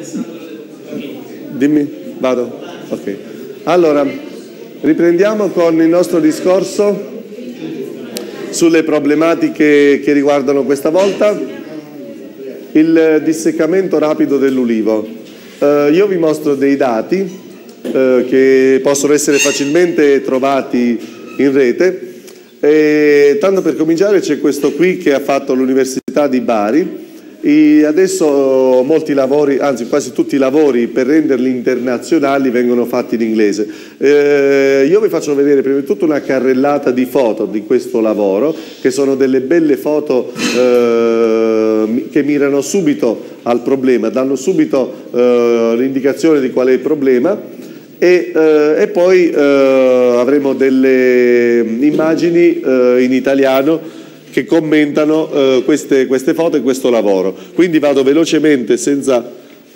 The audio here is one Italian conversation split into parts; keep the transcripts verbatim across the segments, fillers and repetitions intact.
Dimmi, vado? Ok. Allora, riprendiamo con il nostro discorso sulle problematiche che riguardano questa volta il disseccamento rapido dell'ulivo. Eh, io vi mostro dei dati eh, che possono essere facilmente trovati in rete. E, tanto per cominciare, c'è questo qui che ha fatto l'Università di Bari. E adesso molti lavori, anzi quasi tutti i lavori per renderli internazionali vengono fatti in inglese. Eh, io vi faccio vedere prima di tutto una carrellata di foto di questo lavoro, che sono delle belle foto eh, che mirano subito al problema, danno subito eh, l'indicazione di qual è il problema. E, eh, e poi eh, avremo delle immagini eh, in italiano che commentano eh, queste, queste foto e questo lavoro. Quindi vado velocemente senza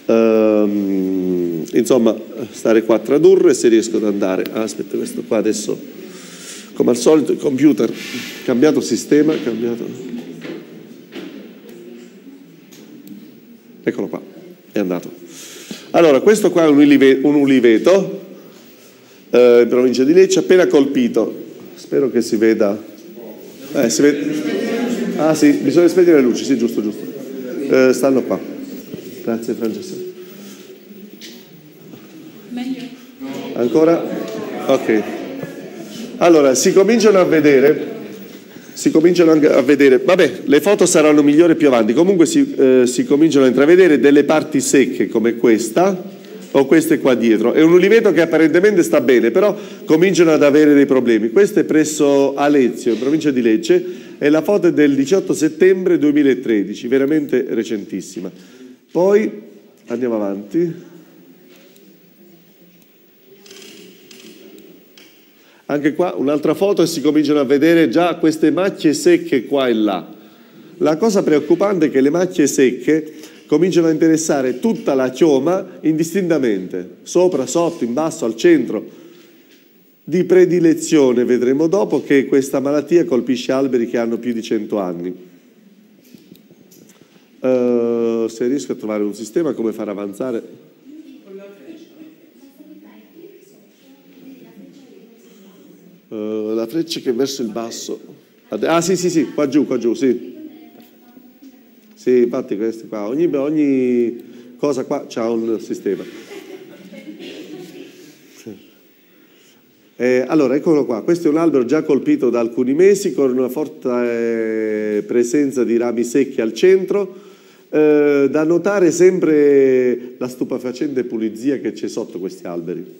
ehm, insomma stare qua a tradurre, se riesco ad andare. Ah, aspetta, questo qua adesso, come al solito, il computer, cambiato sistema, cambiato. Eccolo qua, è andato. Allora, questo qua è un uliveto, un uliveto eh, in provincia di Lecce, appena colpito. Spero che si veda. Eh, si vede. Ah sì, bisogna spegnere le luci, sì, giusto, giusto. Eh, stanno qua. Grazie Francesca. Meglio. Ancora? Ok. Allora, si cominciano a vedere. Si cominciano anche a vedere, vabbè, le foto saranno migliori più avanti, comunque si, eh, si cominciano a intravedere delle parti secche come questa o queste qua dietro. È un uliveto che apparentemente sta bene, però cominciano ad avere dei problemi. Questo è presso Alezio, in provincia di Lecce, e la foto è del diciotto settembre duemilatredici, veramente recentissima. Poi andiamo avanti. Anche qua un'altra foto e si cominciano a vedere già queste macchie secche qua e là. La cosa preoccupante è che le macchie secche cominciano a interessare tutta la chioma indistintamente, sopra, sotto, in basso, al centro. Di predilezione vedremo dopo che questa malattia colpisce alberi che hanno più di cento anni. Uh, se riesco a trovare un sistema come far avanzare... Uh, la freccia che è verso il basso. Ah sì sì sì, qua giù, qua giù, sì. Sì, infatti questi qua, ogni, ogni cosa qua c'ha un sistema. Eh, allora, eccolo qua, questo è un albero già colpito da alcuni mesi con una forte eh, presenza di rami secchi al centro. Eh, da notare sempre la stupefacente pulizia che c'è sotto questi alberi.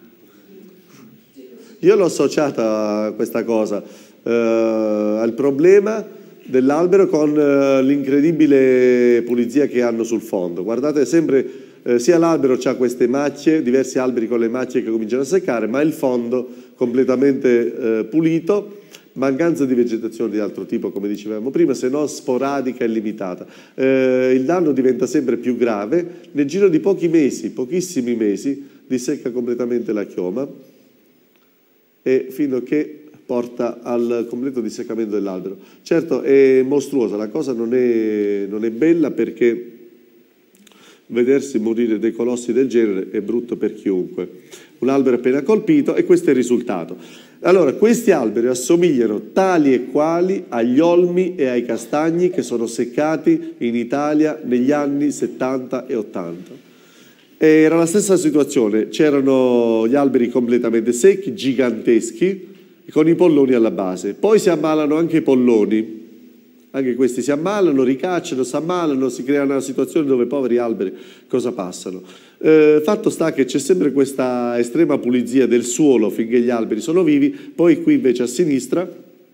Io l'ho associata a questa cosa, eh, al problema dell'albero con eh, l'incredibile pulizia che hanno sul fondo. Guardate sempre, eh, sia l'albero ha queste macchie, diversi alberi con le macchie che cominciano a seccare, ma il fondo completamente eh, pulito, mancanza di vegetazione di altro tipo, come dicevamo prima, se non sporadica e limitata. Eh, il danno diventa sempre più grave, nel giro di pochi mesi, pochissimi mesi, dissecca completamente la chioma, e fino a che porta al completo disseccamento dell'albero. Certo è mostruosa, la cosa non è, non è bella, perché vedersi morire dei colossi del genere è brutto per chiunque. Un albero appena colpito, e questo è il risultato. Allora, questi alberi assomigliano tali e quali agli olmi e ai castagni che sono seccati in Italia negli anni settanta e ottanta. Era la stessa situazione, c'erano gli alberi completamente secchi, giganteschi, con i polloni alla base. Poi si ammalano anche i polloni, anche questi si ammalano, ricacciano, si ammalano, si crea una situazione dove poveri alberi cosa passano. Eh, fatto sta che c'è sempre questa estrema pulizia del suolo finché gli alberi sono vivi. Poi qui invece a sinistra,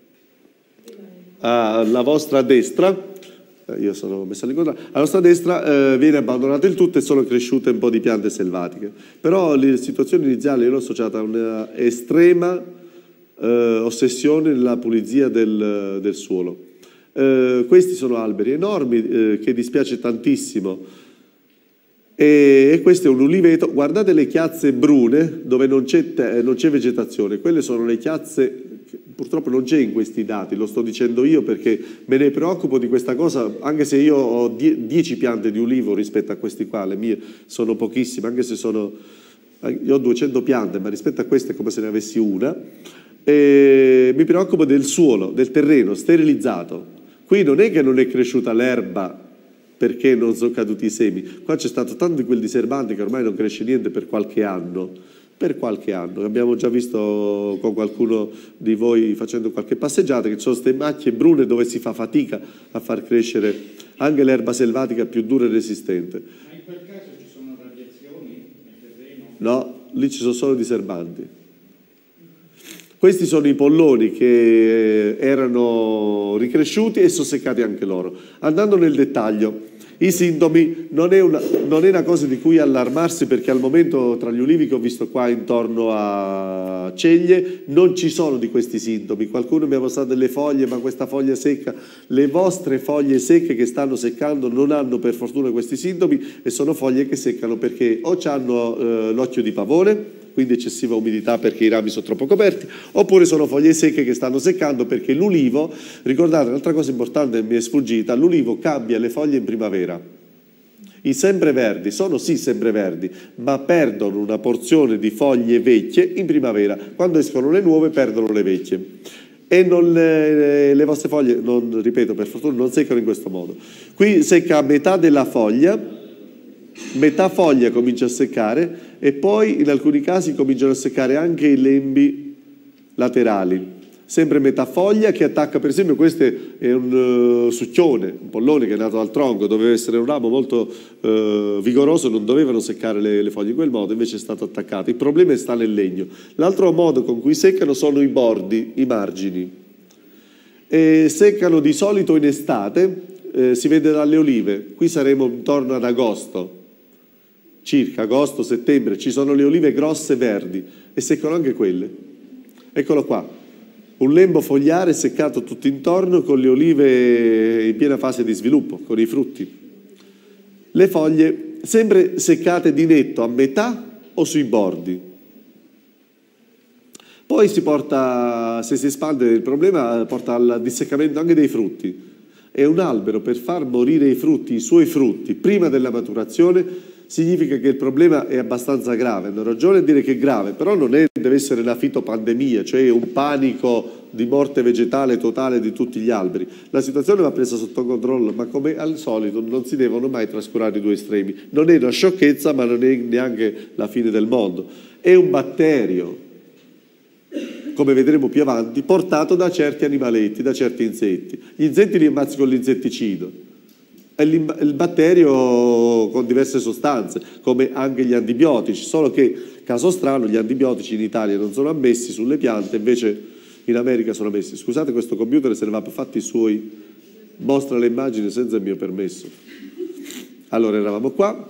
alla vostra destra, io sono messo all'incontrario, alla nostra destra eh, viene abbandonato il tutto e sono cresciute un po' di piante selvatiche. Però la situazione iniziale io l'ho associata a un'estrema eh, ossessione nella pulizia del, del suolo. Eh, questi sono alberi enormi eh, che dispiace tantissimo, e, e questo è un uliveto. Guardate le chiazze brune dove non c'è non c'è vegetazione, quelle sono le chiazze Purtroppo non c'è in questi dati, lo sto dicendo io perché me ne preoccupo di questa cosa, anche se io ho dieci piante di ulivo rispetto a questi qua, le mie sono pochissime, anche se sono, io ho duecento piante, ma rispetto a queste è come se ne avessi una, e mi preoccupo del suolo, del terreno sterilizzato. Qui non è che non è cresciuta l'erba perché non sono caduti i semi, qua c'è stato tanto di quel diserbante che ormai non cresce niente per qualche anno. Per qualche anno, abbiamo già visto con qualcuno di voi facendo qualche passeggiata che ci sono queste macchie brune dove si fa fatica a far crescere anche l'erba selvatica più dura e resistente. Ma in quel caso ci sono radiazioni nel terreno? No, lì ci sono solo diserbanti. Questi sono i polloni che erano ricresciuti e sono seccati anche loro. Andando nel dettaglio, i sintomi non è, una, non è una cosa di cui allarmarsi, perché al momento tra gli ulivi che ho visto qua intorno a Ceglie non ci sono di questi sintomi. Qualcuno mi ha mostrato delle foglie, ma questa foglia secca, le vostre foglie secche che stanno seccando non hanno per fortuna questi sintomi, e sono foglie che seccano perché o hanno eh, l'occhio di pavone, quindi eccessiva umidità perché i rami sono troppo coperti, oppure sono foglie secche che stanno seccando perché l'ulivo, ricordate un'altra cosa importante che mi è sfuggita, l'ulivo cambia le foglie in primavera. I sempreverdi sono sì sempreverdi, ma perdono una porzione di foglie vecchie in primavera, quando escono le nuove perdono le vecchie. E non le, le vostre foglie, non, ripeto, per fortuna non seccano in questo modo. Qui secca a metà della foglia, metà foglia comincia a seccare e poi in alcuni casi cominciano a seccare anche i lembi laterali. Sempre metà foglia che attacca, per esempio questo è un uh, succhione, un pollone che è nato dal tronco, doveva essere un ramo molto uh, vigoroso, non dovevano seccare le, le foglie in quel modo, invece è stato attaccato. Il problema sta nel legno. L'altro modo con cui seccano sono i bordi, i margini. E seccano di solito in estate, eh, si vede dalle olive, qui saremo intorno ad agosto, circa agosto, settembre, ci sono le olive grosse verdi e seccano anche quelle. Eccolo qua. Un lembo fogliare seccato tutto intorno con le olive in piena fase di sviluppo, con i frutti. Le foglie sempre seccate di netto a metà o sui bordi. Poi si porta, se si espande il problema, porta al disseccamento anche dei frutti. E un albero, per far morire i frutti, i suoi frutti, prima della maturazione, significa che il problema è abbastanza grave. Hanno ragione a dire che è grave, però non è, deve essere una fitopandemia, cioè un panico di morte vegetale totale di tutti gli alberi. La situazione va presa sotto controllo, ma come al solito non si devono mai trascurare i due estremi. Non è una sciocchezza, ma non è neanche la fine del mondo. È un batterio, come vedremo più avanti, portato da certi animaletti, da certi insetti. Gli insetti li ammazzi con l'insetticida. Il batterio con diverse sostanze, come anche gli antibiotici, solo che, caso strano, gli antibiotici in Italia non sono ammessi sulle piante, invece in America sono ammessi. Scusate, questo computer se ne va per fatti suoi, mostra le immagini senza il mio permesso. Allora, eravamo qua,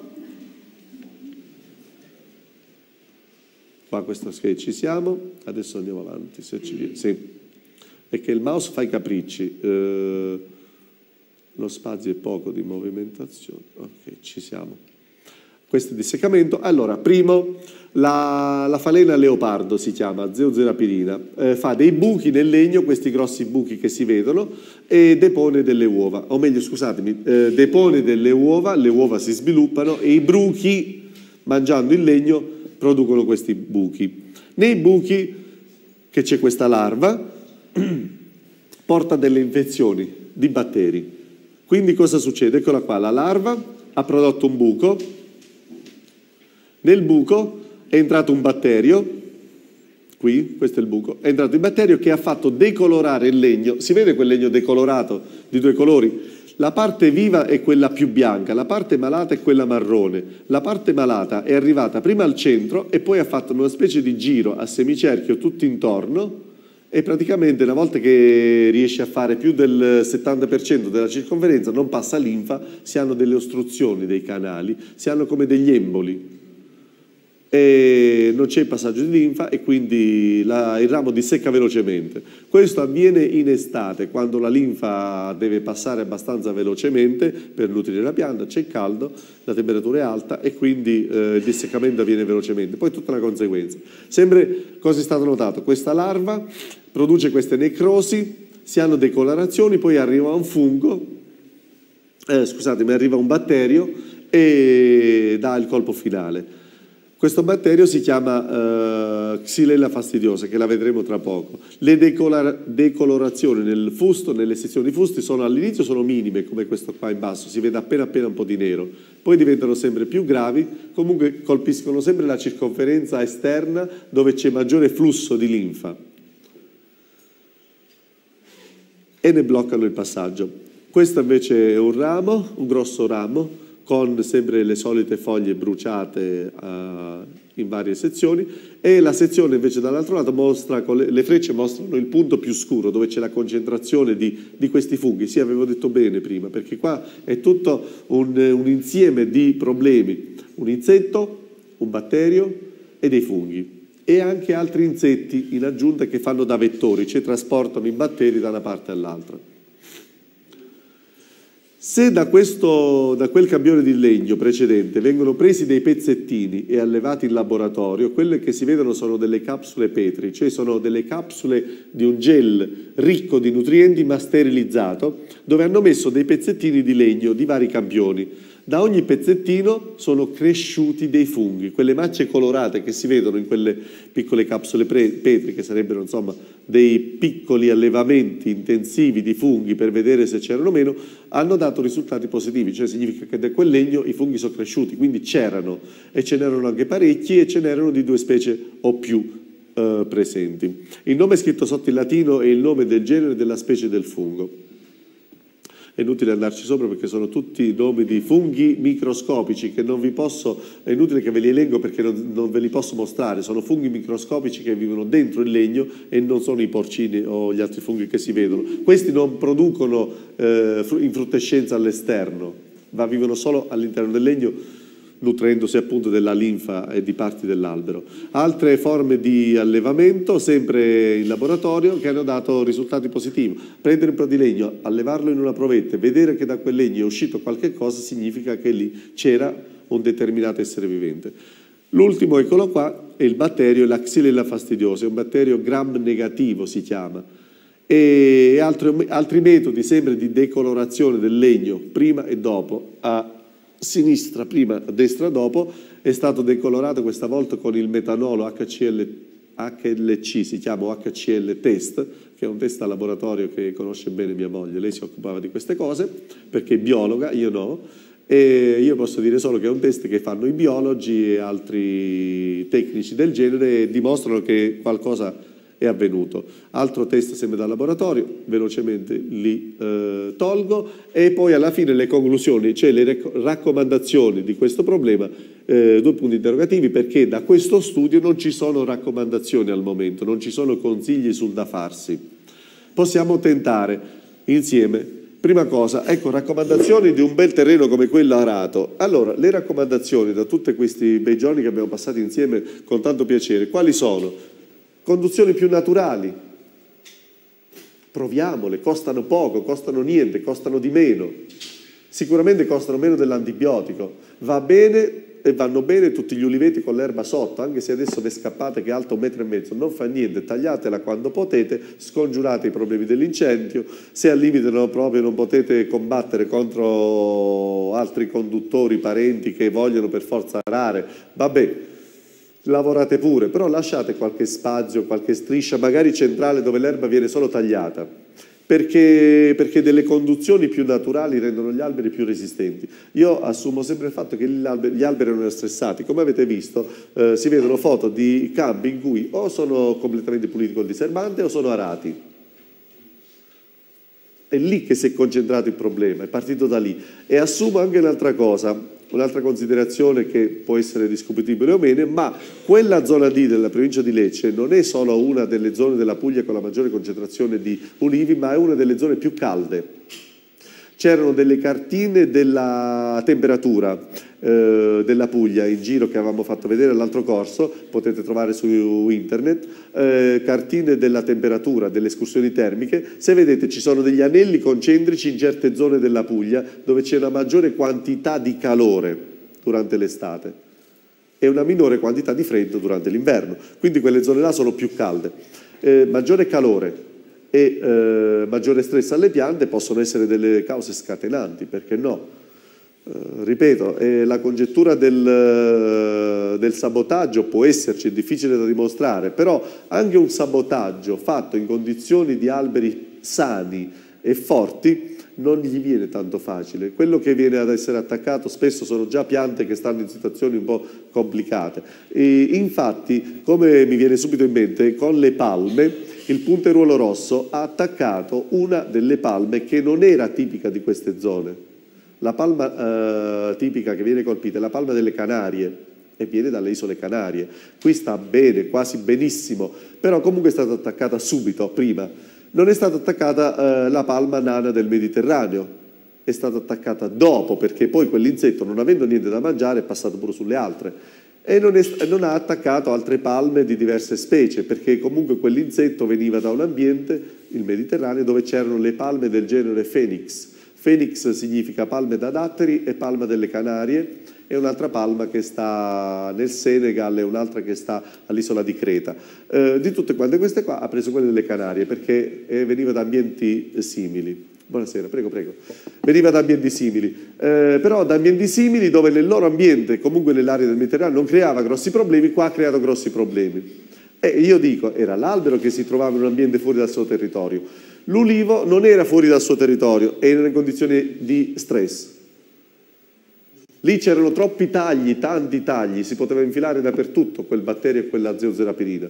qua questo sketch ci siamo, adesso andiamo avanti, se ci... sì. È che il mouse fa i capricci, eh... lo spazio è poco di movimentazione, ok, ci siamo. Questo è disseccamento. Allora, primo, la, la falena leopardo si chiama, Zeozerapirina, eh, fa dei buchi nel legno, questi grossi buchi che si vedono, e depone delle uova, o meglio, scusatemi, eh, depone delle uova, le uova si sviluppano e i bruchi, mangiando il legno, producono questi buchi. Nei buchi, che c'è questa larva, porta delle infezioni di batteri. Quindi cosa succede? Eccola qua, la larva ha prodotto un buco, nel buco è entrato un batterio, qui, questo è il buco, è entrato il batterio che ha fatto decolorare il legno. Si vede quel legno decolorato di due colori? La parte viva è quella più bianca, la parte malata è quella marrone. La parte malata è arrivata prima al centro e poi ha fatto una specie di giro a semicerchio tutto intorno, e praticamente una volta che riesce a fare più del settanta per cento della circonferenza non passa linfa, si hanno delle ostruzioni dei canali, si hanno come degli emboli. e non c'è passaggio di linfa e quindi la, il ramo dissecca velocemente. Questo avviene in estate, quando la linfa deve passare abbastanza velocemente per nutrire la pianta, c'è caldo, la temperatura è alta e quindi eh, il disseccamento avviene velocemente. Poi tutta la conseguenza. Sempre cosa è stato notato? Questa larva produce queste necrosi, si hanno decolorazioni, poi arriva un fungo, eh, scusatemi, arriva un batterio e dà il colpo finale. Questo batterio si chiama eh, Xylella fastidiosa, che la vedremo tra poco. Le decolorazioni nel fusto, nelle sezioni di fusti, sono all'inizio sono minime, come questo qua in basso, si vede appena appena un po' di nero. Poi diventano sempre più gravi, comunque colpiscono sempre la circonferenza esterna dove c'è maggiore flusso di linfa e ne bloccano il passaggio. Questo invece è un ramo, un grosso ramo, con sempre le solite foglie bruciate uh, in varie sezioni, e la sezione invece dall'altro lato mostra, con le, le frecce mostrano il punto più scuro dove c'è la concentrazione di, di questi funghi. Sì, avevo detto bene prima, perché qua è tutto un, un insieme di problemi, un insetto, un batterio e dei funghi, e anche altri insetti in aggiunta che fanno da vettori, cioè trasportano i batteri da una parte all'altra. Se da, questo, da quel campione di legno precedente vengono presi dei pezzettini e allevati in laboratorio, quelle che si vedono sono delle capsule Petri, cioè sono delle capsule di un gel ricco di nutrienti ma sterilizzato, dove hanno messo dei pezzettini di legno di vari campioni. Da ogni pezzettino sono cresciuti dei funghi, quelle macce colorate che si vedono in quelle piccole capsule Petri, che sarebbero insomma dei piccoli allevamenti intensivi di funghi per vedere se c'erano o meno, hanno dato risultati positivi, cioè significa che da quel legno i funghi sono cresciuti, quindi c'erano, e ce n'erano anche parecchi, e ce n'erano di due specie o più eh, presenti. Il nome scritto sotto in latino è il nome del genere della specie del fungo. È inutile andarci sopra perché sono tutti nomi di funghi microscopici che non vi posso, è inutile che ve li elenco perché non, non ve li posso mostrare, sono funghi microscopici che vivono dentro il legno e non sono i porcini o gli altri funghi che si vedono. Questi non producono eh, infruttescenza all'esterno, ma vivono solo all'interno del legno, nutrendosi appunto della linfa e di parti dell'albero. Altre forme di allevamento, sempre in laboratorio, che hanno dato risultati positivi. Prendere un po' di legno, allevarlo in una provetta, vedere che da quel legno è uscito qualche cosa, significa che lì c'era un determinato essere vivente. L'ultimo, eccolo qua, è il batterio, la Xylella fastidiosa, è un batterio gram negativo si chiama. E altri, altri metodi sempre di decolorazione del legno, prima e dopo, a sinistra prima, a destra dopo, è stato decolorato questa volta con il metanolo H C L, H L C, si chiama H C L test, che è un test al laboratorio che conosce bene mia moglie, lei si occupava di queste cose, perché è biologa, io no, e io posso dire solo che è un test che fanno i biologi e altri tecnici del genere e dimostrano che qualcosa è avvenuto. Altro test sempre dal laboratorio, velocemente li eh, tolgo, e poi alla fine le conclusioni, cioè le raccomandazioni di questo problema, eh, due punti interrogativi, perché da questo studio non ci sono raccomandazioni al momento, non ci sono consigli sul da farsi. Possiamo tentare insieme, prima cosa, ecco, raccomandazioni di un bel terreno come quello arato. Allora, le raccomandazioni da tutti questi bei giorni che abbiamo passato insieme con tanto piacere, quali sono? Conduzioni più naturali, proviamole, costano poco, costano niente, costano di meno, sicuramente costano meno dell'antibiotico, va bene e vanno bene tutti gli uliveti con l'erba sotto, anche se adesso vi scappate che è alto un metro e mezzo, non fa niente, tagliatela quando potete, scongiurate i problemi dell'incendio, se al limite non, proprio non potete combattere contro altri conduttori, parenti che vogliono per forza arare, vabbè, lavorate pure, però lasciate qualche spazio, qualche striscia, magari centrale, dove l'erba viene solo tagliata, perché, perché delle conduzioni più naturali rendono gli alberi più resistenti. Io assumo sempre il fatto che gli alberi, gli alberi erano stressati, come avete visto eh, si vedono foto di campi in cui o sono completamente puliti col diserbante o sono arati. È lì che si è concentrato il problema, è partito da lì. E assumo anche un'altra cosa, un'altra considerazione che può essere discutibile o meno, ma quella zona D della provincia di Lecce non è solo una delle zone della Puglia con la maggiore concentrazione di ulivi, ma è una delle zone più calde. C'erano delle cartine della temperatura eh, della Puglia in giro che avevamo fatto vedere all'altro corso, potete trovare su internet, eh, cartine della temperatura, delle escursioni termiche. Se vedete ci sono degli anelli concentrici in certe zone della Puglia dove c'è una maggiore quantità di calore durante l'estate e una minore quantità di freddo durante l'inverno, quindi quelle zone là sono più calde. Eh, maggiore calore e eh, maggiore stress alle piante possono essere delle cause scatenanti, perché no? Eh, ripeto, eh, la congettura del, del sabotaggio può esserci, è difficile da dimostrare, però anche un sabotaggio fatto in condizioni di alberi sani e forti non gli viene tanto facile. Quello che viene ad essere attaccato spesso sono già piante che stanno in situazioni un po' complicate. E infatti, come mi viene subito in mente, con le palme il punteruolo rosso ha attaccato una delle palme che non era tipica di queste zone. La palma eh, tipica che viene colpita è la palma delle Canarie e viene dalle isole Canarie. Qui sta bene, quasi benissimo, però comunque è stata attaccata subito, prima. Non è stata attaccata eh, la palma nana del Mediterraneo, è stata attaccata dopo, perché poi quell'insetto, non avendo niente da mangiare, è passato pure sulle altre. E non, è, non ha attaccato altre palme di diverse specie, perché comunque quell'insetto veniva da un ambiente, il Mediterraneo, dove c'erano le palme del genere Phoenix. Phoenix significa palme da datteri e palma delle Canarie, e un'altra palma che sta nel Senegal e un'altra che sta all'isola di Creta. Eh, di tutte quante queste qua ha preso quelle delle Canarie, perché eh, veniva da ambienti simili. Buonasera, prego, prego. Veniva da ambienti simili, eh, però da ambienti simili dove nel loro ambiente, comunque nell'area del Mediterraneo, non creava grossi problemi, qua ha creato grossi problemi. E io dico, era l'albero che si trovava in un ambiente fuori dal suo territorio. L'ulivo non era fuori dal suo territorio, era in condizioni di stress. Lì c'erano troppi tagli, tanti tagli, si poteva infilare dappertutto quel batterio e quella zeozerapirina.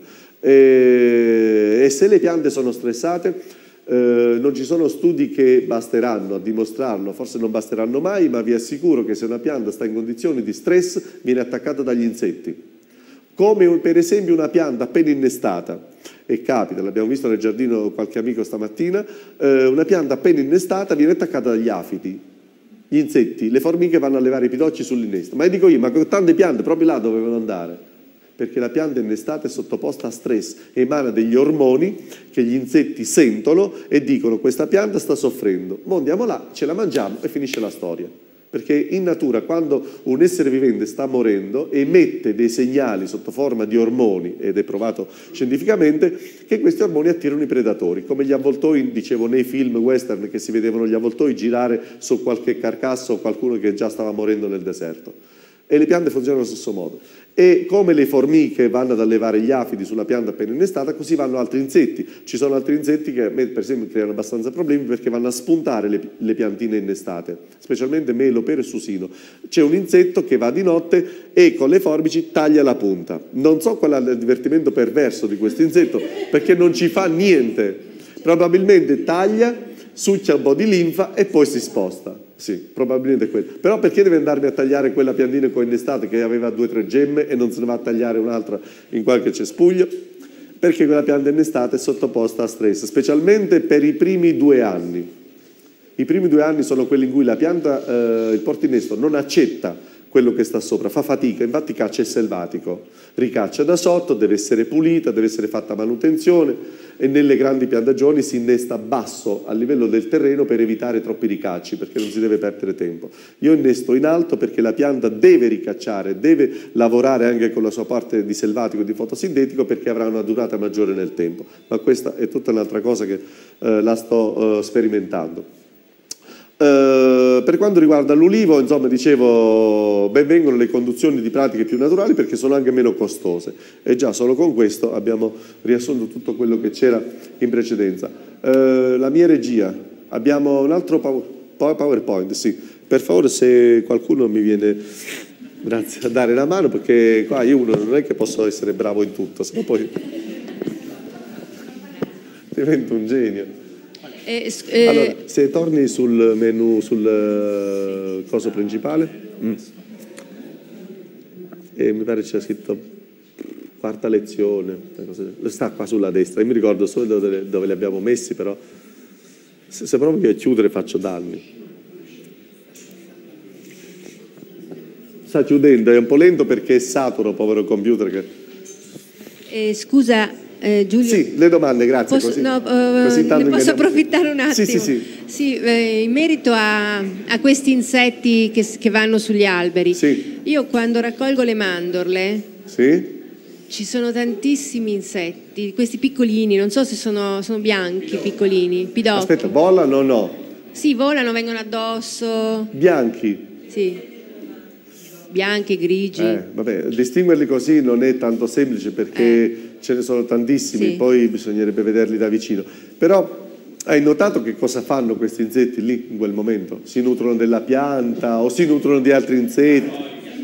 E, e se le piante sono stressate, eh, non ci sono studi che basteranno a dimostrarlo, forse non basteranno mai, ma vi assicuro che se una pianta sta in condizioni di stress viene attaccata dagli insetti. Come per esempio una pianta appena innestata, e capita, l'abbiamo visto nel giardino qualche amico stamattina, eh, una pianta appena innestata viene attaccata dagli afidi. Gli insetti, le formiche vanno a levare i pidocci sull'innesto. Ma dico io, ma con tante piante proprio là dovevano andare? Perché la pianta innestata è sottoposta a stress, emana degli ormoni che gli insetti sentono e dicono questa pianta sta soffrendo, mo andiamo là, ce la mangiamo e finisce la storia. Perché in natura quando un essere vivente sta morendo emette dei segnali sotto forma di ormoni, ed è provato scientificamente, che questi ormoni attirano i predatori, come gli avvoltoi, dicevo nei film western che si vedevano gli avvoltoi girare su qualche carcassa o qualcuno che già stava morendo nel deserto. E le piante funzionano allo stesso modo. E come le formiche vanno ad allevare gli afidi sulla pianta appena innestata, così vanno altri insetti. Ci sono altri insetti che a me, per esempio, creano abbastanza problemi perché vanno a spuntare le, le piantine innestate, specialmente melo, pero e susino. C'è un insetto che va di notte e con le forbici taglia la punta. Non so qual è il divertimento perverso di questo insetto, perché non ci fa niente. Probabilmente taglia, succia un po' di linfa e poi si sposta. Sì, probabilmente è quello. Però perché deve andarmi a tagliare quella piantina coinnestate che aveva due o tre gemme e non se ne va a tagliare un'altra in qualche cespuglio? Perché quella pianta innestata è sottoposta a stress, specialmente per i primi due anni. I primi due anni sono quelli in cui la pianta, eh, il portinnesto, non accetta quello che sta sopra, fa fatica, infatti caccia è selvatico, ricaccia da sotto, deve essere pulita, deve essere fatta manutenzione e nelle grandi piantagioni si innesta basso a livello del terreno per evitare troppi ricacci, perché non si deve perdere tempo. Io innesto in alto perché la pianta deve ricacciare, deve lavorare anche con la sua parte di selvatico e di fotosintetico perché avrà una durata maggiore nel tempo, ma questa è tutta un'altra cosa che eh, la sto eh, sperimentando. Uh, per quanto riguarda l'ulivo, insomma, dicevo, ben vengono le conduzioni di pratiche più naturali perché sono anche meno costose e già solo con questo abbiamo riassunto tutto quello che c'era in precedenza. Uh, la mia regia, abbiamo un altro PowerPoint, sì, per favore se qualcuno mi viene, grazie, a dare la mano perché qua io uno non è che posso essere bravo in tutto, sennò poi divento un genio. Eh, eh, allora, se torni sul menu, sul uh, coso principale, mm. e mi pare c'è scritto quarta lezione, sta qua sulla destra, io mi ricordo solo dove, dove li abbiamo messi, però se, se proprio io chiudere faccio danni. sta chiudendo, è un po' lento perché è saturo, povero computer. Che... Eh, scusa eh, Giulio. Sì, le domande, grazie. Posso, così, no, uh, così ne posso approfittare un attimo? Sì, sì, sì. sì eh, in merito a, a questi insetti che, che vanno sugli alberi, sì. io quando raccolgo le mandorle, sì. ci sono tantissimi insetti, questi piccolini, non so se sono, sono bianchi, piccolini, pidocchi. Aspetta, volano o no? Sì, volano, vengono addosso. Bianchi? Sì, bianchi, grigi. Eh, vabbè, distinguerli così non è tanto semplice perché eh. ce ne sono tantissimi, sì. Poi bisognerebbe vederli da vicino. Però hai notato che cosa fanno questi insetti lì in quel momento? Si nutrono della pianta o si nutrono di altri insetti?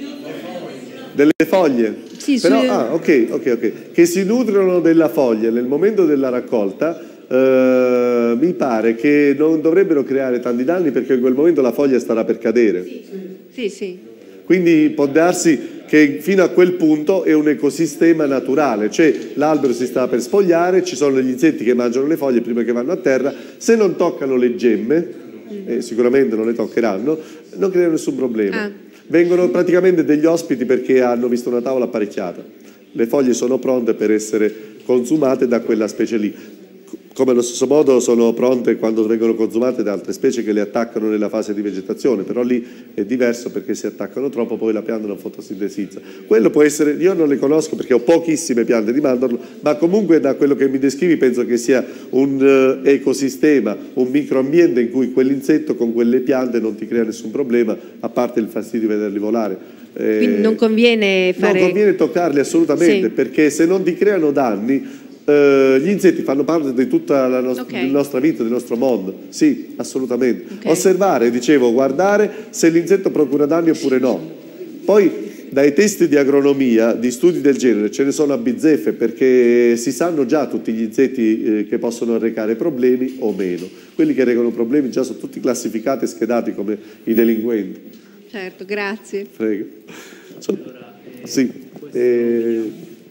Delle foglie? Sì, però, sulle... ah, ok, ok, ok. Che si nutrono della foglia nel momento della raccolta, eh, mi pare che non dovrebbero creare tanti danni perché in quel momento la foglia starà per cadere. Sì, sì. sì. Quindi può darsi che fino a quel punto è un ecosistema naturale, cioè l'albero si sta per spogliare, ci sono degli insetti che mangiano le foglie prima che vanno a terra, se non toccano le gemme, eh, sicuramente non le toccheranno, non creano nessun problema. Ah. Vengono praticamente degli ospiti perché hanno visto una tavola apparecchiata. Le foglie sono pronte per essere consumate da quella specie lì. Come allo stesso modo sono pronte quando vengono consumate da altre specie che le attaccano nella fase di vegetazione, però lì è diverso perché se attaccano troppo poi la pianta non fotosintesizza. Quello può essere, io non le conosco perché ho pochissime piante di mandorlo, ma comunque da quello che mi descrivi penso che sia un uh, ecosistema, un microambiente in cui quell'insetto con quelle piante non ti crea nessun problema, a parte il fastidio di vederli volare. Eh, Quindi non conviene fare... Non conviene toccarli assolutamente, sì. Perché se non ti creano danni... Uh, gli insetti fanno parte di tutta la, nost okay. la nostra vita, del nostro mondo, sì, assolutamente. Okay. Osservare, dicevo, guardare se l'insetto procura danni oppure no. Poi dai test di agronomia, di studi del genere, ce ne sono a bizzeffe perché si sanno già tutti gli insetti eh, che possono recare problemi o meno. Quelli che recano problemi già sono tutti classificati e schedati come i delinquenti. Certo, grazie. Prego. So, sì. Eh,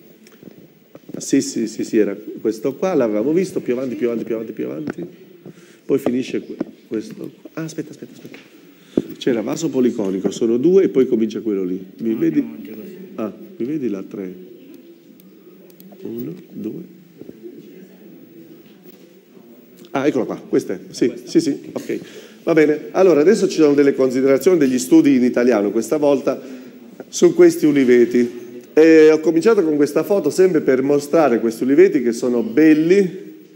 Sì, sì, sì, sì, era questo qua, l'avevamo visto, più avanti, più avanti, più avanti, più avanti. Poi finisce questo qua. Ah, aspetta, aspetta, aspetta. C'era vaso policonico, sono due e poi comincia quello lì. Mi no, vedi? Ah, mi vedi la tre? Uno, due. Ah, eccola qua, questa è. Sì, sì, sì, ok. Va bene. Allora, adesso ci sono delle considerazioni, degli studi in italiano, questa volta, su questi uliveti. E ho cominciato con questa foto sempre per mostrare questi uliveti che sono belli,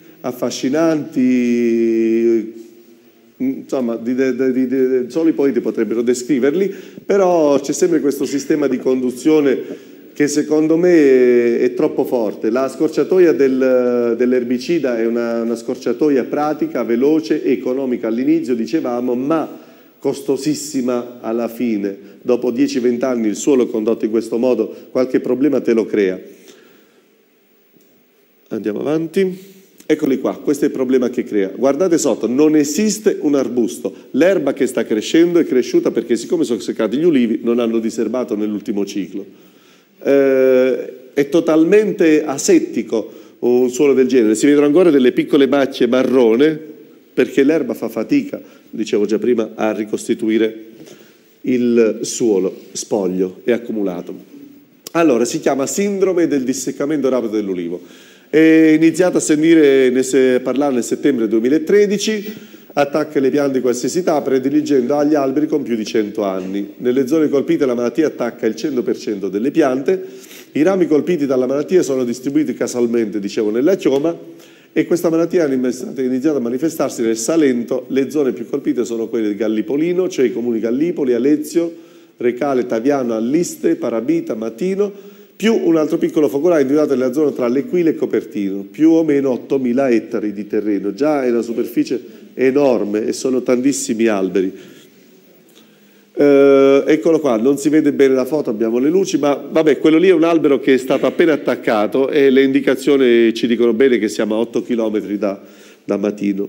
affascinanti, insomma di, di, di, di, solo i poeti potrebbero descriverli, però c'è sempre questo sistema di conduzione che secondo me è troppo forte. La scorciatoia del, dell'erbicida è una, una scorciatoia pratica, veloce, economica all'inizio, dicevamo, ma costosissima alla fine. Dopo dieci venti anni il suolo condotto in questo modo qualche problema te lo crea. Andiamo avanti. Eccoli qua, questo è il problema che crea. Guardate sotto, non esiste un arbusto. L'erba che sta crescendo è cresciuta perché siccome sono seccati gli ulivi non hanno diserbato nell'ultimo ciclo. Eh, è totalmente asettico un suolo del genere. Si vedono ancora delle piccole macchie marrone perché l'erba fa fatica, dicevo già prima, a ricostituire il suolo spoglio e accumulato. Allora, si chiama sindrome del disseccamento rapido dell'ulivo. È iniziata a sentire, a parlare nel settembre duemilatredici, attacca le piante di qualsiasi età, prediligendo agli alberi con più di cento anni. Nelle zone colpite la malattia attacca il cento per cento delle piante, i rami colpiti dalla malattia sono distribuiti casalmente, dicevo, nella chioma, e questa malattia è iniziata a manifestarsi nel Salento. Le zone più colpite sono quelle di Gallipolino, cioè i comuni Gallipoli, Alezio, Recale, Taviano, Alliste, Parabita, Matino, più un altro piccolo focolaio individuato nella zona tra L'Aquila e Copertino, più o meno ottomila ettari di terreno. Già è una superficie enorme e sono tantissimi alberi. Eh, eccolo qua, non si vede bene la foto, abbiamo le luci, ma vabbè, quello lì è un albero che è stato appena attaccato e le indicazioni ci dicono bene che siamo a otto chilometri da, da Matino.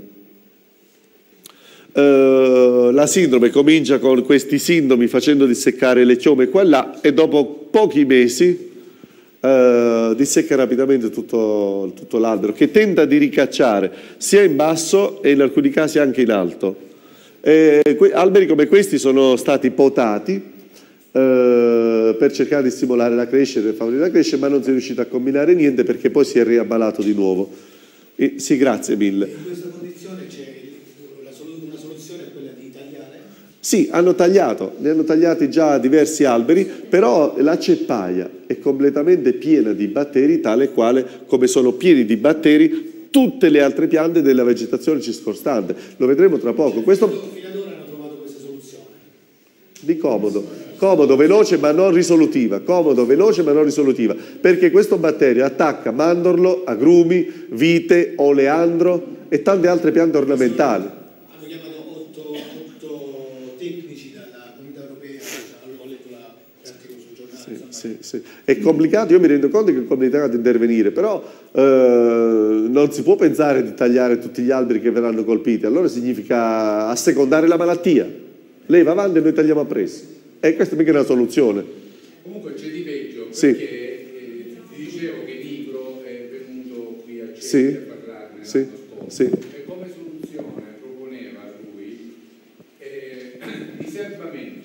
Eh, la sindrome comincia con questi sintomi facendo disseccare le chiome qua e là e dopo pochi mesi eh, dissecca rapidamente tutto, tutto l'albero, che tenta di ricacciare sia in basso e in alcuni casi anche in alto. Eh, alberi come questi sono stati potati eh, per cercare di stimolare la crescita e favorire la crescita, ma non si è riuscito a combinare niente perché poi si è riammalato di nuovo. E, sì, grazie mille. In questa condizione c'è una soluzione, quella di tagliare? Sì, hanno tagliato, ne hanno tagliati già diversi alberi, però la ceppaia è completamente piena di batteri, tale quale come sono pieni di batteri tutte le altre piante della vegetazione circostante. Lo vedremo tra poco. Questo fino ad ora hanno trovato questa soluzione. Di comodo, comodo, veloce ma non risolutiva, comodo, veloce ma non risolutiva, perché questo batterio attacca mandorlo, agrumi, vite, oleandro e tante altre piante ornamentali. Hanno chiamato otto, otto tecnici dalla Comunità Europea, ho letto l'articolo sul giornale. Sì, sì, sì. È complicato, io mi rendo conto che è complicato intervenire, però eh, non si può pensare di tagliare tutti gli alberi che verranno colpiti, allora significa assecondare la malattia. Lei va avanti e noi tagliamo appresso. E questa mica è una soluzione. Comunque c'è di peggio, perché sì. eh, ti dicevo che Nigro è venuto qui a Cesena sì. a parlarne sì. l'anno scorso, sì. e come soluzione proponeva lui eh, diserbamento,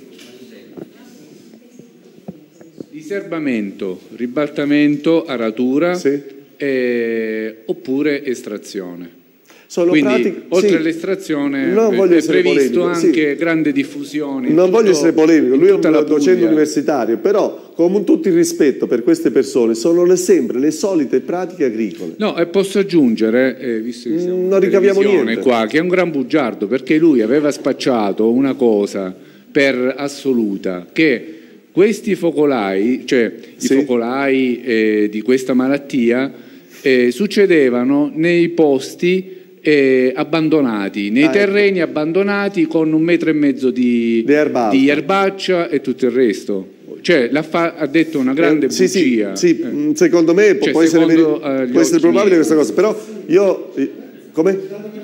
diserbamento, ribaltamento, aratura sì. eh, oppure estrazione. Sono Quindi, pratiche, oltre sì. all'estrazione non è, voglio è essere previsto polemico, anche sì. grande diffusione. Non tutto, voglio essere polemico, lui è un docente docente universitario, però con tutto il rispetto per queste persone sono le, sempre le solite pratiche agricole. No, e posso aggiungere, eh, visto che siamo Mm, non ricaviamo niente qua, che è un gran bugiardo, perché lui aveva spacciato una cosa per assoluta, che questi focolai, cioè sì. i focolai eh, di questa malattia, eh, succedevano nei posti Eh, abbandonati, nei ah, terreni ecco. abbandonati con un metro e mezzo di, di, erba di erbaccia e tutto il resto. Cioè l'ha fa- ha detto una grande eh, sì, bugia. Sì, sì. Eh. Secondo me può, Cioè, può essere, secondo, veri- uh, può essere probabile miei. questa cosa, però io... Come?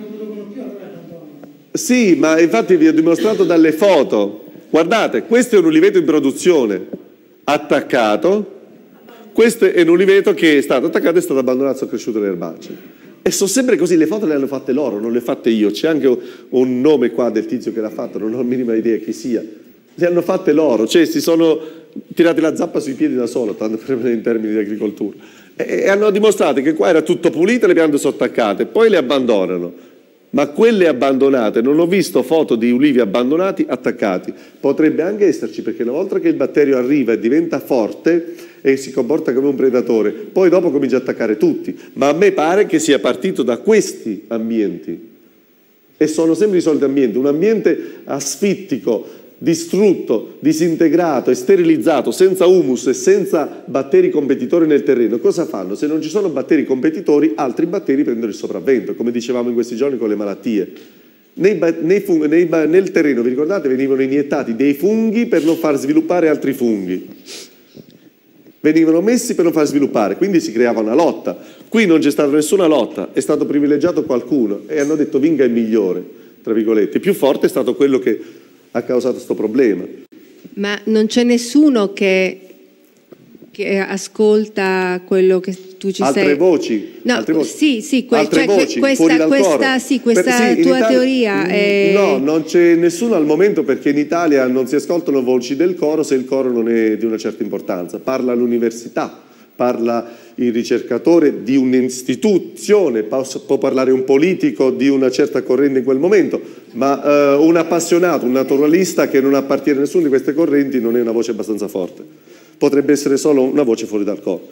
Sì, ma infatti vi ho dimostrato dalle foto. Guardate, questo è un uliveto in produzione, attaccato. Questo è un uliveto che è stato attaccato e è stato abbandonato, sono cresciute le erbacce. E sono sempre così, le foto le hanno fatte loro, non le ho fatte io. C'è anche un nome qua del tizio che l'ha fatto, non ho la minima idea chi sia. Le hanno fatte loro, cioè si sono tirati la zappa sui piedi da solo, tanto per in termini di agricoltura. E, e hanno dimostrato che qua era tutto pulito e le piante sono attaccate, poi le abbandonano. Ma quelle abbandonate, non ho visto foto di ulivi abbandonati attaccati. Potrebbe anche esserci, perché una volta che il batterio arriva e diventa forte e si comporta come un predatore, poi dopo comincia a attaccare tutti. Ma a me pare che sia partito da questi ambienti. E sono sempre i soliti ambienti. Un ambiente asfittico, distrutto, disintegrato e sterilizzato, senza humus e senza batteri competitori nel terreno. Cosa fanno? Se non ci sono batteri competitori, altri batteri prendono il sopravvento, come dicevamo in questi giorni con le malattie. Nei, nei funghi, nei, nel terreno, vi ricordate, venivano iniettati dei funghi per non far sviluppare altri funghi. Venivano messi per non far sviluppare, quindi si creava una lotta. Qui non c'è stata nessuna lotta, è stato privilegiato qualcuno e hanno detto vinga il migliore, tra virgolette. Il più forte è stato quello che ha causato questo problema. Ma non c'è nessuno che, che ascolta quello che tu ci altre sei... Voci, no, altre voci? Sì, sì, que- altre cioè, voci, questa, fuori dal questa, coro. sì, questa per, sì, tua Italia, teoria è... No, non c'è nessuno al momento, perché in Italia non si ascoltano voci del coro se il coro non è di una certa importanza. Parla l'università, parla il ricercatore di un'istituzione, può parlare un politico di una certa corrente in quel momento, ma eh, un appassionato, un naturalista che non appartiene a nessuna di queste correnti non è una voce abbastanza forte. Potrebbe essere solo una voce fuori dal coro.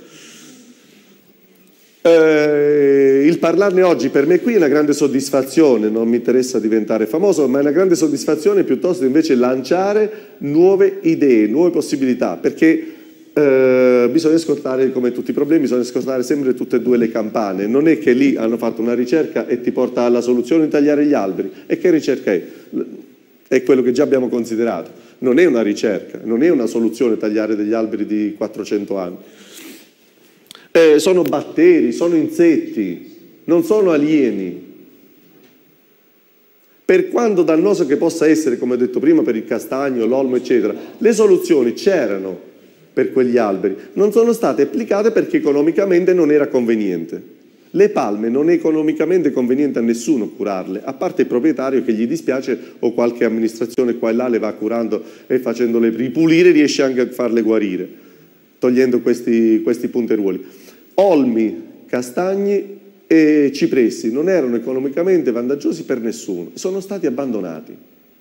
Eh, il parlarne oggi per me qui è una grande soddisfazione, non mi interessa diventare famoso, ma è una grande soddisfazione piuttosto invece lanciare nuove idee, nuove possibilità, perché Eh, bisogna ascoltare, come tutti i problemi, bisogna ascoltare sempre tutte e due le campane. Non è che lì hanno fatto una ricerca e ti porta alla soluzione di tagliare gli alberi. E che ricerca è? È quello che già abbiamo considerato. Non è una ricerca, non è una soluzione tagliare degli alberi di quattrocento anni. Eh, sono batteri, sono insetti, non sono alieni. Per quanto dannoso che possa essere, come ho detto prima, per il castagno, l'olmo, eccetera, le soluzioni c'erano per quegli alberi, non sono state applicate perché economicamente non era conveniente. Le palme non è economicamente conveniente a nessuno curarle, a parte il proprietario che gli dispiace o qualche amministrazione qua e là le va curando e facendole ripulire riesce anche a farle guarire, togliendo questi, questi punteruoli. Olmi, castagni e cipressi non erano economicamente vantaggiosi per nessuno, sono stati abbandonati.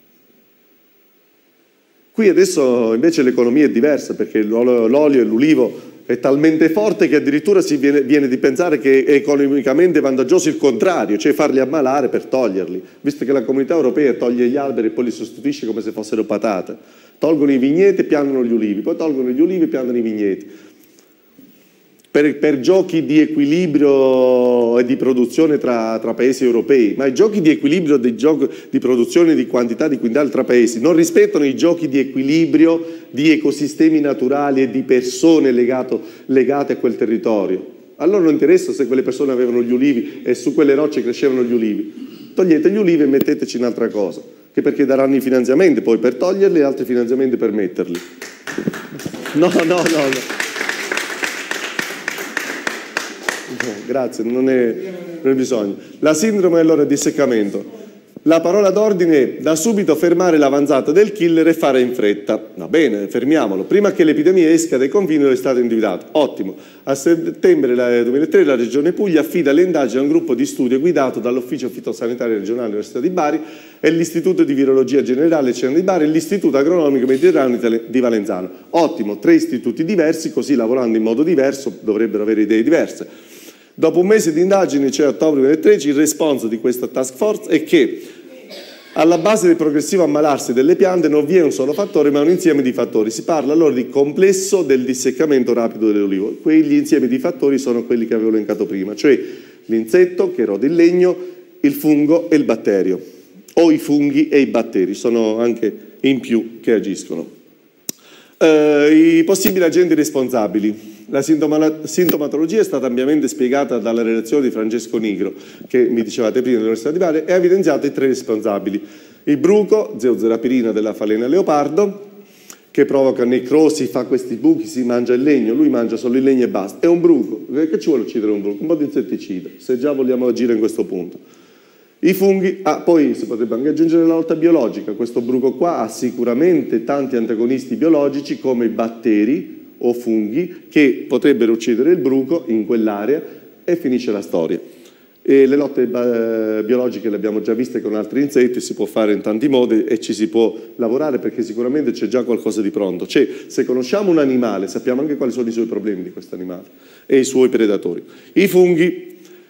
Qui adesso invece l'economia è diversa perché l'olio e l'ulivo è talmente forte che addirittura si viene, viene di pensare che è economicamente vantaggioso il contrario, cioè farli ammalare per toglierli, visto che la Comunità Europea toglie gli alberi e poi li sostituisce come se fossero patate. Tolgono i vigneti e piantano gli ulivi, poi tolgono gli ulivi e piantano i vigneti. Per, per giochi di equilibrio e di produzione tra, tra paesi europei, ma i giochi di equilibrio di, gioco, di produzione di quantità di quintali tra paesi non rispettano i giochi di equilibrio di ecosistemi naturali e di persone legato, legate a quel territorio. Allora non interessa se quelle persone avevano gli ulivi e su quelle rocce crescevano gli ulivi. Togliete gli ulivi e metteteci un'altra cosa, che perché daranno i finanziamenti poi per toglierli e altri finanziamenti per metterli. No, no, no, no. Grazie, non è, non è bisogno. La sindrome allora di seccamento. La parola d'ordine è da subito fermare l'avanzata del killer e fare in fretta. Va bene, fermiamolo. Prima che l'epidemia esca dai confini dove è stato individuato. Ottimo. A settembre duemilatré la Regione Puglia affida le indagini a un gruppo di studio guidato dall'Ufficio Fitosanitario Regionale dell'Università di Bari e l'Istituto di Virologia Generale Cena di Bari e l'Istituto Agronomico Mediterraneo di Valenzano. Ottimo, tre istituti diversi, così lavorando in modo diverso dovrebbero avere idee diverse. Dopo un mese di indagini, cioè ottobre duemilatredici, il responso di questa task force è che alla base del progressivo ammalarsi delle piante non vi è un solo fattore ma un insieme di fattori. Si parla allora di complesso del disseccamento rapido dell'olivo. Quegli insiemi di fattori sono quelli che avevo elencato prima, cioè l'insetto che erode il legno, il fungo e il batterio, o i funghi e i batteri, sono anche in più che agiscono. Uh, I possibili agenti responsabili. La sintomatologia è stata ampiamente spiegata dalla relazione di Francesco Nigro, che mi dicevate prima dell'Università di Bari, e ha evidenziato i tre responsabili. Il bruco, zeozzerapirina della falena leopardo, che provoca necrosi, fa questi buchi, si mangia il legno, lui mangia solo il legno e basta. È un bruco. Che ci vuole uccidere un bruco? Un po' di insetticida, se già vogliamo agire in questo punto. I funghi, ah, poi si potrebbe anche aggiungere la lotta biologica. Questo bruco qua ha sicuramente tanti antagonisti biologici come i batteri o funghi che potrebbero uccidere il bruco in quell'area e finisce la storia. E le lotte eh, biologiche le abbiamo già viste con altri insetti, si può fare in tanti modi e ci si può lavorare perché sicuramente c'è già qualcosa di pronto. Cioè, se conosciamo un animale sappiamo anche quali sono i suoi problemi di questo animale e i suoi predatori. I funghi,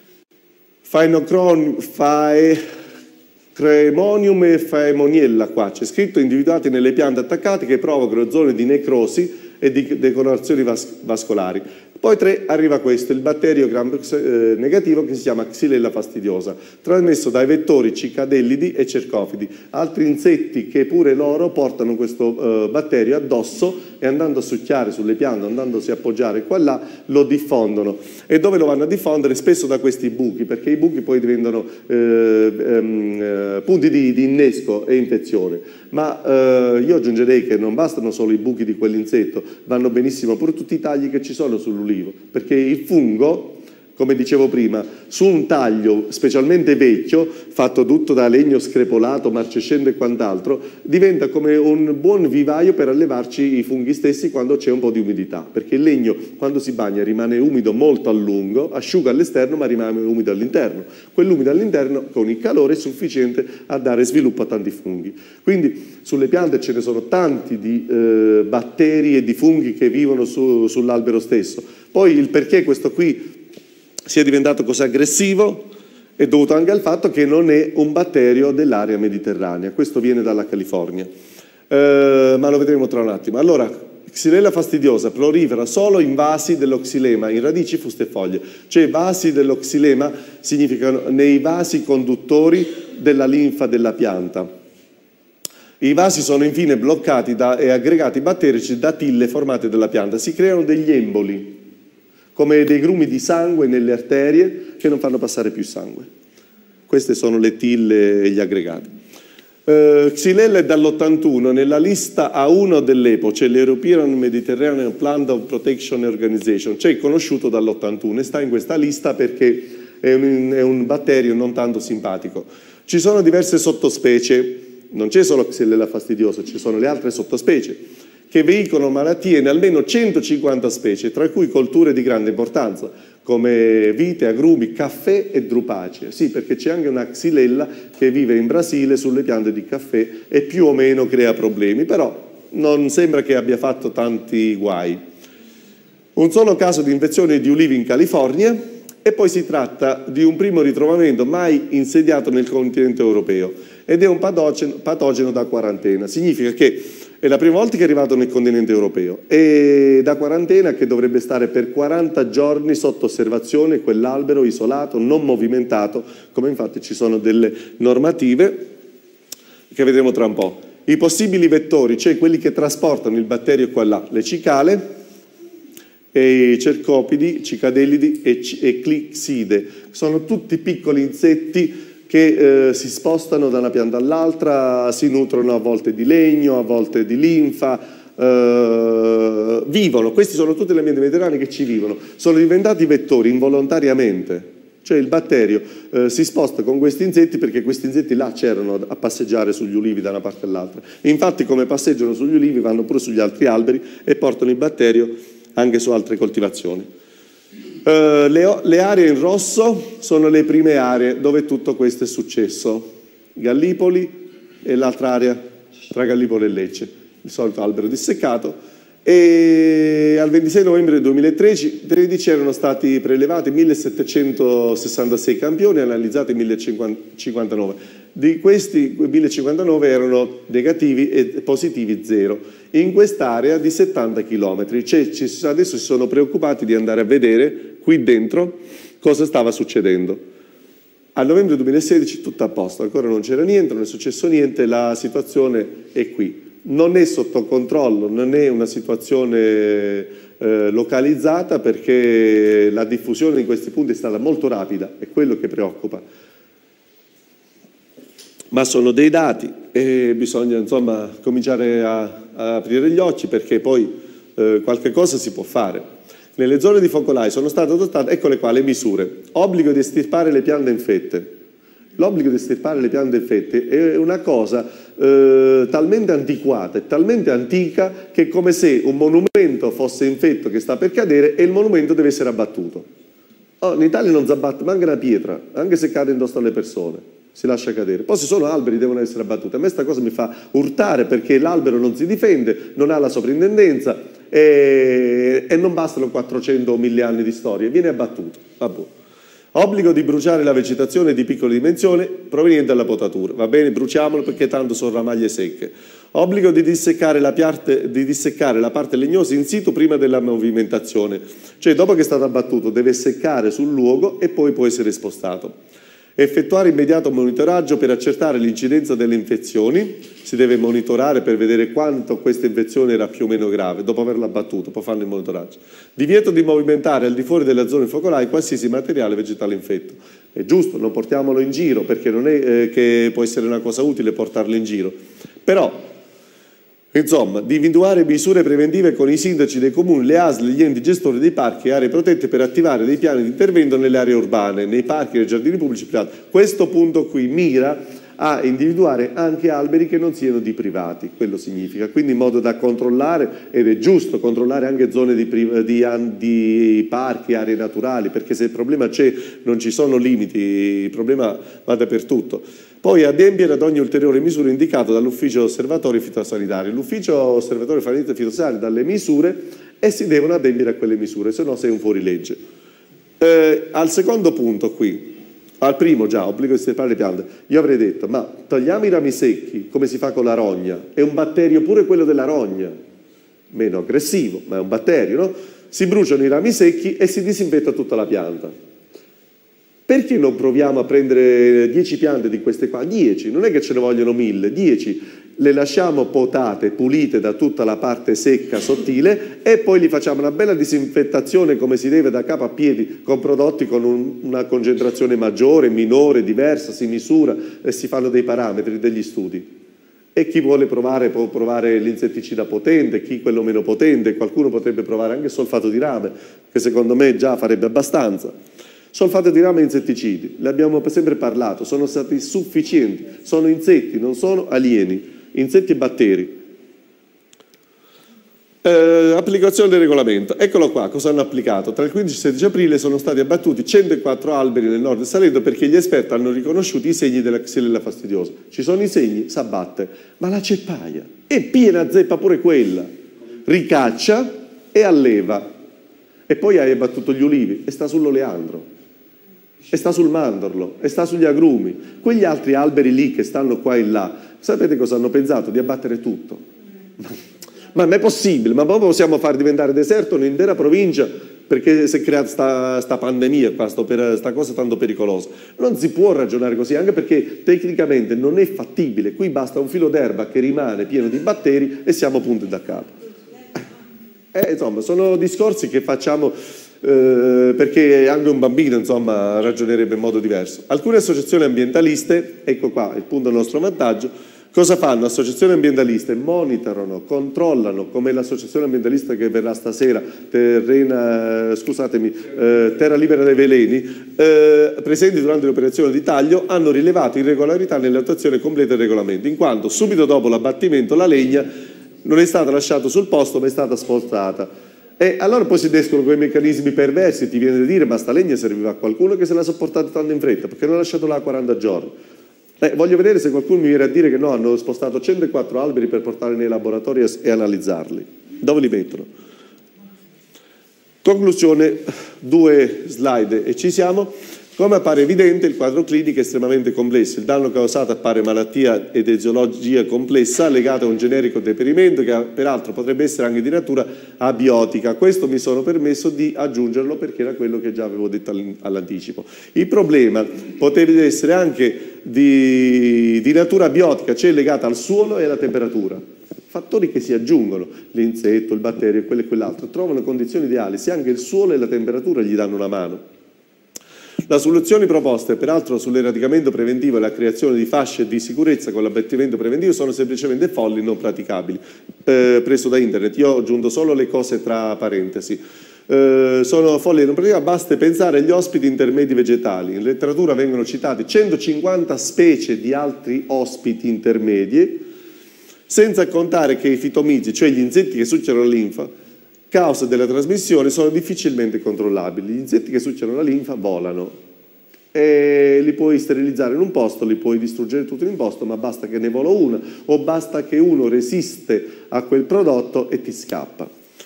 Phaeocremonium e Phaemoniella, qua c'è scritto, individuati nelle piante attaccate che provocano zone di necrosi e di decolorazioni vas vascolari. Poi tre arriva questo, il batterio gram eh, negativo che si chiama Xylella fastidiosa, trasmesso dai vettori cicadellidi e cercofidi, altri insetti che pure loro portano questo eh, batterio addosso e andando a succhiare sulle piante, andandosi a appoggiare qua e là, lo diffondono. E dove lo vanno a diffondere? Spesso da questi buchi, perché i buchi poi diventano eh, ehm, punti di, di innesco e infezione. Ma eh, io aggiungerei che non bastano solo i buchi di quell'insetto, vanno benissimo pure tutti i tagli che ci sono sull'ulivo, perché il fungo, come dicevo prima, su un taglio specialmente vecchio, fatto tutto da legno screpolato, marcescente e quant'altro, diventa come un buon vivaio per allevarci i funghi stessi quando c'è un po' di umidità, perché il legno quando si bagna rimane umido molto a lungo, asciuga all'esterno ma rimane umido all'interno. Quell'umido all'interno con il calore è sufficiente a dare sviluppo a tanti funghi. Quindi sulle piante ce ne sono tanti di eh, batteri e di funghi che vivono su, sull'albero stesso. Poi il perché questo qui sia diventato così aggressivo è dovuto anche al fatto che non è un batterio dell'area mediterranea, questo viene dalla California, eh, ma lo vedremo tra un attimo. Allora, Xylella fastidiosa prolifera solo in vasi dello xilema, in radici, fuste e foglie, cioè vasi dello xilema significano nei vasi conduttori della linfa della pianta. I vasi sono infine bloccati da, e aggregati batterici da tille formate dalla pianta, si creano degli emboli, come dei grumi di sangue nelle arterie che non fanno passare più sangue. Queste sono le tille e gli aggregati. Uh, Xylella è dall'ottantuno nella lista A uno dell'E P O, cioè l'European Mediterranean Plant of Protection Organization, cioè conosciuto dall'ottantuno e sta in questa lista perché è un, è un batterio non tanto simpatico. Ci sono diverse sottospecie, non c'è solo Xylella fastidiosa, ci sono le altre sottospecie che veicolano malattie in almeno centocinquanta specie, tra cui colture di grande importanza, come vite, agrumi, caffè e drupacee. Sì, perché c'è anche una Xylella che vive in Brasile sulle piante di caffè e più o meno crea problemi, però non sembra che abbia fatto tanti guai. Un solo caso di infezione di ulivi in California e poi si tratta di un primo ritrovamento mai insediato nel continente europeo ed è un patogeno, patogeno da quarantena. Significa che è la prima volta che è arrivato nel continente europeo e da quarantena che dovrebbe stare per quaranta giorni sotto osservazione quell'albero isolato, non movimentato, come infatti ci sono delle normative che vedremo tra un po'. I possibili vettori, cioè quelli che trasportano il batterio qua là, le cicale, e i cercopidi, cicadelidi e, e clixide, sono tutti piccoli insetti che eh, si spostano da una pianta all'altra, si nutrono a volte di legno, a volte di linfa, eh, vivono, questi sono tutti gli ambienti mediterranei che ci vivono, sono diventati vettori involontariamente. Cioè il batterio eh, si sposta con questi insetti perché questi insetti là c'erano a passeggiare sugli ulivi da una parte all'altra. Infatti come passeggiano sugli ulivi vanno pure sugli altri alberi e portano il batterio anche su altre coltivazioni. Uh, le, le aree in rosso sono le prime aree dove tutto questo è successo. Gallipoli e l'altra area tra Gallipoli e Lecce, il solito albero disseccato. E al ventisei novembre duemilatredici erano stati prelevati millesettecentosessantasei campioni e analizzati millecinquantanove. Di questi millecinquantanove erano negativi e positivi zero. In quest'area di settanta chilometri, cioè, adesso si sono preoccupati di andare a vedere qui dentro cosa stava succedendo. A novembre duemilasedici tutto a posto, ancora non c'era niente, non è successo niente, la situazione è qui. Non è sotto controllo, non è una situazione eh, localizzata perché la diffusione in questi punti è stata molto rapida, è quello che preoccupa. Ma sono dei dati e bisogna insomma cominciare a, a aprire gli occhi perché poi eh, qualche cosa si può fare. Nelle zone di focolai sono state adottate, eccole qua, le misure. Obbligo di estirpare le piante infette. L'obbligo di estirpare le piante infette è una cosa eh, talmente antiquata e talmente antica che è come se un monumento fosse infetto che sta per cadere e il monumento deve essere abbattuto. Oh, in Italia non si abbatte manca una pietra, anche se cade indosso alle persone, si lascia cadere. Poi se sono alberi devono essere abbattuti. A me questa cosa mi fa urtare perché l'albero non si difende, non ha la soprintendenza e, e non bastano quattrocento o mille anni di storia, viene abbattuto. Vabbè. Obbligo di bruciare la vegetazione di piccola dimensione proveniente dalla potatura. Va bene, bruciamolo perché tanto sono ramaglie secche. Obbligo di disseccare la, piarte, di disseccare la parte legnosa in situ prima della movimentazione. Cioè dopo che è stato abbattuto deve seccare sul luogo e poi può essere spostato. Effettuare immediato monitoraggio per accertare l'incidenza delle infezioni. Si deve monitorare per vedere quanto questa infezione era più o meno grave. Dopo averla abbattuto, poi fanno il monitoraggio. Divieto di movimentare al di fuori della zona focolai qualsiasi materiale vegetale infetto. È giusto, non portiamolo in giro perché non è eh, che può essere una cosa utile portarlo in giro. Però, insomma, di individuare misure preventive con i sindaci dei comuni, le A S L, gli enti gestori dei parchi e aree protette per attivare dei piani di intervento nelle aree urbane, nei parchi, nei giardini pubblici e privati. Questo punto qui mira a individuare anche alberi che non siano di privati, quello significa, quindi in modo da controllare, ed è giusto controllare anche zone di, di, di parchi, aree naturali, perché se il problema c'è non ci sono limiti, il problema va dappertutto. Poi adempiere ad ogni ulteriore misura indicata dall'ufficio osservatorio fitosanitario. L'ufficio osservatorio fitosanitario dà le misure e si devono adempiere a quelle misure, se no sei un fuorilegge. Eh, al secondo punto qui, al primo già, obbligo di estirpare le piante, io avrei detto, ma togliamo i rami secchi, come si fa con la rogna, è un batterio pure quello della rogna, meno aggressivo, ma è un batterio, no? Si bruciano i rami secchi e si disinfetta tutta la pianta. Perché non proviamo a prendere dieci piante di queste qua? dieci, non è che ce ne vogliono mille, dieci, le lasciamo potate, pulite da tutta la parte secca, sottile e poi gli facciamo una bella disinfettazione come si deve da capo a piedi con prodotti con un, una concentrazione maggiore, minore, diversa, si misura e si fanno dei parametri, degli studi. E chi vuole provare può provare l'insetticida potente, chi quello meno potente, qualcuno potrebbe provare anche solfato di rame, che secondo me già farebbe abbastanza. Solfato di rame e insetticidi, ne abbiamo sempre parlato, sono stati sufficienti, sono insetti, non sono alieni, insetti e batteri. Eh, applicazione del regolamento, eccolo qua, cosa hanno applicato? Tra il quindici e il sedici aprile sono stati abbattuti centoquattro alberi nel nord del Salento perché gli esperti hanno riconosciuto i segni della xylella fastidiosa. Ci sono i segni, s'abbatte, ma la ceppaia è piena zeppa pure quella, ricaccia e alleva. E poi hai abbattuto gli ulivi e sta sull'oleandro, e sta sul mandorlo, e sta sugli agrumi. Quegli altri alberi lì che stanno qua e là, sapete cosa hanno pensato? Di abbattere tutto. Ma non è possibile, ma poi possiamo far diventare deserto un'intera provincia perché si è creata sta, sta pandemia, qua, sto per, sta cosa tanto pericolosa. Non si può ragionare così, anche perché tecnicamente non è fattibile. Qui basta un filo d'erba che rimane pieno di batteri e siamo punti da capo. Eh, insomma, sono discorsi che facciamo eh, perché anche un bambino, insomma, ragionerebbe in modo diverso. Alcune associazioni ambientaliste, ecco qua il punto a nostro vantaggio, cosa fanno? Associazioni ambientaliste monitorano, controllano, come l'associazione ambientalista che verrà stasera, Terrena, scusatemi, eh, Terra Libera dai Veleni, eh, presenti durante l'operazione di taglio, hanno rilevato irregolarità nell'attuazione completa del regolamento, in quanto subito dopo l'abbattimento la legna non è stata lasciata sul posto ma è stata spostata. E allora poi si descono quei meccanismi perversi, ti viene da dire ma sta legna serviva a qualcuno che se l'ha sopportata tanto in fretta, perché non ha lasciato là quaranta giorni. Eh, voglio vedere se qualcuno mi viene a dire che no, hanno spostato centoquattro alberi per portarli nei laboratori e analizzarli. Dove li mettono? Conclusione, due slide e ci siamo. Come appare evidente, il quadro clinico è estremamente complesso. Il danno causato appare malattia ed eziologia complessa legata a un generico deperimento che peraltro potrebbe essere anche di natura abiotica. Questo mi sono permesso di aggiungerlo perché era quello che già avevo detto all'anticipo. Il problema potrebbe essere anche di, di natura abiotica, cioè legata al suolo e alla temperatura. Fattori che si aggiungono, l'insetto, il batterio e quello e quell'altro, trovano condizioni ideali se anche il suolo e la temperatura gli danno una mano. Le soluzioni proposte, peraltro sull'eradicamento preventivo e la creazione di fasce di sicurezza con l'abbattimento preventivo, sono semplicemente folli, non praticabili. Eh, preso da internet, io ho aggiunto solo le cose tra parentesi. Eh, sono folli e non praticabili, basta pensare agli ospiti intermedi vegetali. In letteratura vengono citati centocinquanta specie di altri ospiti intermedi, senza contare che i fitomizi, cioè gli insetti che succiano la linfa, cause della trasmissione, sono difficilmente controllabili. Gli insetti che succiano la linfa volano e li puoi sterilizzare in un posto, li puoi distruggere tutto in un posto, ma basta che ne vola uno o basta che uno resiste a quel prodotto e ti scappa.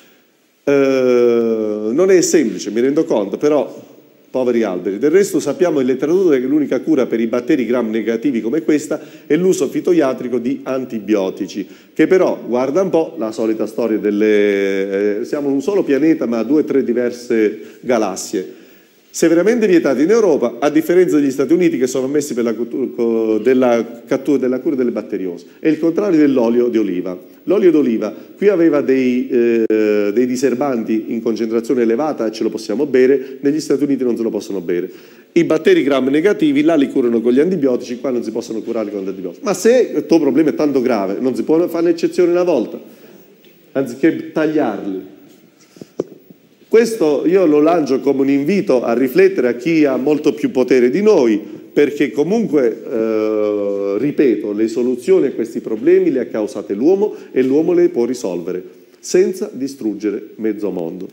Eh, non è semplice, mi rendo conto, però poveri alberi. Del resto sappiamo in letteratura che l'unica cura per i batteri gram negativi come questa è l'uso fitoiatrico di antibiotici, che però, guarda un po', la solita storia delle... Eh, siamo un solo pianeta ma due o tre diverse galassie. Severamente vietati in Europa, a differenza degli Stati Uniti che sono ammessi per la, della, della cura delle batteriose. È il contrario dell'olio di oliva. L'olio d'oliva qui aveva dei, eh, dei diserbanti in concentrazione elevata e ce lo possiamo bere, negli Stati Uniti non se lo possono bere. I batteri gram negativi là li curano con gli antibiotici, qua non si possono curare con gli antibiotici. Ma se il tuo problema è tanto grave, non si può fare un'eccezione una volta, anziché tagliarli. Questo io lo lancio come un invito a riflettere a chi ha molto più potere di noi, perché comunque, eh, ripeto, le soluzioni a questi problemi le ha causate l'uomo e l'uomo le può risolvere senza distruggere mezzo mondo.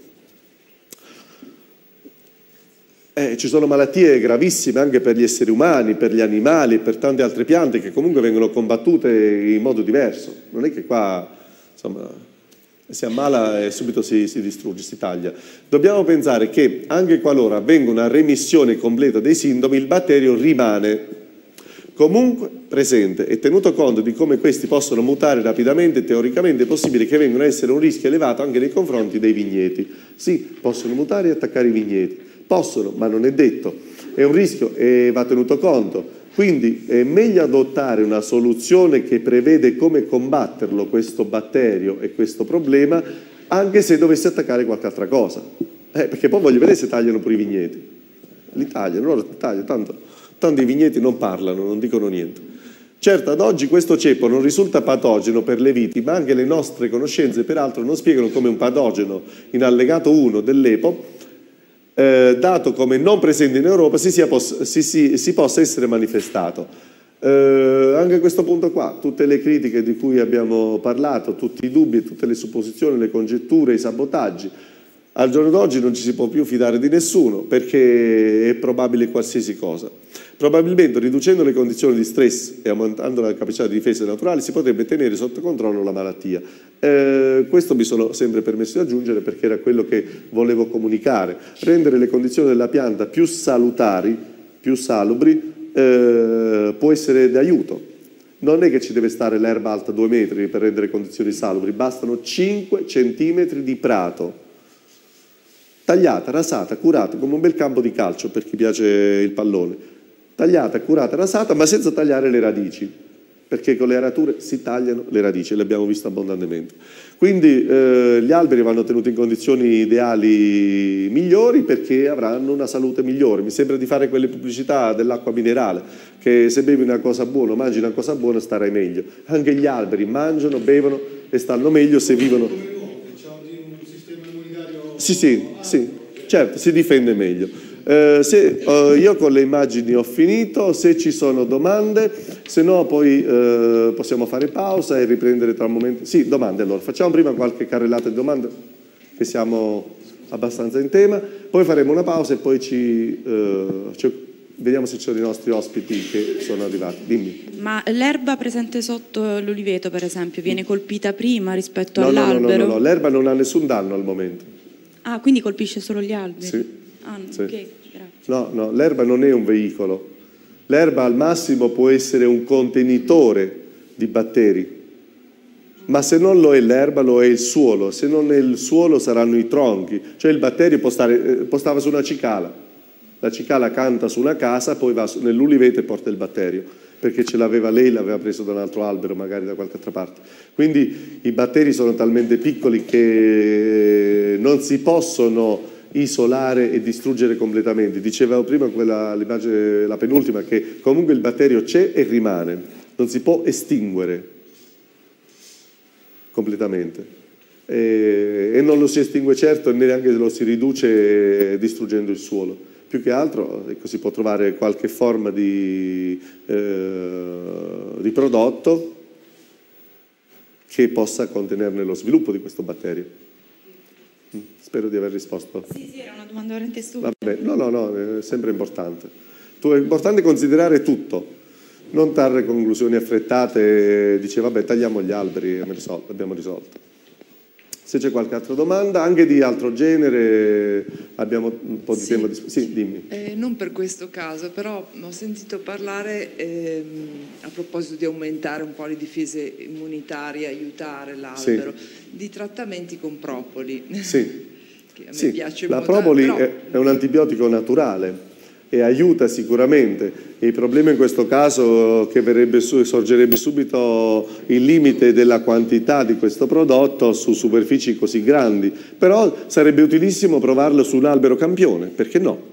Eh, ci sono malattie gravissime anche per gli esseri umani, per gli animali e per tante altre piante che comunque vengono combattute in modo diverso. Non è che qua, insomma, si ammala e subito si, si distrugge, si taglia. Dobbiamo pensare che anche qualora avvenga una remissione completa dei sintomi, il batterio rimane comunque presente e tenuto conto di come questi possono mutare rapidamente, teoricamente è possibile che vengano a essere un rischio elevato anche nei confronti dei vigneti. Sì, possono mutare e attaccare i vigneti, possono, ma non è detto. È un rischio e va tenuto conto. Quindi è meglio adottare una soluzione che prevede come combatterlo questo batterio e questo problema, anche se dovesse attaccare qualche altra cosa. Eh, perché poi voglio vedere se tagliano pure i vigneti. Li tagliano, loro tagliano, tanto, tanto i vigneti non parlano, non dicono niente. Certo, ad oggi questo ceppo non risulta patogeno per le viti, ma anche le nostre conoscenze peraltro non spiegano come un patogeno in allegato uno dell'E P O eh, dato come non presente in Europa, si, sia poss si, si, si possa essere manifestato. Eh, anche a questo punto qua, tutte le critiche di cui abbiamo parlato, tutti i dubbi, tutte le supposizioni, le congetture, i sabotaggi, al giorno d'oggi non ci si può più fidare di nessuno perché è probabile qualsiasi cosa. Probabilmente riducendo le condizioni di stress e aumentando la capacità di difesa naturale si potrebbe tenere sotto controllo la malattia. Eh, questo mi sono sempre permesso di aggiungere perché era quello che volevo comunicare. Rendere le condizioni della pianta più salutari, più salubri, eh, può essere d'aiuto. Non è che ci deve stare l'erba alta due metri per rendere condizioni salubri, bastano cinque centimetri di prato. Tagliata, rasata, curata, come un bel campo di calcio per chi piace il pallone. Tagliata, curata, rasata, ma senza tagliare le radici, perché con le arature si tagliano le radici, le abbiamo visto abbondantemente. Quindi eh, gli alberi vanno tenuti in condizioni ideali migliori perché avranno una salute migliore. Mi sembra di fare quelle pubblicità dell'acqua minerale, che se bevi una cosa buona, mangi una cosa buona, starai meglio. Anche gli alberi mangiano, bevono e stanno meglio se vivono... Sì, sì, sì, certo, si difende meglio. Eh, se, eh, io con le immagini ho finito, se ci sono domande, se no poi eh, possiamo fare pausa e riprendere tra un momento. Sì, domande allora, facciamo prima qualche carrellata di domande, che siamo abbastanza in tema, poi faremo una pausa e poi ci, eh, ci vediamo se ci sono i nostri ospiti che sono arrivati. Dimmi. Ma l'erba presente sotto l'oliveto, per esempio, viene colpita prima rispetto no, all'albero? No, no, no, no, l'erba non ha nessun danno al momento. Ah, quindi colpisce solo gli alberi? Sì. Ah, no, sì. Okay, grazie. No, no, l'erba non è un veicolo. L'erba al massimo può essere un contenitore di batteri, ma se non lo è l'erba lo è il suolo, se non è il suolo saranno i tronchi, cioè il batterio può, stare, può stare su una cicala, la cicala canta su una casa, poi va nell'uliveto e porta il batterio, perché ce l'aveva lei, l'aveva preso da un altro albero, magari da qualche altra parte. Quindi i batteri sono talmente piccoli che non si possono isolare e distruggere completamente. Dicevo prima quella, l'immagine, la penultima, che comunque il batterio c'è e rimane, non si può estinguere completamente. E, e non lo si estingue certo e neanche lo si riduce distruggendo il suolo. Più che altro ecco, si può trovare qualche forma di, eh, di prodotto che possa contenerne lo sviluppo di questo batterio. Spero di aver risposto. Sì, sì, era una domanda veramente stupida. Vabbè, no, no, no, è sempre importante. È importante considerare tutto, non trarre conclusioni affrettate e dice vabbè tagliamo gli alberi e abbiamo risolto. Se c'è qualche altra domanda, anche di altro genere, abbiamo un po' di sì. tempo a disposizione. Sì, dimmi. Eh, non per questo caso, però ho sentito parlare ehm, a proposito di aumentare un po' le difese immunitarie, aiutare l'albero, sì. di trattamenti con propoli. Sì, che a me sì. piace la molto, propoli però... è, è un antibiotico naturale e aiuta sicuramente. Il problema in questo caso è che verrebbe su, sorgerebbe subito il limite della quantità di questo prodotto su superfici così grandi, però sarebbe utilissimo provarlo su un albero campione, perché no?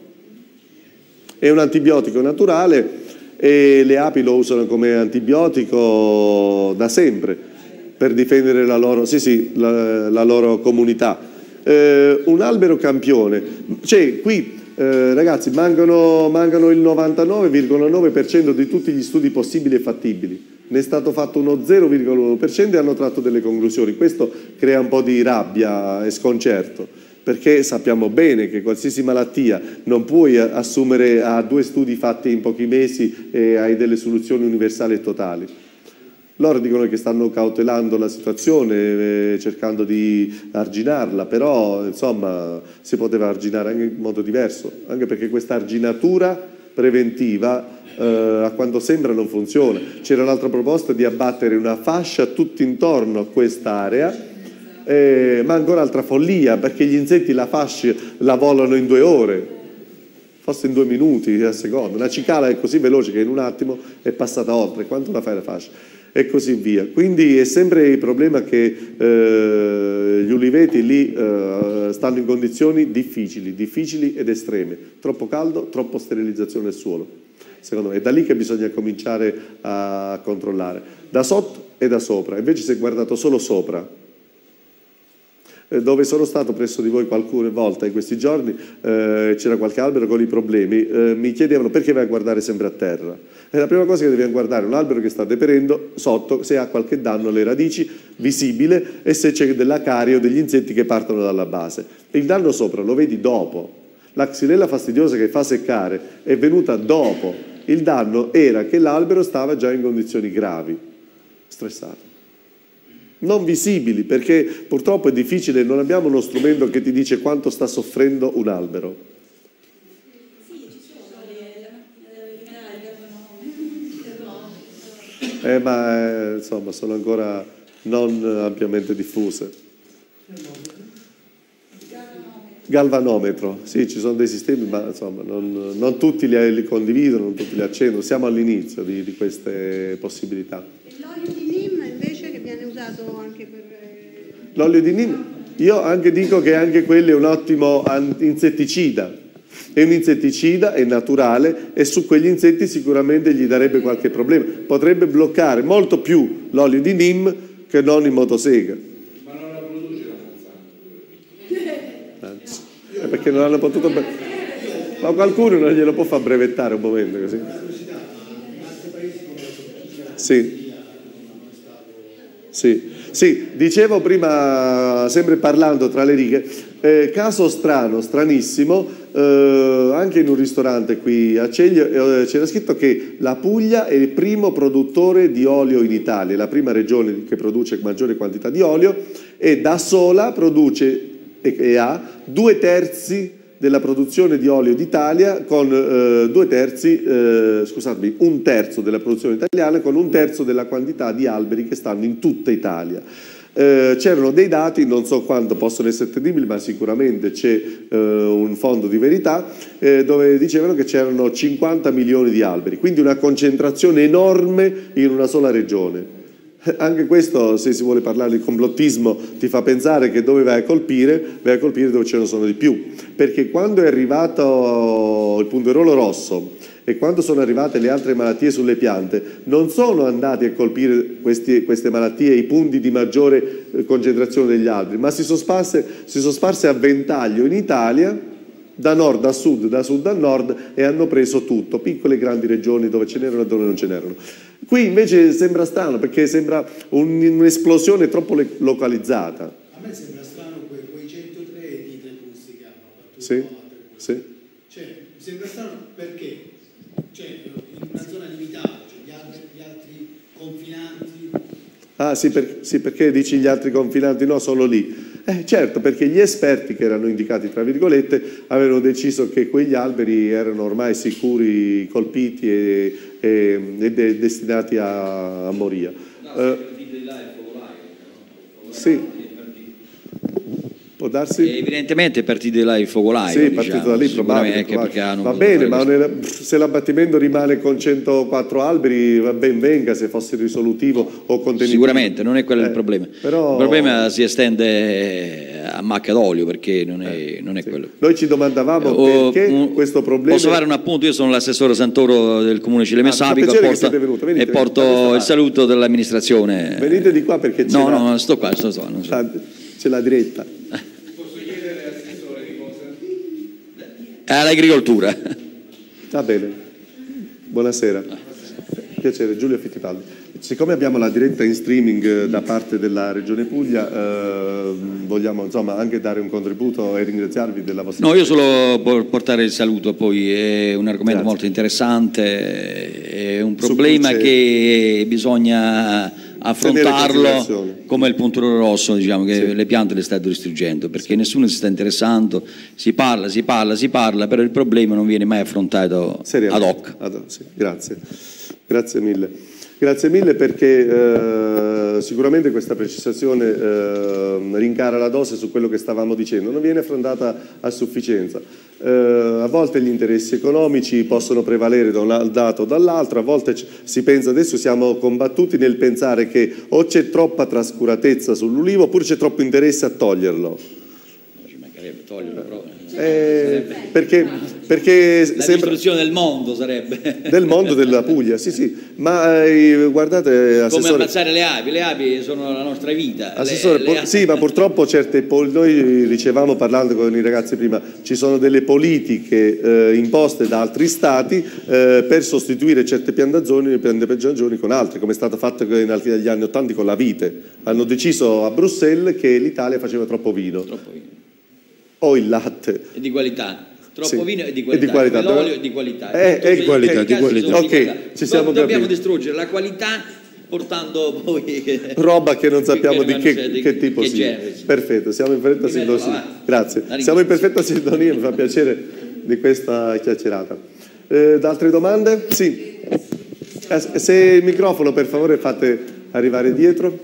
È un antibiotico naturale e le api lo usano come antibiotico da sempre per difendere la loro, sì, sì, la, la loro comunità. Eh, un albero campione, cioè qui Eh, ragazzi, mancano, mancano il novantanove virgola nove per cento di tutti gli studi possibili e fattibili. Ne è stato fatto uno zero virgola uno per cento e hanno tratto delle conclusioni. Questo crea un po' di rabbia e sconcerto, perché sappiamo bene che qualsiasi malattia non puoi assumere a due studi fatti in pochi mesi e hai delle soluzioni universali e totali. Loro dicono che stanno cautelando la situazione, eh, cercando di arginarla, però insomma si poteva arginare anche in modo diverso, anche perché questa arginatura preventiva eh, a quanto sembra non funziona. C'era un'altra proposta di abbattere una fascia tutto intorno a quest'area, eh, ma ancora altra follia, perché gli insetti la fascia la volano in due ore, forse in due minuti a seconda. Una cicala è così veloce che in un attimo è passata oltre. Quanto la fai la fascia? E così via. Quindi è sempre il problema che eh, gli uliveti lì eh, stanno in condizioni difficili, difficili ed estreme. Troppo caldo, troppo sterilizzazione del suolo. Secondo me è da lì che bisogna cominciare a controllare, da sotto e da sopra. Invece si è guardato solo sopra. eh, dove sono stato presso di voi qualche volta in questi giorni, eh, c'era qualche albero con i problemi, eh, mi chiedevano perché vai a guardare sempre a terra. E la prima cosa che devi guardare è un albero che sta deperendo sotto, se ha qualche danno alle radici visibile e se c'è della carie o degli insetti che partono dalla base. Il danno sopra lo vedi dopo. La xylella fastidiosa che fa seccare è venuta dopo. Il danno era che l'albero stava già in condizioni gravi, stressato. Non visibili, perché purtroppo è difficile, non abbiamo uno strumento che ti dice quanto sta soffrendo un albero. Eh, ma eh, insomma sono ancora non ampiamente diffuse. Galvanometro, sì, ci sono dei sistemi, ma insomma non, non tutti li, li condividono, non tutti li accendono, siamo all'inizio di, di queste possibilità. E l'olio di Nim invece che viene usato anche per... L'olio di Nim, io anche dico che anche quello è un ottimo insetticida, è un insetticida, è naturale e su quegli insetti sicuramente gli darebbe qualche problema, potrebbe bloccare molto più l'olio di Nim che non il motosega. Ma non la produce la Monsanto? Anzi, è perché non hanno potuto... Ma qualcuno non glielo può far brevettare un momento così? Sì. Sì. Sì, dicevo prima, sempre parlando tra le righe, eh, caso strano, stranissimo, eh, anche in un ristorante qui a Ceglio eh, c'era scritto che la Puglia è il primo produttore di olio in Italia, la prima regione che produce maggiore quantità di olio e da sola produce e, e ha due terzi della produzione di olio d'Italia con eh, due terzi, eh, scusatemi, un terzo della produzione italiana con un terzo della quantità di alberi che stanno in tutta Italia. Eh, c'erano dei dati, non so quanto possono essere attendibili, ma sicuramente c'è eh, un fondo di verità, eh, dove dicevano che c'erano cinquanta milioni di alberi, quindi una concentrazione enorme in una sola regione. Anche questo, se si vuole parlare di complottismo, ti fa pensare che dove vai a colpire, vai a colpire dove ce ne sono di più, perché quando è arrivato il punteruolo rosso e quando sono arrivate le altre malattie sulle piante, non sono andati a colpire questi, queste malattie, i punti di maggiore concentrazione degli alberi, ma si sono sparse, si sono sparse a ventaglio in Italia, da nord a sud, da sud a nord, e hanno preso tutto, piccole e grandi regioni dove ce n'erano e dove non ce n'erano. Qui invece sembra strano, perché sembra un'esplosione troppo localizzata. A me sembra strano que, quei centotré di Trepuzzi che hanno battuto Sì, a Trepuzzi. sì. Cioè, mi sembra strano perché? Cioè, in una zona limitata, cioè gli altri, gli altri confinanti... Ah sì, per, sì, perché dici gli altri confinanti? No, solo lì. Eh, certo, perché gli esperti che erano indicati, tra virgolette, avevano deciso che quegli alberi erano ormai sicuri, colpiti e, e, e de, destinati a, a morire. Uh, sì. Può darsi? Evidentemente è partito di là il focolaio. Sì, è partito diciamo, da lì, probabile. probabile. Hanno va bene, ma nel, se l'abbattimento rimane con centoquattro alberi, va ben venga se fosse risolutivo o contenitivo. Sicuramente, non è quello eh, il problema. Però... Il problema si estende a macchia d'olio, perché non è, eh, non è sì. quello. Noi ci domandavamo o, perché un, questo problema... Posso fare un appunto? Io sono l'assessore Santoro del comune Cileme ah, Sapico e porto, venuto, venite, e porto il saluto dell'amministrazione. Venite di qua perché c'è No, la... no, sto qua, sto, sto, non so. C'è la diretta. All'agricoltura. Va bene, buonasera, piacere, Giulio Fittipaldi. Siccome abbiamo la diretta in streaming da parte della Regione Puglia, eh, vogliamo insomma anche dare un contributo e ringraziarvi della vostra... No, io solo portare il saluto, poi è un argomento Grazie. molto interessante, è un problema che bisogna affrontarlo come il punteruolo rosso, diciamo, che sì. le piante le sta distruggendo, perché sì. nessuno si sta interessando, si parla, si parla, si parla, però il problema non viene mai affrontato ad hoc. Ad hoc sì. Grazie, grazie mille. Grazie mille perché eh, sicuramente questa precisazione eh, rincara la dose su quello che stavamo dicendo, non viene affrontata a sufficienza. Eh, a volte gli interessi economici possono prevalere da un dato o dall'altro, a volte si pensa, adesso siamo combattuti nel pensare che o c'è troppa trascuratezza sull'ulivo oppure c'è troppo interesse a toglierlo. Ci mancherebbe toglierlo, però. Eh, perché perché la sembra... distruzione del mondo sarebbe. Del mondo della Puglia, sì sì, ma eh, guardate assessore... Come ammazzare le api, le api sono la nostra vita. Assessore, le, le... sì, ma purtroppo certe pol- noi dicevamo parlando con i ragazzi prima, ci sono delle politiche eh, imposte da altri stati eh, per sostituire certe piantagioni, piantagioni con altre, come è stato fatto in altri degli anni ottanta con la vite. Hanno deciso a Bruxelles che l'Italia faceva troppo vino. Troppo vino. O il latte. E di qualità. Troppo Sì. vino e di qualità, e di qualità. l'olio è di qualità. Eh, è qualità, di qualità. Ok, ci siamo dobbiamo capiti. distruggere la qualità portando poi che, roba che non sappiamo che di che, c'è, di, che tipo che sia. genere. Perfetto, siamo in perfetta sintonia. Grazie. Siamo in perfetta sintonia, mi fa piacere di questa chiacchierata. Eh, altre domande? Sì. Eh, se il microfono per favore fate arrivare dietro.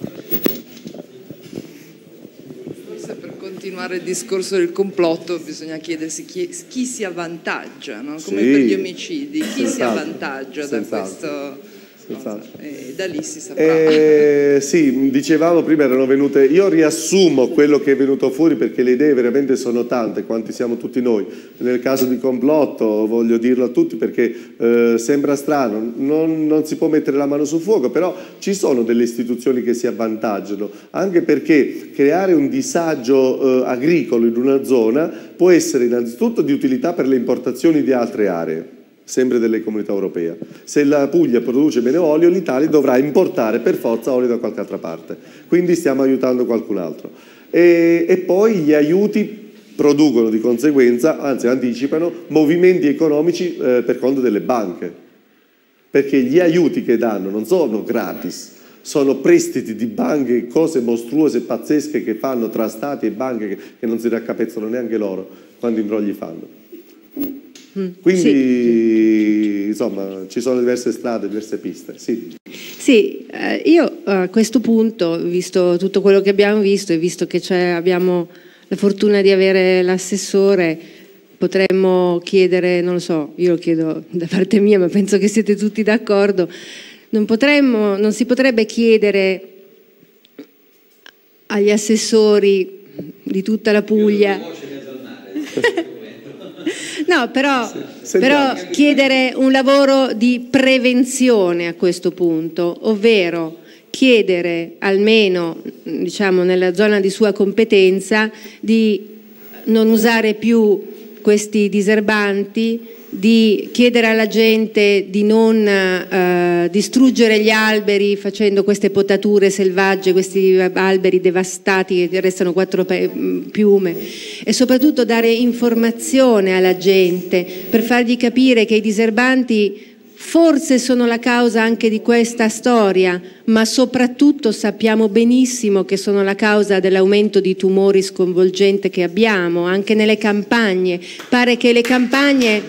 Continuare il discorso del complotto bisogna chiedersi chi, chi si avvantaggia, no? Come Sì, per gli omicidi, chi si senz'altro, avvantaggia da senz'altro, questo senz'altro. e da lì si saprà. Eh, sì, dicevamo prima erano venute, io riassumo quello che è venuto fuori perché le idee veramente sono tante, quanti siamo tutti noi. Nel caso di complotto voglio dirlo a tutti perché eh, sembra strano, non, non si può mettere la mano sul fuoco, però ci sono delle istituzioni che si avvantaggiano, anche perché creare un disagio eh, agricolo in una zona può essere innanzitutto di utilità per le importazioni di altre aree, sempre delle comunità europee. Se la Puglia produce bene olio, l'Italia dovrà importare per forza olio da qualche altra parte. Quindi stiamo aiutando qualcun altro. E, e poi gli aiuti producono di conseguenza, anzi anticipano, movimenti economici eh, per conto delle banche. Perché gli aiuti che danno non sono gratis, sono prestiti di banche, cose mostruose e pazzesche che fanno tra stati e banche che, che non si raccapezzano neanche loro quando imbrogli fanno. Quindi sì, insomma ci sono diverse strade, diverse piste. Sì, sì eh, io a questo punto, visto tutto quello che abbiamo visto e visto che abbiamo la fortuna di avere l'assessore, potremmo chiedere, non lo so, io lo chiedo da parte mia ma penso che siete tutti d'accordo, non potremmo, non si potrebbe chiedere agli assessori di tutta la Puglia no, però, però chiedere un lavoro di prevenzione a questo punto, ovvero chiedere almeno, diciamo, nella zona di sua competenza di non usare più questi diserbanti, di chiedere alla gente di non eh, distruggere gli alberi facendo queste potature selvagge, questi alberi devastati che restano quattro piume, e soprattutto dare informazione alla gente per fargli capire che i diserbanti forse sono la causa anche di questa storia, ma soprattutto sappiamo benissimo che sono la causa dell'aumento di tumori sconvolgente che abbiamo anche nelle campagne. Pare che le campagne,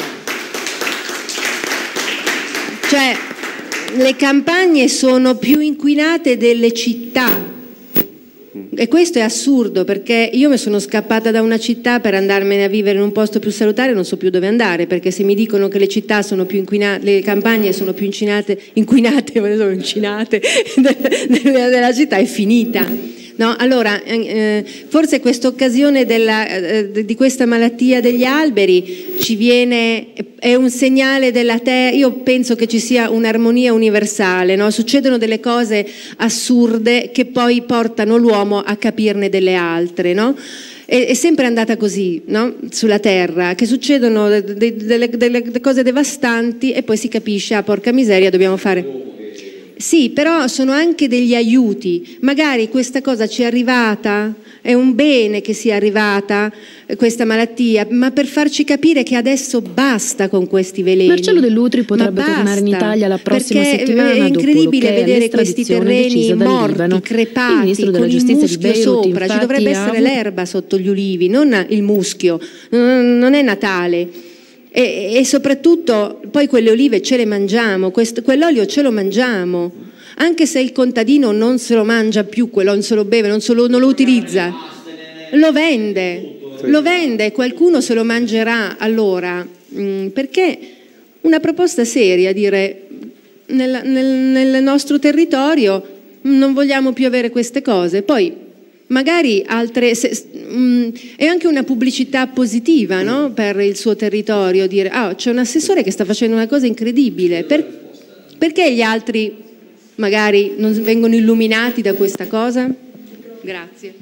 cioè le campagne sono più inquinate delle città. E questo è assurdo, perché io mi sono scappata da una città per andarmene a vivere in un posto più salutare, non so più dove andare, perché se mi dicono che le città sono più inquinate, le campagne sono più inquinate, inquinate, sono inquinate della città è finita. No, allora, eh, forse questa occasione della, eh, di questa malattia degli alberi ci viene, è un segnale della terra. Io penso che ci sia un'armonia universale, no? Succedono delle cose assurde che poi portano l'uomo a capirne delle altre, no? È, è sempre andata così, no? Sulla terra, che succedono de, de, delle, delle cose devastanti e poi si capisce, ah porca miseria, dobbiamo fare... Sì, però sono anche degli aiuti. Magari questa cosa ci è arrivata, è un bene che sia arrivata questa malattia, ma per farci capire che adesso basta con questi veleni. Marcello Dell'Utri potrebbe tornare in Italia la prossima settimana. È incredibile vedere questi terreni morti, crepati, con il muschio sopra. Ci dovrebbe essere l'erba sotto gli ulivi, non il muschio. Non è Natale. E, e soprattutto poi quelle olive ce le mangiamo, questo, quell'olio ce lo mangiamo, anche se il contadino non se lo mangia più, quello non se lo beve, non, se lo, non lo utilizza, lo vende, lo vende, qualcuno se lo mangerà. Allora, mh, perché una proposta seria, dire nel, nel, nel nostro territorio non vogliamo più avere queste cose, poi magari altre, se, mh, è anche una pubblicità positiva, no? Per il suo territorio, dire ah, c'è un assessore che sta facendo una cosa incredibile, per, perché gli altri magari non vengono illuminati da questa cosa? Grazie.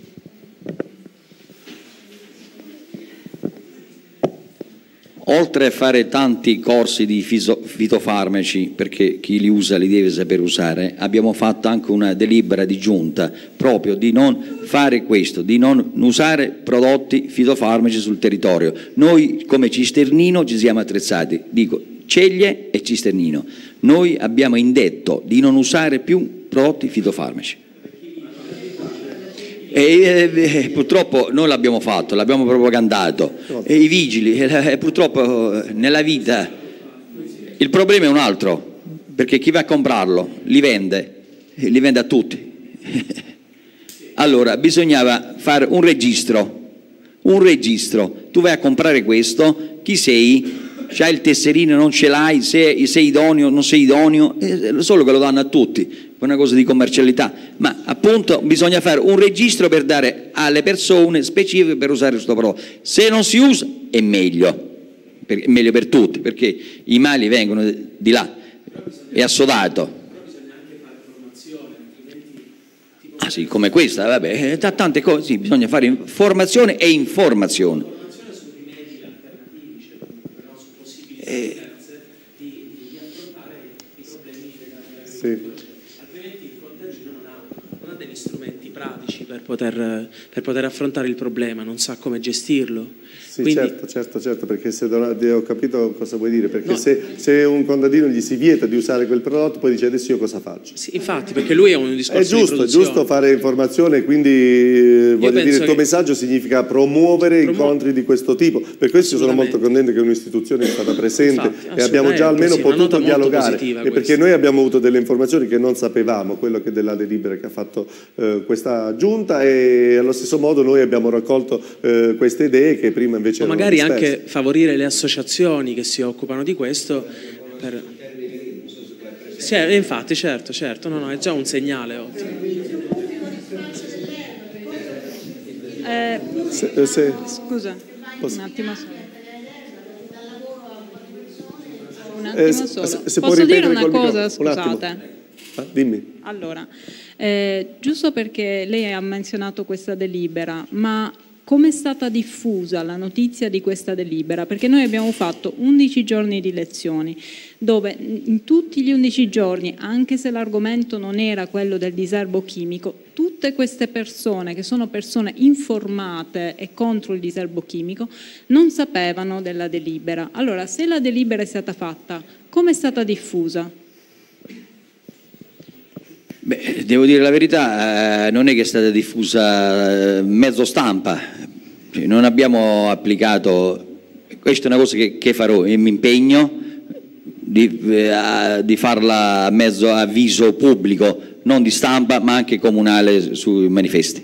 Oltre a fare tanti corsi di fitofarmaci, perché chi li usa li deve saper usare, abbiamo fatto anche una delibera di giunta proprio di non fare questo, di non usare prodotti fitofarmaci sul territorio. Noi come Cisternino ci siamo attrezzati, dico Ceglie e Cisternino, noi abbiamo indetto di non usare più prodotti fitofarmaci. E, eh, purtroppo noi l'abbiamo fatto, l'abbiamo propagandato, e i vigili, eh, purtroppo nella vita il problema è un altro, perché chi va a comprarlo li vende, li vende a tutti. Allora bisognava fare un registro, un registro, tu vai a comprare questo, chi sei, c'hai il tesserino, non ce l'hai, sei, sei idoneo, non sei idoneo, eh, solo che lo danno a tutti. Una cosa di commercialità, ma appunto bisogna fare un registro per dare alle persone specifiche per usare questo prodotto. Se non si usa è meglio, è meglio per tutti, perché i mali vengono di là, è assodato. Ah sì, come questa, vabbè, da tante cose, sì, bisogna fare formazione e informazione. Formazione su rimedi alternativi, cioè, però su possibili eh. di, di affrontare i problemi legati alla sì. degli strumenti pratici per poter, per poter affrontare il problema, non sa come gestirlo. Sì, Quindi... certo, certo, certo, perché se ho capito cosa vuoi dire, perché no. se, se un contadino gli si vieta di usare quel prodotto, poi dice adesso io cosa faccio? Sì, infatti, perché lui è un discorso è giusto, di è giusto fare informazione, quindi voglio dire il tuo che... messaggio significa promuovere Promu... incontri di questo tipo, per questo sono molto contento che un'istituzione è stata presente infatti, e abbiamo già almeno sì, potuto dialogare, e perché noi abbiamo avuto delle informazioni che non sapevamo, quello che della delibera che ha fatto eh, questa giunta, e allo stesso modo noi abbiamo raccolto eh, queste idee che prima invece o magari anche favorire le associazioni che si occupano di questo per... sì, infatti certo, certo, no, no, è già un segnale ottimo. Eh, se, se... Scusa, Posso... un attimo solo. Un Eh, attimo solo. se, se Posso dire una cosa, microfono. Scusate. Ah, dimmi. Allora, eh, giusto perché lei ha menzionato questa delibera, ma come è stata diffusa la notizia di questa delibera? Perché noi abbiamo fatto undici giorni di lezioni, dove in tutti gli undici giorni, anche se l'argomento non era quello del diserbo chimico, tutte queste persone, che sono persone informate e contro il diserbo chimico, non sapevano della delibera. Allora, se la delibera è stata fatta, come è stata diffusa? Beh, devo dire la verità, eh, non è che è stata diffusa eh, mezzo stampa, cioè, non abbiamo applicato, questa è una cosa che, che farò e mi impegno di, eh, di farla a mezzo avviso pubblico, non di stampa ma anche comunale sui manifesti.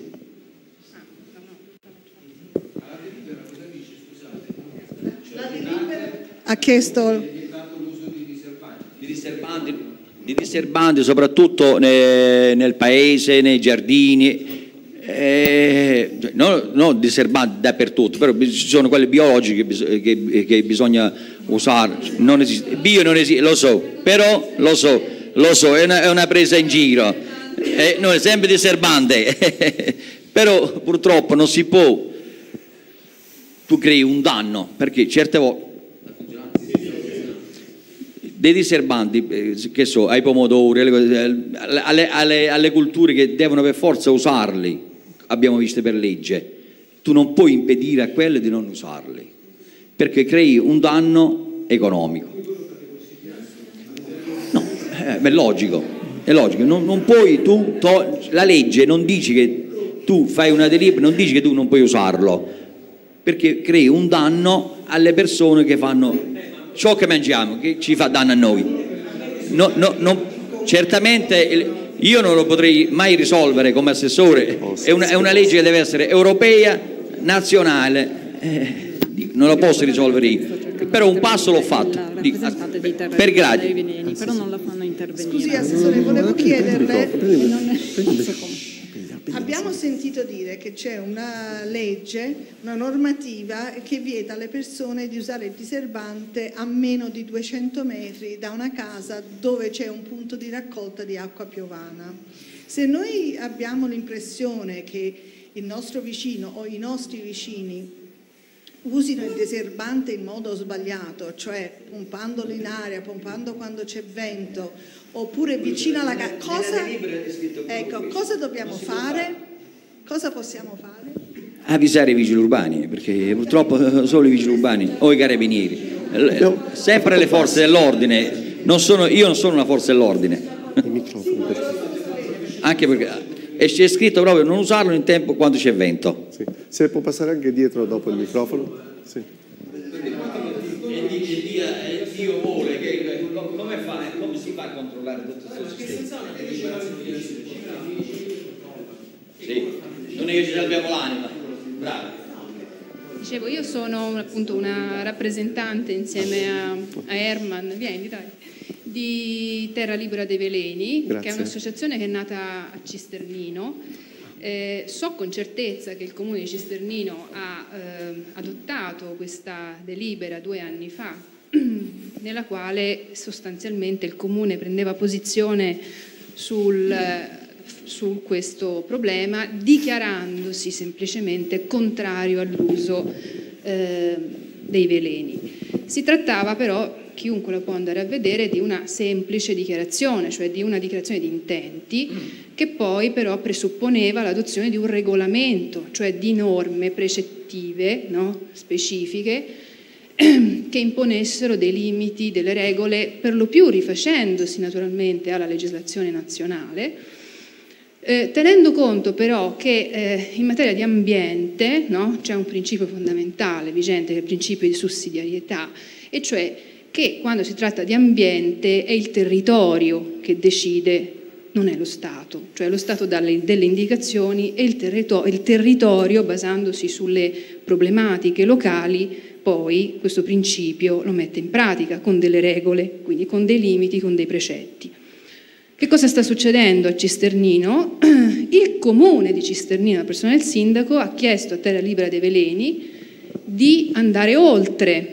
Ha chiesto Di diserbanti, di diserbanti soprattutto nel, nel paese, nei giardini, eh, non no, diserbanti dappertutto, però ci sono quelle biologiche che, che, che bisogna usare, non esiste, bio non esiste, lo so, però lo so, lo so, è una, è una presa in giro, eh, non è sempre diserbante, però purtroppo non si può, tu crei un danno, perché certe volte dei diserbanti, eh, che so, ai pomodori, alle, alle, alle, alle culture che devono per forza usarli, abbiamo visto per legge, tu non puoi impedire a quelle di non usarli, perché crei un danno economico. No, eh, è logico, è logico, non, non puoi tu, to, la legge non dice che tu fai una delibera, non dice che tu non puoi usarlo, perché crei un danno alle persone che fanno ciò che mangiamo, che ci fa danno a noi. No, no, no, certamente io non lo potrei mai risolvere come assessore, è una, è una legge che deve essere europea, nazionale, eh, non lo posso risolvere io, però un passo l'ho fatto, dico, per gradi. Però non la fanno intervenire. Scusi assessore, volevo chiederle, abbiamo abbiamo sentito dire che c'è una legge, una normativa che vieta alle persone di usare il diserbante a meno di duecento metri da una casa dove c'è un punto di raccolta di acqua piovana. Se noi abbiamo l'impressione che il nostro vicino o i nostri vicini usino il diserbante in modo sbagliato, cioè pompandolo in aria, pompando quando c'è vento, oppure vicino alla casa, cosa, ecco, cosa dobbiamo fare? Cosa possiamo fare? Avvisare i vigili urbani, perché purtroppo solo i vigili urbani o i carabinieri, sempre le forze dell'ordine. Non sono, io non sono una forza dell'ordine, anche perché e c'è scritto proprio non usarlo in tempo quando c'è vento. Sì. Se può passare anche dietro dopo il microfono. Sì. E Dio vuole che come, fa, come si fa a controllare tutto questo sistema? Sì, non è che ci salviamo l'anima. Bravo. Dicevo, io sono appunto una rappresentante insieme a, a Herman, vieni dai, di Terra Libera dei Veleni, Grazie. Che è un'associazione che è nata a Cisternino. Eh, so con certezza che il comune di Cisternino ha eh, adottato questa delibera due anni fa, nella quale sostanzialmente il comune prendeva posizione sul, su questo problema, dichiarandosi semplicemente contrario all'uso eh, dei veleni. Si trattava però, chiunque lo può andare a vedere, di una semplice dichiarazione, cioè di una dichiarazione di intenti, che poi però presupponeva l'adozione di un regolamento, cioè di norme precettive, no? specifiche, che imponessero dei limiti, delle regole, per lo più rifacendosi naturalmente alla legislazione nazionale, eh, tenendo conto però che eh, in materia di ambiente, no? c'è un principio fondamentale vigente, che è il principio di sussidiarietà, e cioè che quando si tratta di ambiente è il territorio che decide, non è lo Stato, cioè lo Stato dà delle indicazioni e il, territorio, il territorio, basandosi sulle problematiche locali, poi questo principio lo mette in pratica con delle regole, quindi con dei limiti, con dei precetti. Che cosa sta succedendo a Cisternino? Il comune di Cisternino, la persona del sindaco, ha chiesto a Terra Libera dei Veleni di andare oltre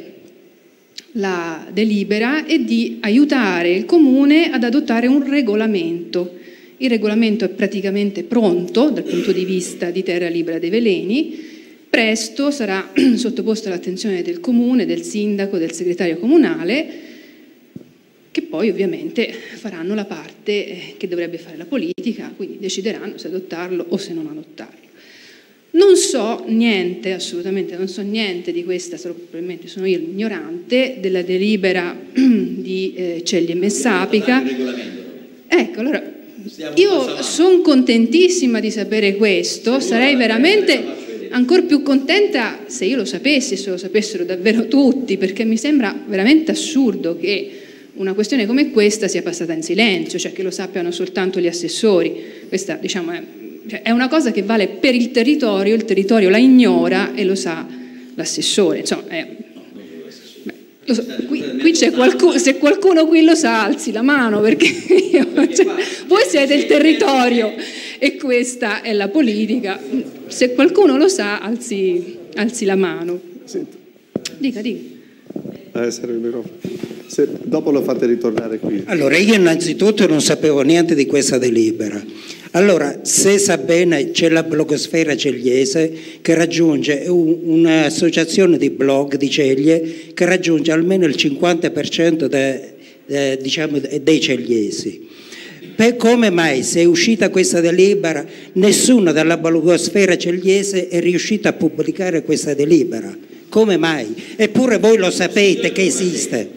la delibera e di aiutare il comune ad adottare un regolamento. Il regolamento è praticamente pronto dal punto di vista di Terra Libera dei Veleni, presto sarà sottoposto all'attenzione del comune, del sindaco, del segretario comunale, che poi ovviamente faranno la parte che dovrebbe fare la politica, quindi decideranno se adottarlo o se non adottarlo. Non so niente, assolutamente non so niente di questa, probabilmente sono io l'ignorante, della delibera di eh, Ceglie e Messapica. Ecco, allora, io sono contentissima di sapere questo, sarei veramente ancora più contenta se io lo sapessi, se lo sapessero davvero tutti, perché mi sembra veramente assurdo che una questione come questa sia passata in silenzio, cioè che lo sappiano soltanto gli assessori. Questa, diciamo, è... Cioè, è una cosa che vale per il territorio, il territorio la ignora e lo sa l'assessore. Insomma, è, beh, lo so, qui, qui c'è qualcuno, se qualcuno qui lo sa, alzi la mano, perché io, cioè, voi siete il territorio e questa è la politica. Se qualcuno lo sa, alzi, alzi la mano. Dica, dica. Eh, serve il microfono. Se, dopo lo fate ritornare qui. Allora, io innanzitutto non sapevo niente di questa delibera. Allora, se sa bene, c'è la blogosfera cegliese che raggiunge un'associazione di blog di Ceglie che raggiunge almeno il cinquanta per cento de, de, diciamo, dei cegliesi. Per come mai, se è uscita questa delibera, nessuno della blogosfera cegliese è riuscito a pubblicare questa delibera? Come mai? Eppure voi lo sapete che esiste.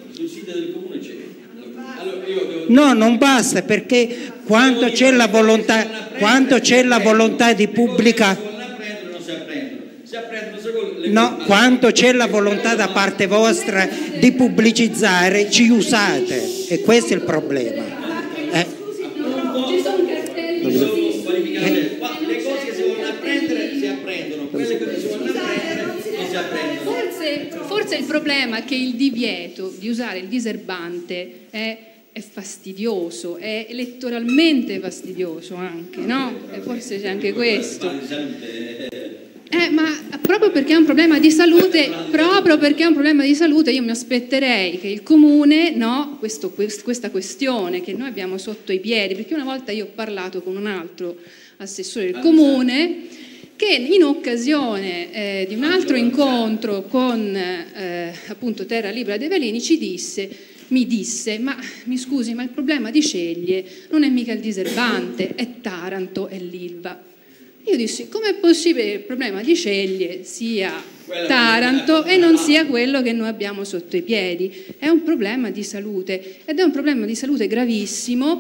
No, non basta, perché quando c'è la volontà, quando c'è la volontà di pubblica, no, quando c'è la volontà da parte vostra di pubblicizzare, ci usate, e questo è il problema. Eh? Ci sono cartelli le cose che si vogliono apprendere si apprendono, quelle che non si vogliono apprendere non si apprendono. Forse, forse il problema è che il divieto di usare il diserbante è è fastidioso, è elettoralmente fastidioso anche, no? E forse c'è anche questo. Eh, ma proprio perché è un problema di salute, proprio perché è un problema di salute, io mi aspetterei che il Comune, no, questo, questa questione che noi abbiamo sotto i piedi, perché una volta io ho parlato con un altro assessore del Comune che in occasione eh, di un altro incontro con eh, appunto Terra Libera dei Veleni ci disse, mi disse, ma mi scusi, ma il problema di Ceglie non è mica il diserbante, è Taranto, è l'Ilva. Io dissi, com'è possibile che il problema di Ceglie sia Taranto e non sia quello che noi abbiamo sotto i piedi? È un problema di salute ed è un problema di salute gravissimo,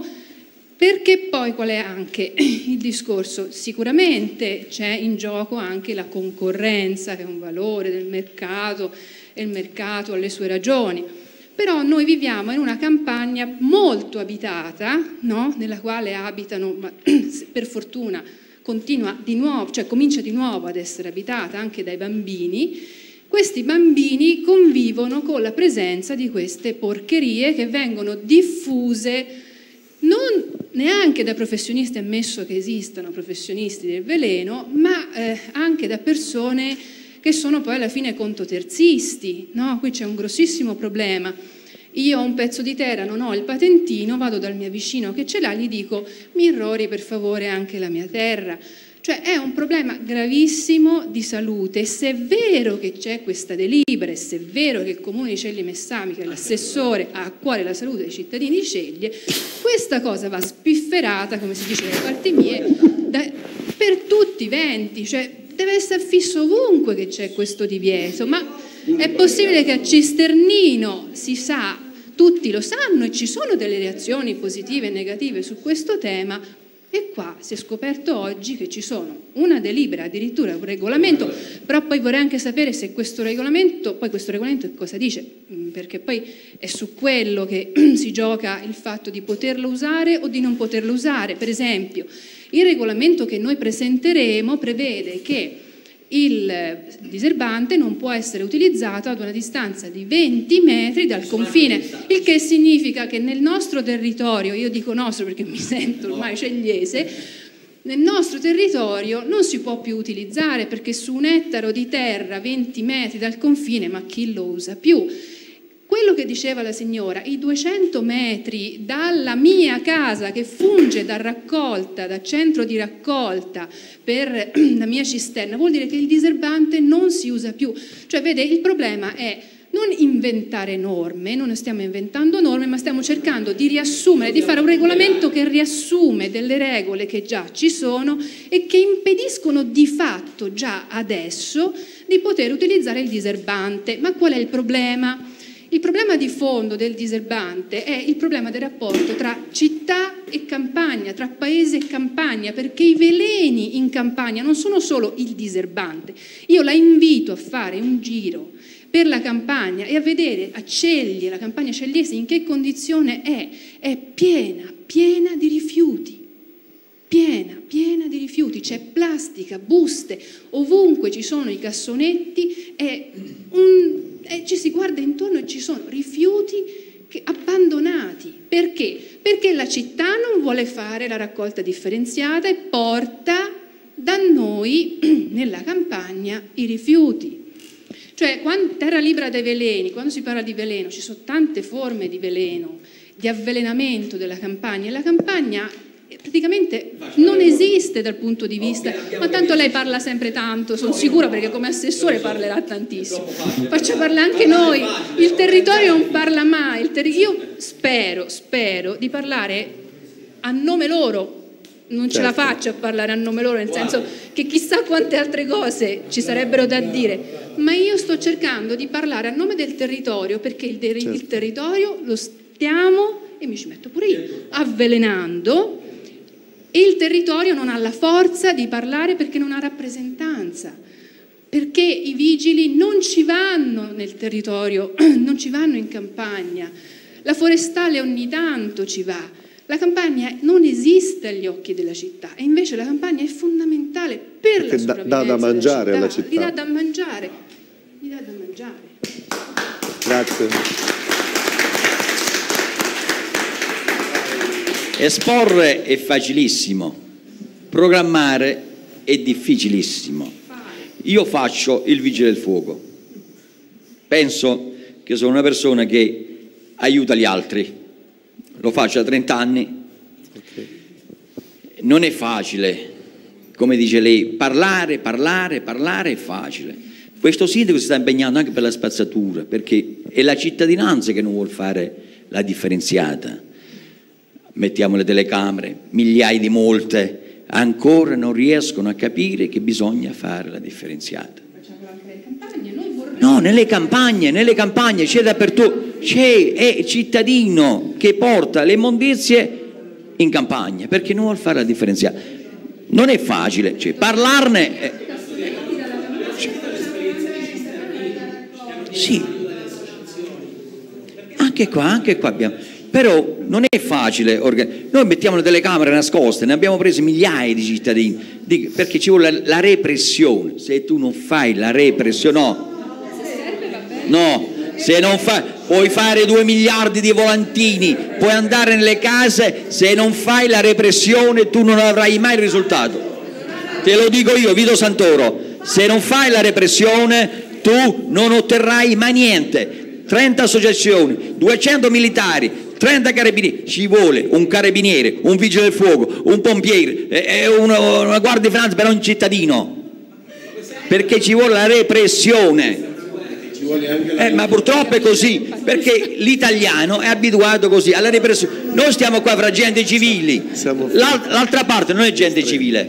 perché poi qual è anche il discorso? Sicuramente c'è in gioco anche la concorrenza, che è un valore del mercato, e il mercato ha le sue ragioni. Però noi viviamo in una campagna molto abitata, no? Nella quale abitano, ma per fortuna continua di nuovo, cioè comincia di nuovo ad essere abitata anche dai bambini. Questi bambini convivono con la presenza di queste porcherie che vengono diffuse non neanche da professionisti, ammesso che esistano professionisti del veleno, ma eh, anche da persone che sono poi alla fine contoterzisti, no? Qui c'è un grossissimo problema. Io ho un pezzo di terra, non ho il patentino, vado dal mio vicino che ce l'ha, gli dico mi irrori per favore anche la mia terra. Cioè è un problema gravissimo di salute, e se è vero che c'è questa delibera, e se è vero che il Comune di Ceglie Messami, che l'assessore ha a cuore la salute dei cittadini di Ceglie, questa cosa va spifferata, come si dice dalle parti mie, da, per tutti i venti, cioè deve essere fisso ovunque che c'è questo divieto. Ma è possibile che a Cisternino si sa, tutti lo sanno e ci sono delle reazioni positive e negative su questo tema, e qua si è scoperto oggi che ci sono una delibera, addirittura un regolamento, però poi vorrei anche sapere se questo regolamento, poi questo regolamento cosa dice, perché poi è su quello che si gioca il fatto di poterlo usare o di non poterlo usare. Per esempio, il regolamento che noi presenteremo prevede che il diserbante non può essere utilizzato ad una distanza di venti metri dal confine, il che significa che nel nostro territorio, io dico nostro perché mi sento ormai cegliese, nel nostro territorio non si può più utilizzare, perché su un ettaro di terra venti metri dal confine, ma chi lo usa più? Quello che diceva la signora, i duecento metri dalla mia casa che funge da raccolta, da centro di raccolta per la mia cisterna, vuol dire che il diserbante non si usa più. Cioè, vede, il problema è non inventare norme, non stiamo inventando norme, ma stiamo cercando di riassumere, di fare un regolamento che riassume delle regole che già ci sono e che impediscono di fatto già adesso di poter utilizzare il diserbante. Ma qual è il problema? Il problema di fondo del diserbante è il problema del rapporto tra città e campagna, tra paese e campagna, perché i veleni in campagna non sono solo il diserbante. Io la invito a fare un giro per la campagna e a vedere a Ceglie, la campagna cegliese, in che condizione è. È piena, piena di rifiuti. Piena, piena di rifiuti, c'è plastica, buste, ovunque ci sono i cassonetti, è un, è, ci si guarda intorno e ci sono rifiuti che, abbandonati. Perché? Perché la città non vuole fare la raccolta differenziata e porta da noi nella campagna i rifiuti. Cioè, quando, Terra Libera dai Veleni, quando si parla di veleno, ci sono tante forme di veleno, di avvelenamento della campagna, e la campagna praticamente non esiste dal punto di vista, ma tanto lei parla sempre tanto, sono sicura, perché come assessore parlerà tantissimo, faccia parlare anche noi, il territorio non parla mai, il terri- io spero, spero di parlare a nome loro, non ce la faccio a parlare a nome loro, nel senso che chissà quante altre cose ci sarebbero da dire, ma io sto cercando di parlare a nome del territorio, perché il, der- il territorio lo stiamo, e mi ci metto pure io, avvelenando. E il territorio non ha la forza di parlare perché non ha rappresentanza, perché i vigili non ci vanno nel territorio, non ci vanno in campagna, la forestale ogni tanto ci va, la campagna non esiste agli occhi della città, e invece la campagna è fondamentale per perché la sopravvivenza dà da mangiare della alla città, città. Gli dà da mangiare, gli dà da mangiare. Grazie. Esporre è facilissimo, programmare è difficilissimo. Io faccio il vigile del fuoco, penso che sono una persona che aiuta gli altri, lo faccio da trenta anni, non è facile, come dice lei, parlare, parlare, parlare è facile. Questo sindaco si sta impegnando anche per la spazzatura, perché è la cittadinanza che non vuole fare la differenziata. Mettiamo le telecamere, migliaia di multe, ancora non riescono a capire che bisogna fare la differenziata. No, nelle campagne, nelle campagne c'è dappertutto, c'è è cittadino che porta le immondizie in campagna perché non vuole fare la differenziata. Non è facile, cioè, parlarne. È... Sì, anche qua, anche qua abbiamo. Però non è facile, noi mettiamo le telecamere nascoste, ne abbiamo prese migliaia di cittadini, perché ci vuole la repressione. Se tu non fai la repressione, no, no, se non fai, puoi fare due miliardi di volantini, puoi andare nelle case, se non fai la repressione tu non avrai mai il risultato. Te lo dico io, Vito Santoro, se non fai la repressione tu non otterrai mai niente. trenta associazioni, duecento militari, trenta carabinieri, ci vuole un carabiniere, un vigile del fuoco, un pompiere, e una, una guardia di finanza per ogni cittadino, perché ci vuole la repressione. Eh, ma purtroppo è così, perché l'italiano è abituato così alla repressione. Noi stiamo qua fra gente civili, l'altra parte non è gente civile.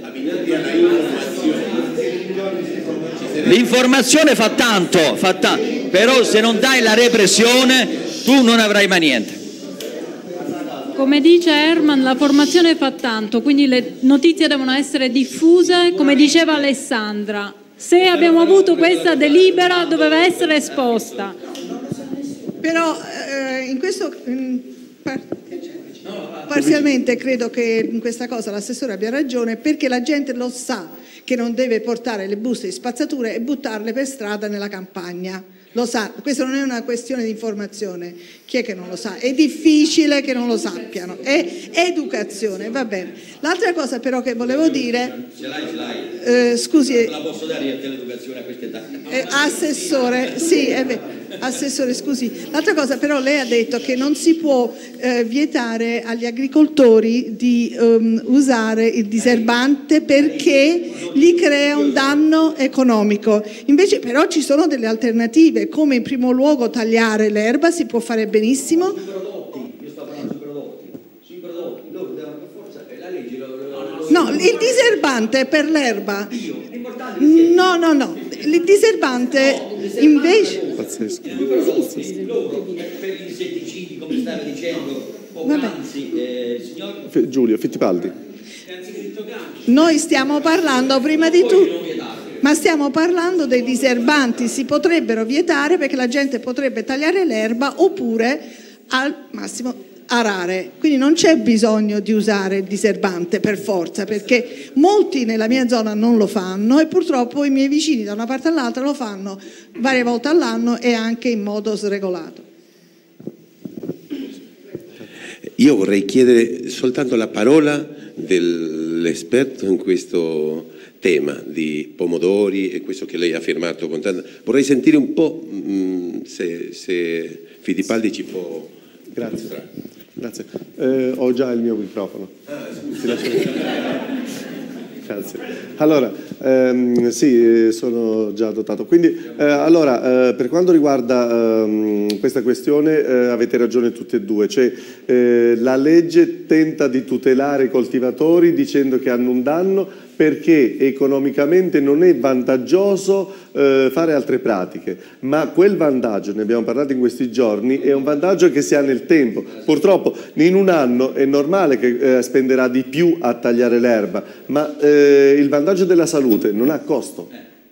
L'informazione fa tanto, fa tanto, però se non dai la repressione tu non avrai mai niente. Come dice Herman, la formazione fa tanto, quindi le notizie devono essere diffuse, come diceva Alessandra. Se abbiamo avuto questa delibera doveva essere esposta. Però eh, in questo in par parzialmente credo che in questa cosa l'assessore abbia ragione, perché la gente lo sa che non deve portare le buste di spazzatura e buttarle per strada nella campagna. Lo sa, questa non è una questione di informazione, chi è che non lo sa? È difficile che non lo sappiano, è educazione, va bene. L'altra cosa però che volevo dire, ce l'hai, ce l'hai. Eh, scusi, non la posso dare io a te l'educazione a quest'età. Eh, assessore, sì, è vero. Assessore, scusi, l'altra cosa però lei ha detto che non si può eh, vietare agli agricoltori di um, usare il diserbante perché gli crea un danno economico. Invece però ci sono delle alternative, come in primo luogo tagliare l'erba, si può fare benissimo. Sui prodotti, io sto parlando sui prodotti, sui prodotti, loro devono per forza, la legge lo, lo, lo, No, il diserbante per l'erba. No, no, no, il diserbante invece... Pazzesco. Loro per gli insetticidi, come stava dicendo poc'anzi, eh, signor Giulio Fittipaldi. Noi stiamo parlando prima di tutto, ma stiamo parlando dei diserbanti, si potrebbero vietare perché la gente potrebbe tagliare l'erba oppure al massimo arare, quindi non c'è bisogno di usare il diserbante per forza, perché molti nella mia zona non lo fanno e purtroppo i miei vicini da una parte all'altra lo fanno varie volte all'anno e anche in modo sregolato. Io vorrei chiedere soltanto la parola dell'esperto in questo tema di pomodori e questo che lei ha firmato con tanta... Vorrei sentire un po' mh, se, se Fittipaldi ci può... Grazie. Grazie. Eh, ho già il mio microfono. Ti lascio... Grazie. Allora, ehm, sì, sono già dotato. Quindi, eh, allora, eh, per quanto riguarda ehm, questa questione, eh, avete ragione tutte e due. Cioè, eh, la legge tenta di tutelare i coltivatori dicendo che hanno un danno perché economicamente non è vantaggioso eh, fare altre pratiche, ma quel vantaggio, ne abbiamo parlato in questi giorni, è un vantaggio che si ha nel tempo. Purtroppo in un anno è normale che eh, spenderà di più a tagliare l'erba, ma eh, il vantaggio della salute non ha costo.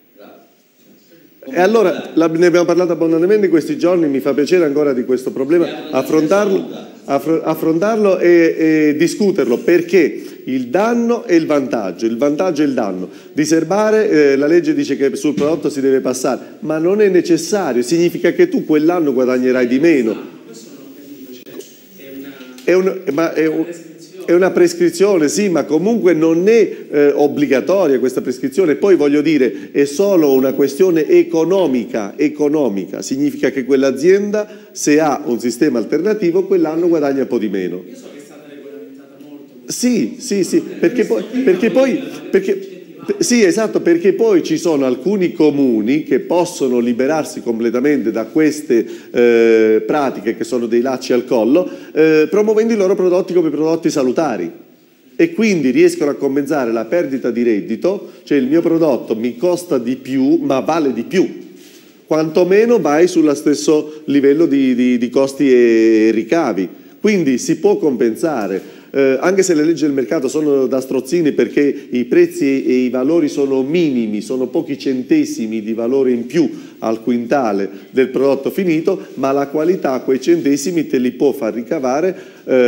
E allora la, ne abbiamo parlato abbondantemente in questi giorni, mi fa piacere ancora di questo problema affrontarlo, affr affrontarlo e, e discuterlo, perché il danno e il vantaggio, il vantaggio e il danno. Diserbare, eh, la legge dice che sul prodotto si deve passare, ma non è necessario, significa che tu quell'anno guadagnerai di meno. È un, ma è un, È una prescrizione, sì, ma comunque non è eh, obbligatoria questa prescrizione. Poi voglio dire, è solo una questione economica, economica. Significa che quell'azienda, se ha un sistema alternativo, quell'anno guadagna un po' di meno. Io so che è stata regolamentata molto. Sì, sì, sì, perché poi... Perché poi perché, Sì, esatto, perché poi ci sono alcuni comuni che possono liberarsi completamente da queste eh, pratiche che sono dei lacci al collo, eh, promuovendo i loro prodotti come prodotti salutari e quindi riescono a compensare la perdita di reddito, cioè il mio prodotto mi costa di più ma vale di più, quantomeno vai sullo stesso livello di, di, di costi e ricavi, quindi si può compensare. Eh, anche se le leggi del mercato sono da strozzini perché i prezzi e i valori sono minimi, sono pochi centesimi di valore in più al quintale del prodotto finito, ma la qualità, quei centesimi te li può far ricavare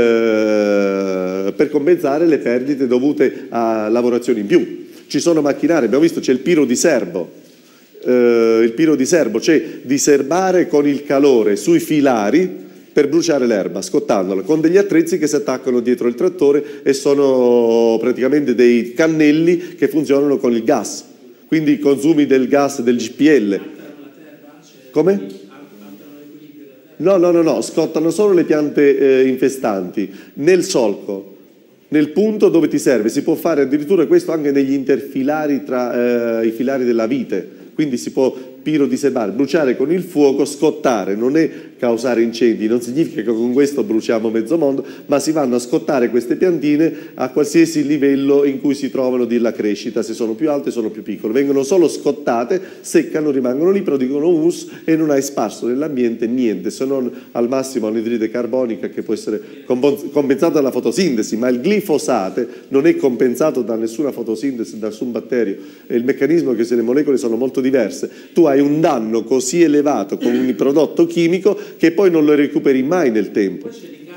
eh, per compensare le perdite dovute a lavorazioni in più. Ci sono macchinari, abbiamo visto c'è il piro di serbo, eh, il piro di serbo, cioè di serbare con il calore sui filari per bruciare l'erba, scottandola, con degli attrezzi che si attaccano dietro il trattore e sono praticamente dei cannelli che funzionano con il gas, quindi i consumi del gas del G P L. Come? No, no, no, no, scottano solo le piante eh, infestanti, nel solco, nel punto dove ti serve. Si può fare addirittura questo anche negli interfilari tra eh, i filari della vite, quindi si può piro di serbare, bruciare con il fuoco, scottare, non è causare incendi, non significa che con questo bruciamo mezzo mondo, ma si vanno a scottare queste piantine a qualsiasi livello in cui si trovano della crescita, se sono più alte sono più piccole, vengono solo scottate, seccano, rimangono lì, producono humus e non hai sparso nell'ambiente niente, se non al massimo anidride carbonica che può essere compensata dalla fotosintesi, ma il glifosate non è compensato da nessuna fotosintesi, da nessun batterio, è il meccanismo che se le molecole sono molto diverse, tu hai un danno così elevato con un prodotto chimico che poi non lo recuperi mai nel tempo.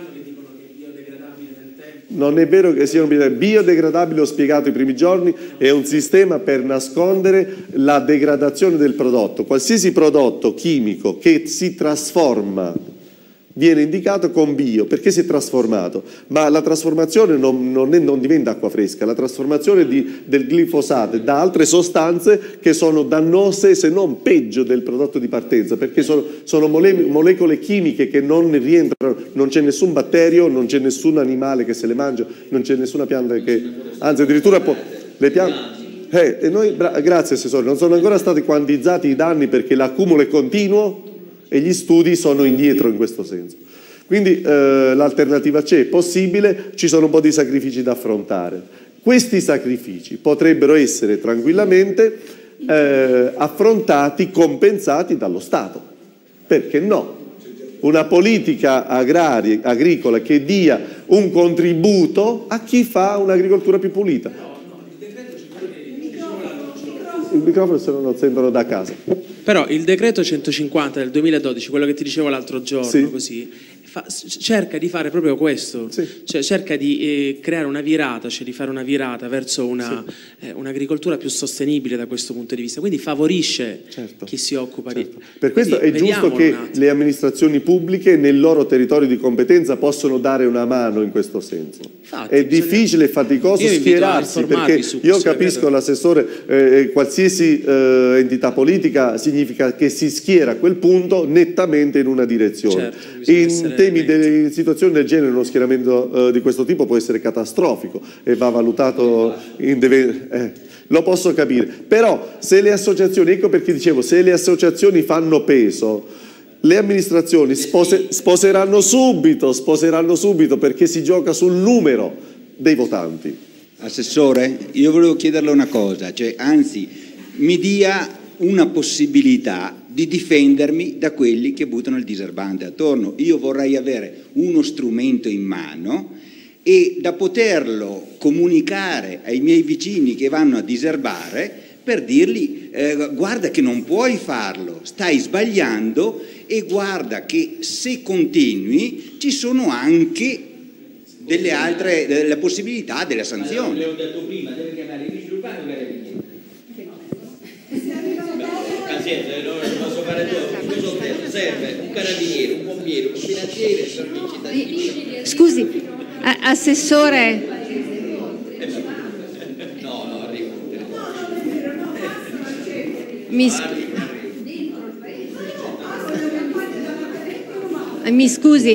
Non è vero che sia un biodegradabile, ho spiegato i primi giorni, è un sistema per nascondere la degradazione del prodotto. Qualsiasi prodotto chimico che si trasforma viene indicato con bio perché si è trasformato, ma la trasformazione non, non, è, non diventa acqua fresca, la trasformazione di, del glifosate da altre sostanze che sono dannose se non peggio del prodotto di partenza, perché sono, sono mole, molecole chimiche che non rientrano, non c'è nessun batterio, non c'è nessun animale che se le mangia, non c'è nessuna pianta che, anzi addirittura può, le piante... Eh, e noi, grazie Assessore, non sono ancora stati quantizzati i danni perché l'accumulo è continuo e gli studi sono indietro in questo senso. Quindi eh, l'alternativa c'è, è possibile, ci sono un po' di sacrifici da affrontare. Questi sacrifici potrebbero essere tranquillamente eh, affrontati, compensati dallo Stato. Perché no? Una politica agraria, agricola che dia un contributo a chi fa un'agricoltura più pulita. Il microfono se no non sentono da casa. Però il decreto centocinquanta del duemiladodici, quello che ti dicevo l'altro giorno, sì. così, fa, cerca di fare proprio questo, sì. cioè cerca di eh, creare una virata, cioè di fare una virata verso una, sì. eh, un'agricoltura più sostenibile da questo punto di vista, quindi favorisce certo. chi si occupa certo. di... Per questo quindi, è giusto che le amministrazioni pubbliche nel loro territorio di competenza possono dare una mano in questo senso. Infatti, è difficile e faticoso schierarsi, perché io capisco l'assessore, eh, qualsiasi eh, entità politica significa che si schiera a quel punto nettamente in una direzione. Certo, in temi de, in situazioni del genere uno schieramento eh, di questo tipo può essere catastrofico e va valutato in deve, eh, lo posso capire, però se le associazioni, ecco perché dicevo, se le associazioni fanno peso, le amministrazioni spose, sposeranno subito, sposeranno subito perché si gioca sul numero dei votanti. Assessore, io volevo chiederle una cosa, cioè anzi mi dia una possibilità di difendermi da quelli che buttano il diserbante attorno. Io vorrei avere uno strumento in mano e da poterlo comunicare ai miei vicini che vanno a diserbare per dirgli eh, guarda che non puoi farlo, stai sbagliando e guarda che se continui ci sono anche delle altre delle possibilità, delle sanzioni. Le ho detto prima, deve chiamare i vigili urbani o i carabinieri. Pazienza, non posso fare tutto. Serve un carabiniere, un pompiere, un finanziere per i cittadini. Scusi, Assessore. No, no, arrivo. Mi, mi scusi.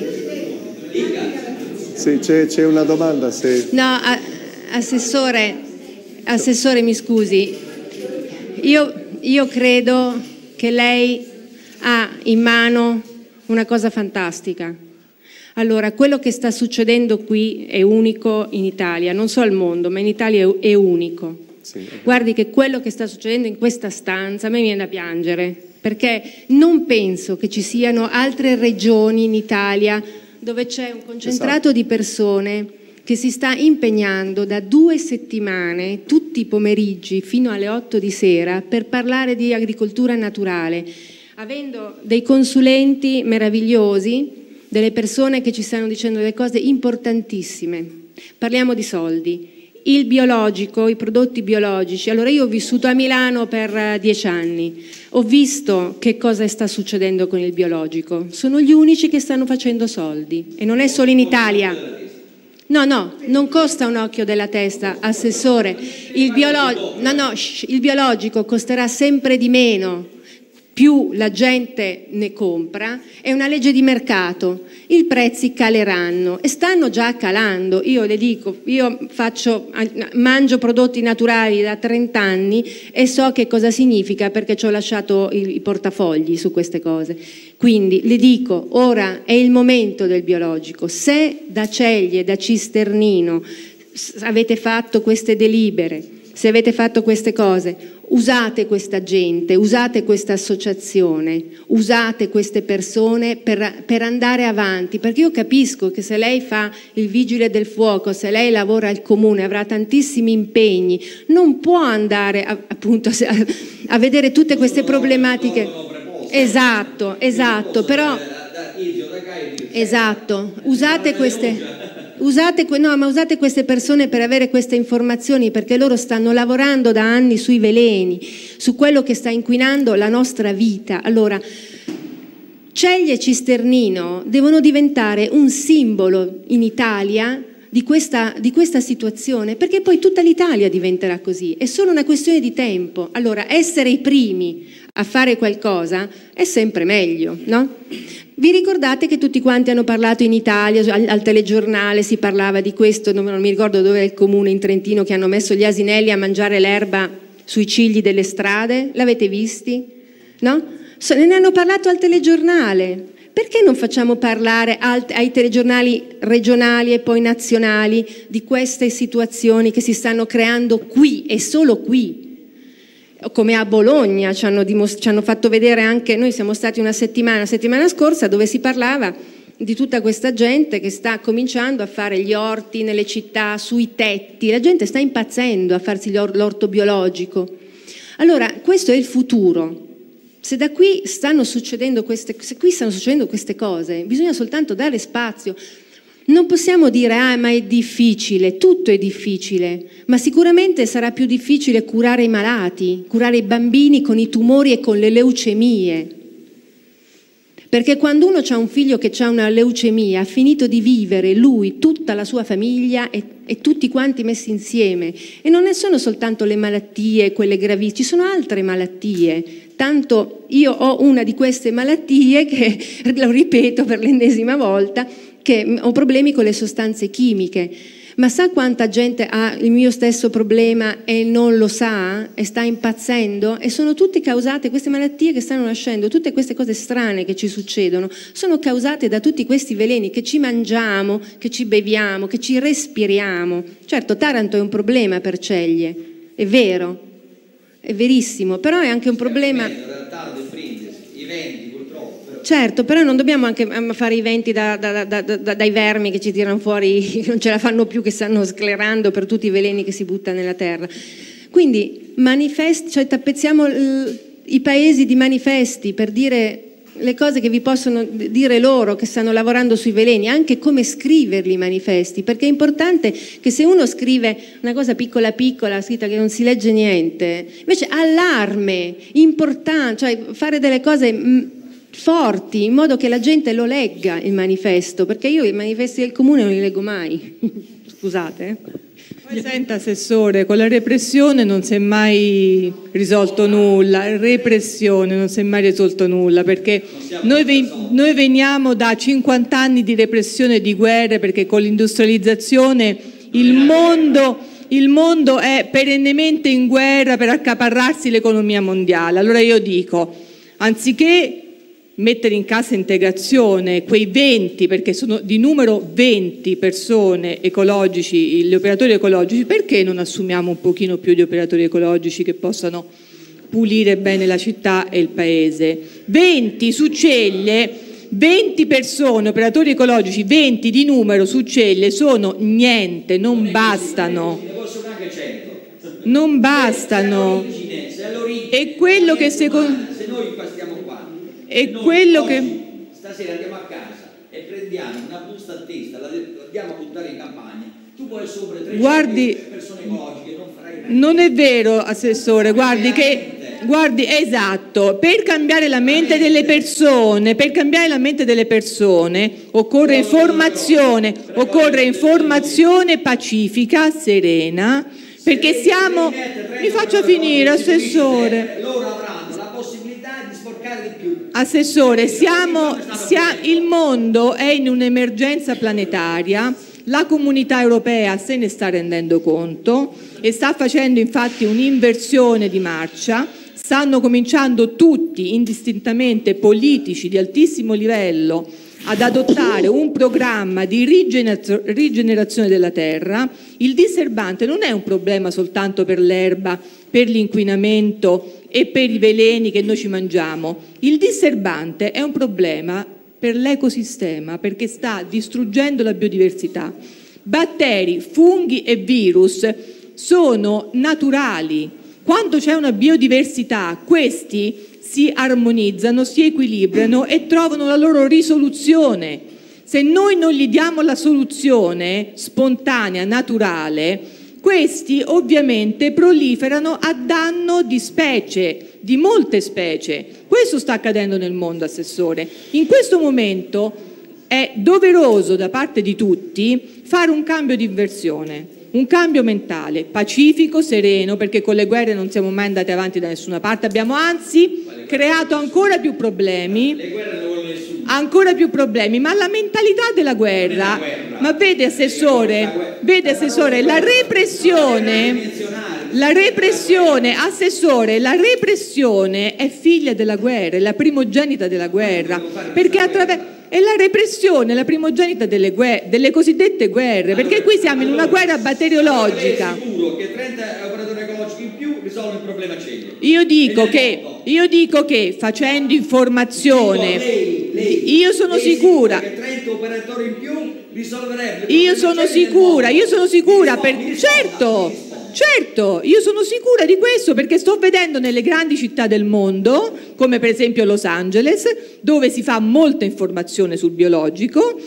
Sì, c'è, c'è una domanda. Se... No, a, assessore, assessore, mi scusi. Io, io credo che lei ha in mano una cosa fantastica. Allora, quello che sta succedendo qui è unico in Italia, non solo al mondo, ma in Italia è, è unico. Sì. Guardi che quello che sta succedendo in questa stanza a me viene da piangere, perché non penso che ci siano altre regioni in Italia dove c'è un concentrato esatto. di persone che si sta impegnando da due settimane, tutti i pomeriggi fino alle otto di sera, per parlare di agricoltura naturale, avendo dei consulenti meravigliosi, delle persone che ci stanno dicendo delle cose importantissime. Parliamo di soldi. Il biologico, i prodotti biologici. Allora io ho vissuto a Milano per dieci anni, ho visto che cosa sta succedendo con il biologico. Sono gli unici che stanno facendo soldi e non è solo in Italia. No, no, non costa un occhio della testa, assessore. Il, biolo- no, no, shh, il biologico costerà sempre di meno. Più la gente ne compra, è una legge di mercato, i prezzi caleranno e stanno già calando. Io le dico, io faccio, mangio prodotti naturali da trenta anni e so che cosa significa perché ci ho lasciato i, i portafogli su queste cose. Quindi le dico, ora è il momento del biologico. Se da Ceglie, da Cisternino avete fatto queste delibere, se avete fatto queste cose, usate questa gente, usate questa associazione, usate queste persone per, per andare avanti, perché io capisco che se lei fa il vigile del fuoco, se lei lavora al comune, avrà tantissimi impegni, non può andare a, appunto a, a vedere tutte queste problematiche. Esatto, esatto, però esatto, usate queste Usate, no, ma usate queste persone per avere queste informazioni, perché loro stanno lavorando da anni sui veleni, su quello che sta inquinando la nostra vita. Allora, Ceglie e Cisternino devono diventare un simbolo in Italia di questa, di questa situazione, perché poi tutta l'Italia diventerà così, è solo una questione di tempo. Allora, essere i primi a fare qualcosa è sempre meglio, no? Vi ricordate che tutti quanti hanno parlato in Italia, al, al telegiornale si parlava di questo, non, non mi ricordo dove è il comune in Trentino, che hanno messo gli asinelli a mangiare l'erba sui cigli delle strade? L'avete visti? No? So, ne hanno parlato al telegiornale. Perché non facciamo parlare al, ai telegiornali regionali e poi nazionali di queste situazioni che si stanno creando qui e solo qui? Come a Bologna ci hanno, dimos- ci hanno fatto vedere anche, noi siamo stati una settimana, la settimana scorsa, dove si parlava di tutta questa gente che sta cominciando a fare gli orti nelle città, sui tetti, la gente sta impazzendo a farsi l'orto biologico. Allora, questo è il futuro. Se da qui stanno succedendo queste, se qui stanno succedendo queste cose, bisogna soltanto dare spazio. Non possiamo dire, ah, ma è difficile, tutto è difficile, ma sicuramente sarà più difficile curare i malati, curare i bambini con i tumori e con le leucemie. Perché quando uno ha un figlio che ha una leucemia, ha finito di vivere lui, tutta la sua famiglia e, e tutti quanti messi insieme. E non sono soltanto le malattie, quelle gravissime, ci sono altre malattie. Tanto io ho una di queste malattie che, lo ripeto per l'ennesima volta, che ho problemi con le sostanze chimiche, ma sa quanta gente ha il mio stesso problema e non lo sa e sta impazzendo? E sono tutte causate, queste malattie che stanno nascendo, tutte queste cose strane che ci succedono, sono causate da tutti questi veleni che ci mangiamo, che ci beviamo, che ci respiriamo. Certo, Taranto è un problema per Ceglie, è vero, è verissimo, però è anche un problema... Certo, però non dobbiamo anche fare i venti da, da, da, da, dai vermi che ci tirano fuori, non ce la fanno più, che stanno sclerando per tutti i veleni che si buttano nella terra. Quindi manifesti, cioè tappezziamo l, i paesi di manifesti per dire le cose che vi possono dire loro che stanno lavorando sui veleni, anche come scriverli i manifesti, perché è importante che se uno scrive una cosa piccola piccola, scritta che non si legge niente, invece allarme, importante, cioè fare delle cose... Mh, forti, in modo che la gente lo legga il manifesto, perché io i manifesti del comune non li leggo mai. Scusate. Poi senta, Assessore, con la repressione non si è mai risolto nulla, repressione non si è mai risolto nulla, perché noi, ve- noi veniamo da cinquanta anni di repressione e di guerre, perché con l'industrializzazione il mondo, il mondo è perennemente in guerra per accaparrarsi l'economia mondiale. Allora io dico, anziché mettere in cassa integrazione quei venti, perché sono di numero venti persone ecologici, gli operatori ecologici, perché non assumiamo un pochino più di operatori ecologici che possano pulire bene la città e il paese? venti su Ceglie, venti persone, operatori ecologici, venti di numero su Ceglie sono niente, non bastano. Non bastano. E quello che secondo... Se noi stiamo qua, e quello che stasera andiamo a casa e prendiamo una busta a testa, la andiamo a buttare in campagna, tu puoi sopra trecento persone ecologiche, non farai niente. Non è vero, Assessore, guardi che guardi, esatto, per cambiare la mente delle persone, per cambiare la mente delle persone occorre informazione, occorre informazione pacifica, serena, perché siamo, mi faccia finire, Assessore. Loro avranno la possibilità di sporcare di più. Assessore, siamo, sia, il mondo è in un'emergenza planetaria, la comunità europea se ne sta rendendo conto e sta facendo infatti un'inversione di marcia, stanno cominciando tutti, indistintamente politici di altissimo livello, ad adottare un programma di rigenerazione della terra. Il diserbante non è un problema soltanto per l'erba, per l'inquinamento e per i veleni che noi ci mangiamo. Il diserbante è un problema per l'ecosistema, perché sta distruggendo la biodiversità. Batteri, funghi e virus sono naturali. Quando c'è una biodiversità, questi si armonizzano, si equilibrano e trovano la loro risoluzione. Se noi non gli diamo la soluzione spontanea, naturale, questi ovviamente proliferano a danno di specie, di molte specie. Questo sta accadendo nel mondo, Assessore. In questo momento è doveroso da parte di tutti fare un cambio di inversione, un cambio mentale, pacifico, sereno, perché con le guerre non siamo mai andati avanti da nessuna parte, abbiamo anzi creato ancora più problemi, ancora più problemi, ma la mentalità della guerra, ma vede Assessore, vede Assessore, la repressione, la repressione, Assessore, la repressione è figlia della guerra, è la primogenita della guerra, perché attraverso... è la repressione, la primogenita delle, guerre, delle cosiddette guerre, perché qui siamo in una guerra batteriologica. È sicuro che trenta operatori ecologici in più risolvono il problema Ceglie. Io dico che, io dico che facendo informazione, lei, lei, io sono lei sicura che trenta operatori in più risolverebbe. Io sono sicura, io sono sicura, per, certo. Certo, io sono sicura di questo perché sto vedendo nelle grandi città del mondo, come per esempio Los Angeles, dove si fa molta informazione sul biologico,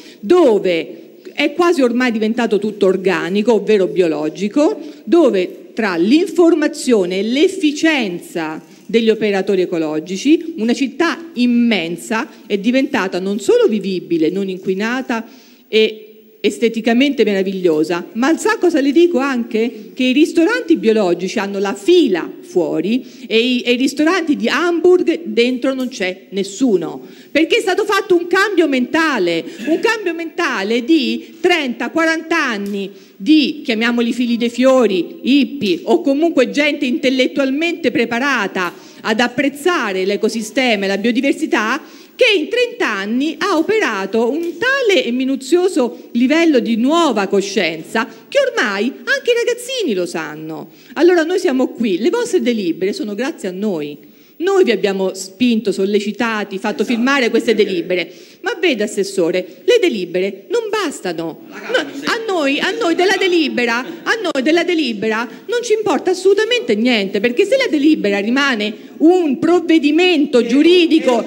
dove è quasi ormai diventato tutto organico, ovvero biologico, dove tra l'informazione e l'efficienza degli operatori ecologici, una città immensa è diventata non solo vivibile, non inquinata e esteticamente meravigliosa, ma sa cosa le dico anche? Che i ristoranti biologici hanno la fila fuori e i, e i ristoranti di Hamburg dentro non c'è nessuno, perché è stato fatto un cambio mentale, un cambio mentale di trenta quaranta anni di, chiamiamoli figli dei fiori, hippie o comunque gente intellettualmente preparata ad apprezzare l'ecosistema e la biodiversità, che in trenta anni ha operato un tale e minuzioso livello di nuova coscienza che ormai anche i ragazzini lo sanno. Allora noi siamo qui, le vostre delibere sono grazie a noi. Noi vi abbiamo spinto, sollecitati, fatto firmare queste delibere. Ma vede, Assessore, le delibere non bastano. No, a, noi, a noi della delibera, a noi della delibera non ci importa assolutamente niente, perché se la delibera rimane un provvedimento giuridico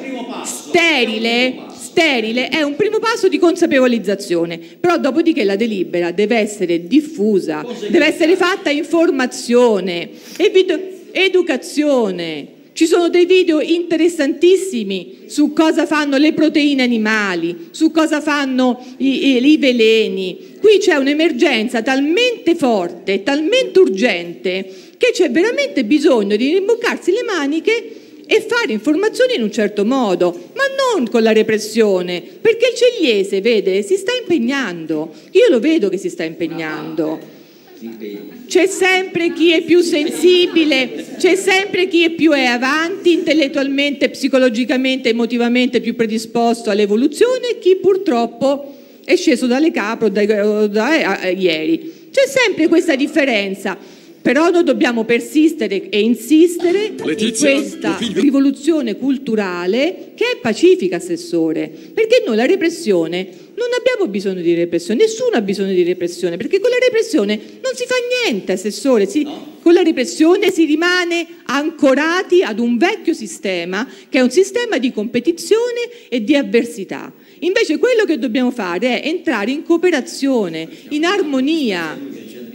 sterile, sterile, è un primo passo di consapevolizzazione. Però dopodiché la delibera deve essere diffusa, deve essere fatta informazione, educazione. Ci sono dei video interessantissimi su cosa fanno le proteine animali, su cosa fanno i, i, i veleni. Qui c'è un'emergenza talmente forte, talmente urgente, che c'è veramente bisogno di rimboccarsi le maniche e fare informazioni in un certo modo, ma non con la repressione, perché il cegliese, vede, si sta impegnando. Io lo vedo che si sta impegnando. C'è sempre chi è più sensibile, c'è sempre chi è più è avanti intellettualmente, psicologicamente, emotivamente più predisposto all'evoluzione e chi purtroppo è sceso dalle capre da, da, da, ieri. C'è sempre questa differenza. Però noi dobbiamo persistere e insistere Letizia, in questa rivoluzione culturale che è pacifica, Assessore, perché noi la repressione non abbiamo bisogno di repressione, nessuno ha bisogno di repressione, perché con la repressione non si fa niente, Assessore, si, no. Con la repressione si rimane ancorati ad un vecchio sistema che è un sistema di competizione e di avversità. Invece quello che dobbiamo fare è entrare in cooperazione, in armonia.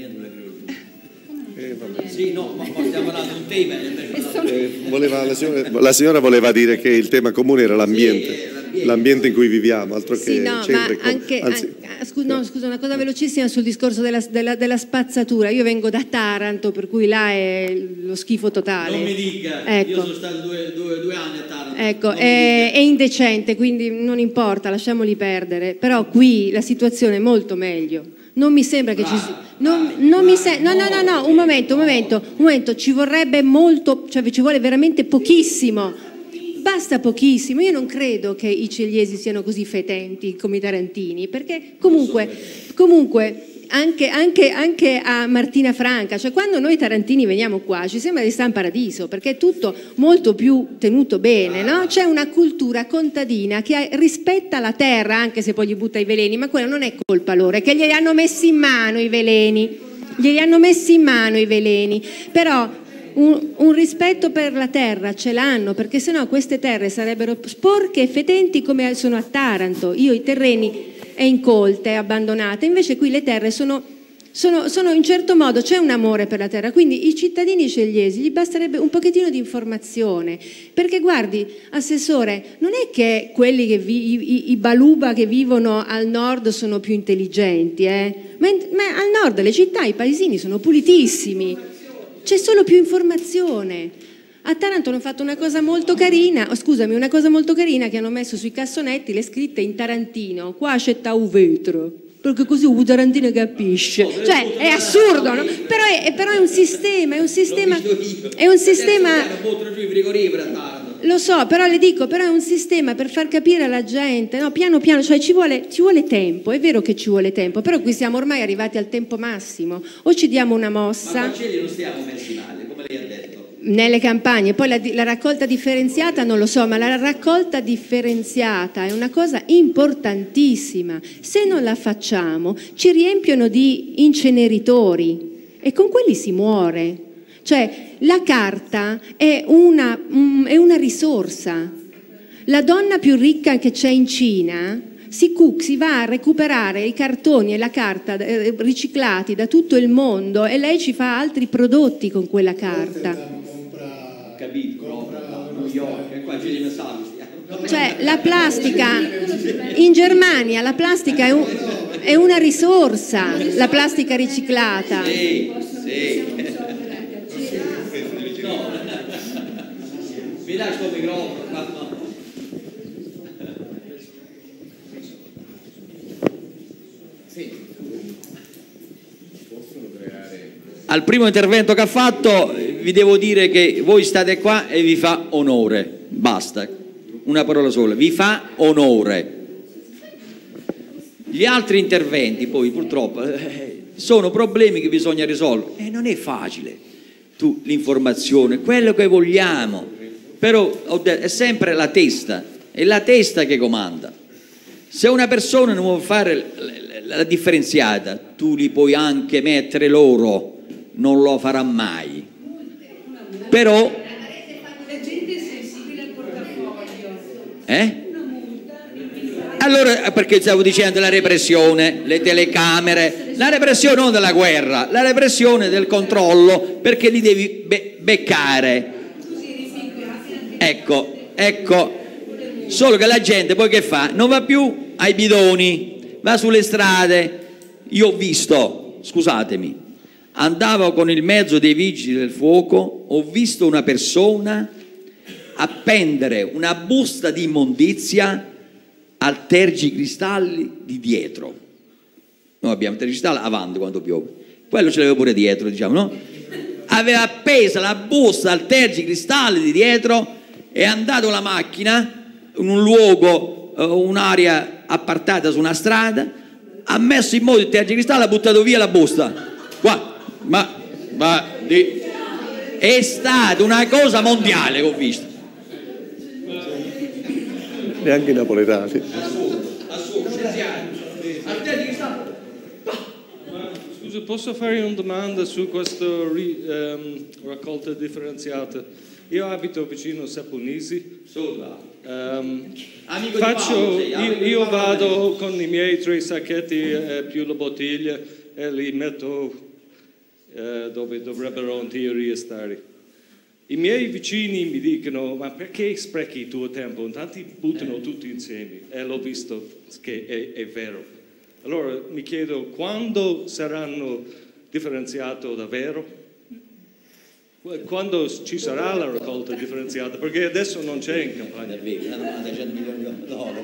Sì, no, ma stiamo parlando di un tema. Eh, voleva, la, signora, la signora voleva dire che il tema comune era l'ambiente, sì, l'ambiente in cui viviamo, altro sì, che no, centri. Ma anche, anzi, an, scusa, no, scusa, una cosa velocissima sul discorso della, della, della spazzatura. Io vengo da Taranto, per cui là è lo schifo totale. Non mi dica, ecco. Io sono stato due, due, due anni a Taranto. Ecco, è, è indecente, quindi non importa, lasciamoli perdere. Però qui la situazione è molto meglio. Non mi sembra che ci sia. Non, non mi se... No, no, no, no, un momento, un momento, un momento, ci vorrebbe molto, cioè ci vuole veramente pochissimo. Basta pochissimo. Io non credo che i cegliesi siano così fetenti come i tarantini, perché comunque, comunque anche, anche, anche a Martina Franca, cioè quando noi tarantini veniamo qua ci sembra di stare in paradiso, perché è tutto molto più tenuto bene, no? C'è una cultura contadina che rispetta la terra, anche se poi gli butta i veleni, ma quella non è colpa loro, è che glieli hanno messi in mano i veleni, glieli hanno messi in mano i veleni, però un, un rispetto per la terra ce l'hanno, perché sennò queste terre sarebbero sporche e fetenti come sono a Taranto. Io i terreni è incolte, abbandonate, invece qui le terre sono, sono, sono in certo modo, c'è un amore per la terra, quindi i cittadini cegliesi gli basterebbe un pochettino di informazione, perché guardi, Assessore, non è che quelli che vi, i, i baluba che vivono al nord sono più intelligenti, eh? ma, ma al nord le città, i paesini sono pulitissimi, c'è solo più informazione. A Taranto hanno fatto una cosa molto carina, oh, scusami, una cosa molto carina che hanno messo sui cassonetti le scritte in tarantino, qua c'è un vetro, perché così un tarantino capisce. Cioè, è assurdo, no? Però è, però è un sistema, è un sistema, è un sistema... Lo so, però le dico, però è un sistema per far capire alla gente, no? Piano piano, cioè ci vuole, ci vuole tempo, è vero che ci vuole tempo, però qui siamo ormai arrivati al tempo massimo, o ci diamo una mossa... Ma Marcelli non stiamo messi male, come lei ha detto. Nelle campagne, poi la, la raccolta differenziata non lo so, ma la raccolta differenziata è una cosa importantissima. Se non la facciamo ci riempiono di inceneritori e con quelli si muore. Cioè la carta è una, um, è una risorsa. La donna più ricca che c'è in Cina si, si va a recuperare i cartoni e la carta eh, riciclati da tutto il mondo e lei ci fa altri prodotti con quella carta. Capito, compra New York, e qua ci cioè la plastica in Germania la plastica è, un, è una risorsa, la plastica riciclata. Sì, sì. No. Mi dai sto microfono? Sì. Al primo intervento che ha fatto vi devo dire che voi state qua e vi fa onore, basta, una parola sola, vi fa onore. Gli altri interventi poi purtroppo eh, sono problemi che bisogna risolvere e non è facile, tu l'informazione, quello che vogliamo, però è sempre la testa, è la testa che comanda. Se una persona non vuole fare la differenziata, tu li puoi anche mettere loro, non lo farà mai. Però la gente è sensibile al portafoglio. Eh? Allora, perché stavo dicendo la repressione, le telecamere, la repressione non della guerra, la repressione del controllo, perché li devi be beccare. Ecco, ecco, solo che la gente poi che fa? Non va più ai bidoni, va sulle strade. Io ho visto, scusatemi, andavo con il mezzo dei vigili del fuoco, ho visto una persona appendere una busta di immondizia al tergicristalli di dietro. Noi abbiamo il tergicristallo avanti quando piove, quello ce l'aveva pure dietro, diciamo, no? Aveva appesa la busta al tergicristalli di dietro, è andato la macchina in un luogo, un'area appartata su una strada, ha messo in moto il tergicristallo, ha buttato via la busta. Qua, ma, ma di... è stata una cosa mondiale che ho visto. Neanche i napoletani. Scusa, posso fare una domanda su questa ri, um, raccolta differenziata? Io abito vicino a Saponisi. Um, faccio, io, io vado con i miei tre sacchetti eh, più la bottiglia e li metto eh, dove dovrebbero in teoria stare. I miei vicini mi dicono: ma perché sprechi il tuo tempo? Tanti buttano tutti insieme, e l'ho visto che è, è vero. Allora mi chiedo, quando saranno differenziati davvero? Quando ci sarà la raccolta differenziata? Perché adesso non c'è in campagna. cento milioni di dollari.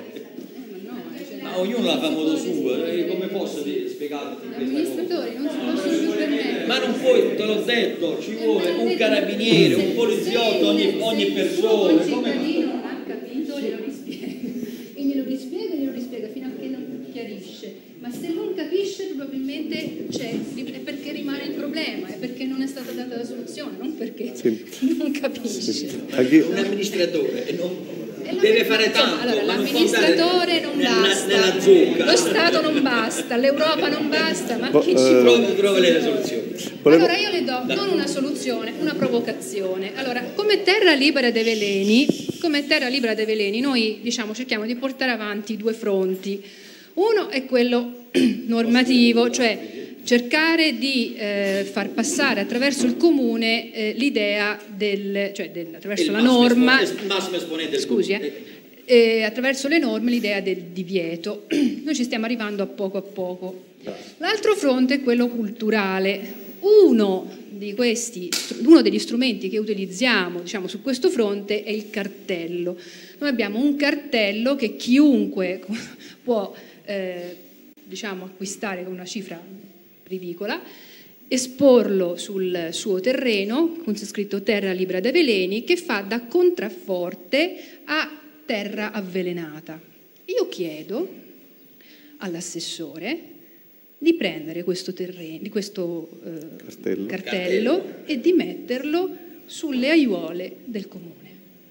Ma ognuno la fa a modo suo, come posso spiegarti questa cosa? Gli amministratori non si possono più permettere. Ma non puoi, te l'ho detto, ci vuole un carabiniere, un poliziotto, ogni, ogni persona. Se il cittadino non ha capito, glielo rispiega. E glielo rispiega e glielo rispiega fino a che non chiarisce. Ma se non capisce, probabilmente c'è, è perché rimane il problema, è perché non è stata data la soluzione, non perché sì. non capisce. Sì. Un amministratore e non... deve fare tanto. Allora, l'amministratore non basta, nella zucca. Lo Stato non basta, l'Europa non basta, ma Bo, chi ci uh, trova, trova le soluzioni? Allora io le do non una soluzione, una provocazione. Allora, come Terra Libera dei Veleni, come Terra Libera dei Veleni, noi diciamo cerchiamo di portare avanti due fronti. Uno è quello normativo, cioè cercare di eh, far passare attraverso il comune eh, l'idea del, cioè del, attraverso la norma, scusi, eh, eh, attraverso le norme l'idea del divieto. Noi ci stiamo arrivando a poco a poco. L'altro fronte è quello culturale. Uno di questi, uno degli strumenti che utilizziamo, diciamo, su questo fronte è il cartello. Noi abbiamo un cartello che chiunque può eh, diciamo, acquistare con una cifra ridicola, esporlo sul suo terreno con scritto Terra Libera dai Veleni, che fa da contrafforte a terra avvelenata. Io chiedo all'assessore di prendere questo, terreno, questo eh, cartello. cartello e di metterlo sulle aiuole del comune.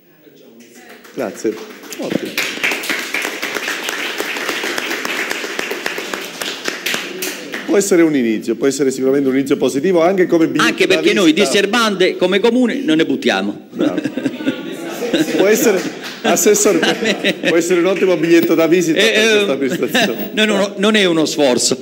Grazie. Ottimo. Può essere un inizio, può essere sicuramente un inizio positivo, anche come biglietto anche perché noi di Serbante come comune non ne buttiamo. Bravo. Può essere, assessore, può essere un ottimo biglietto da visita eh, per questa amministrazione. No, no, no, non è uno sforzo.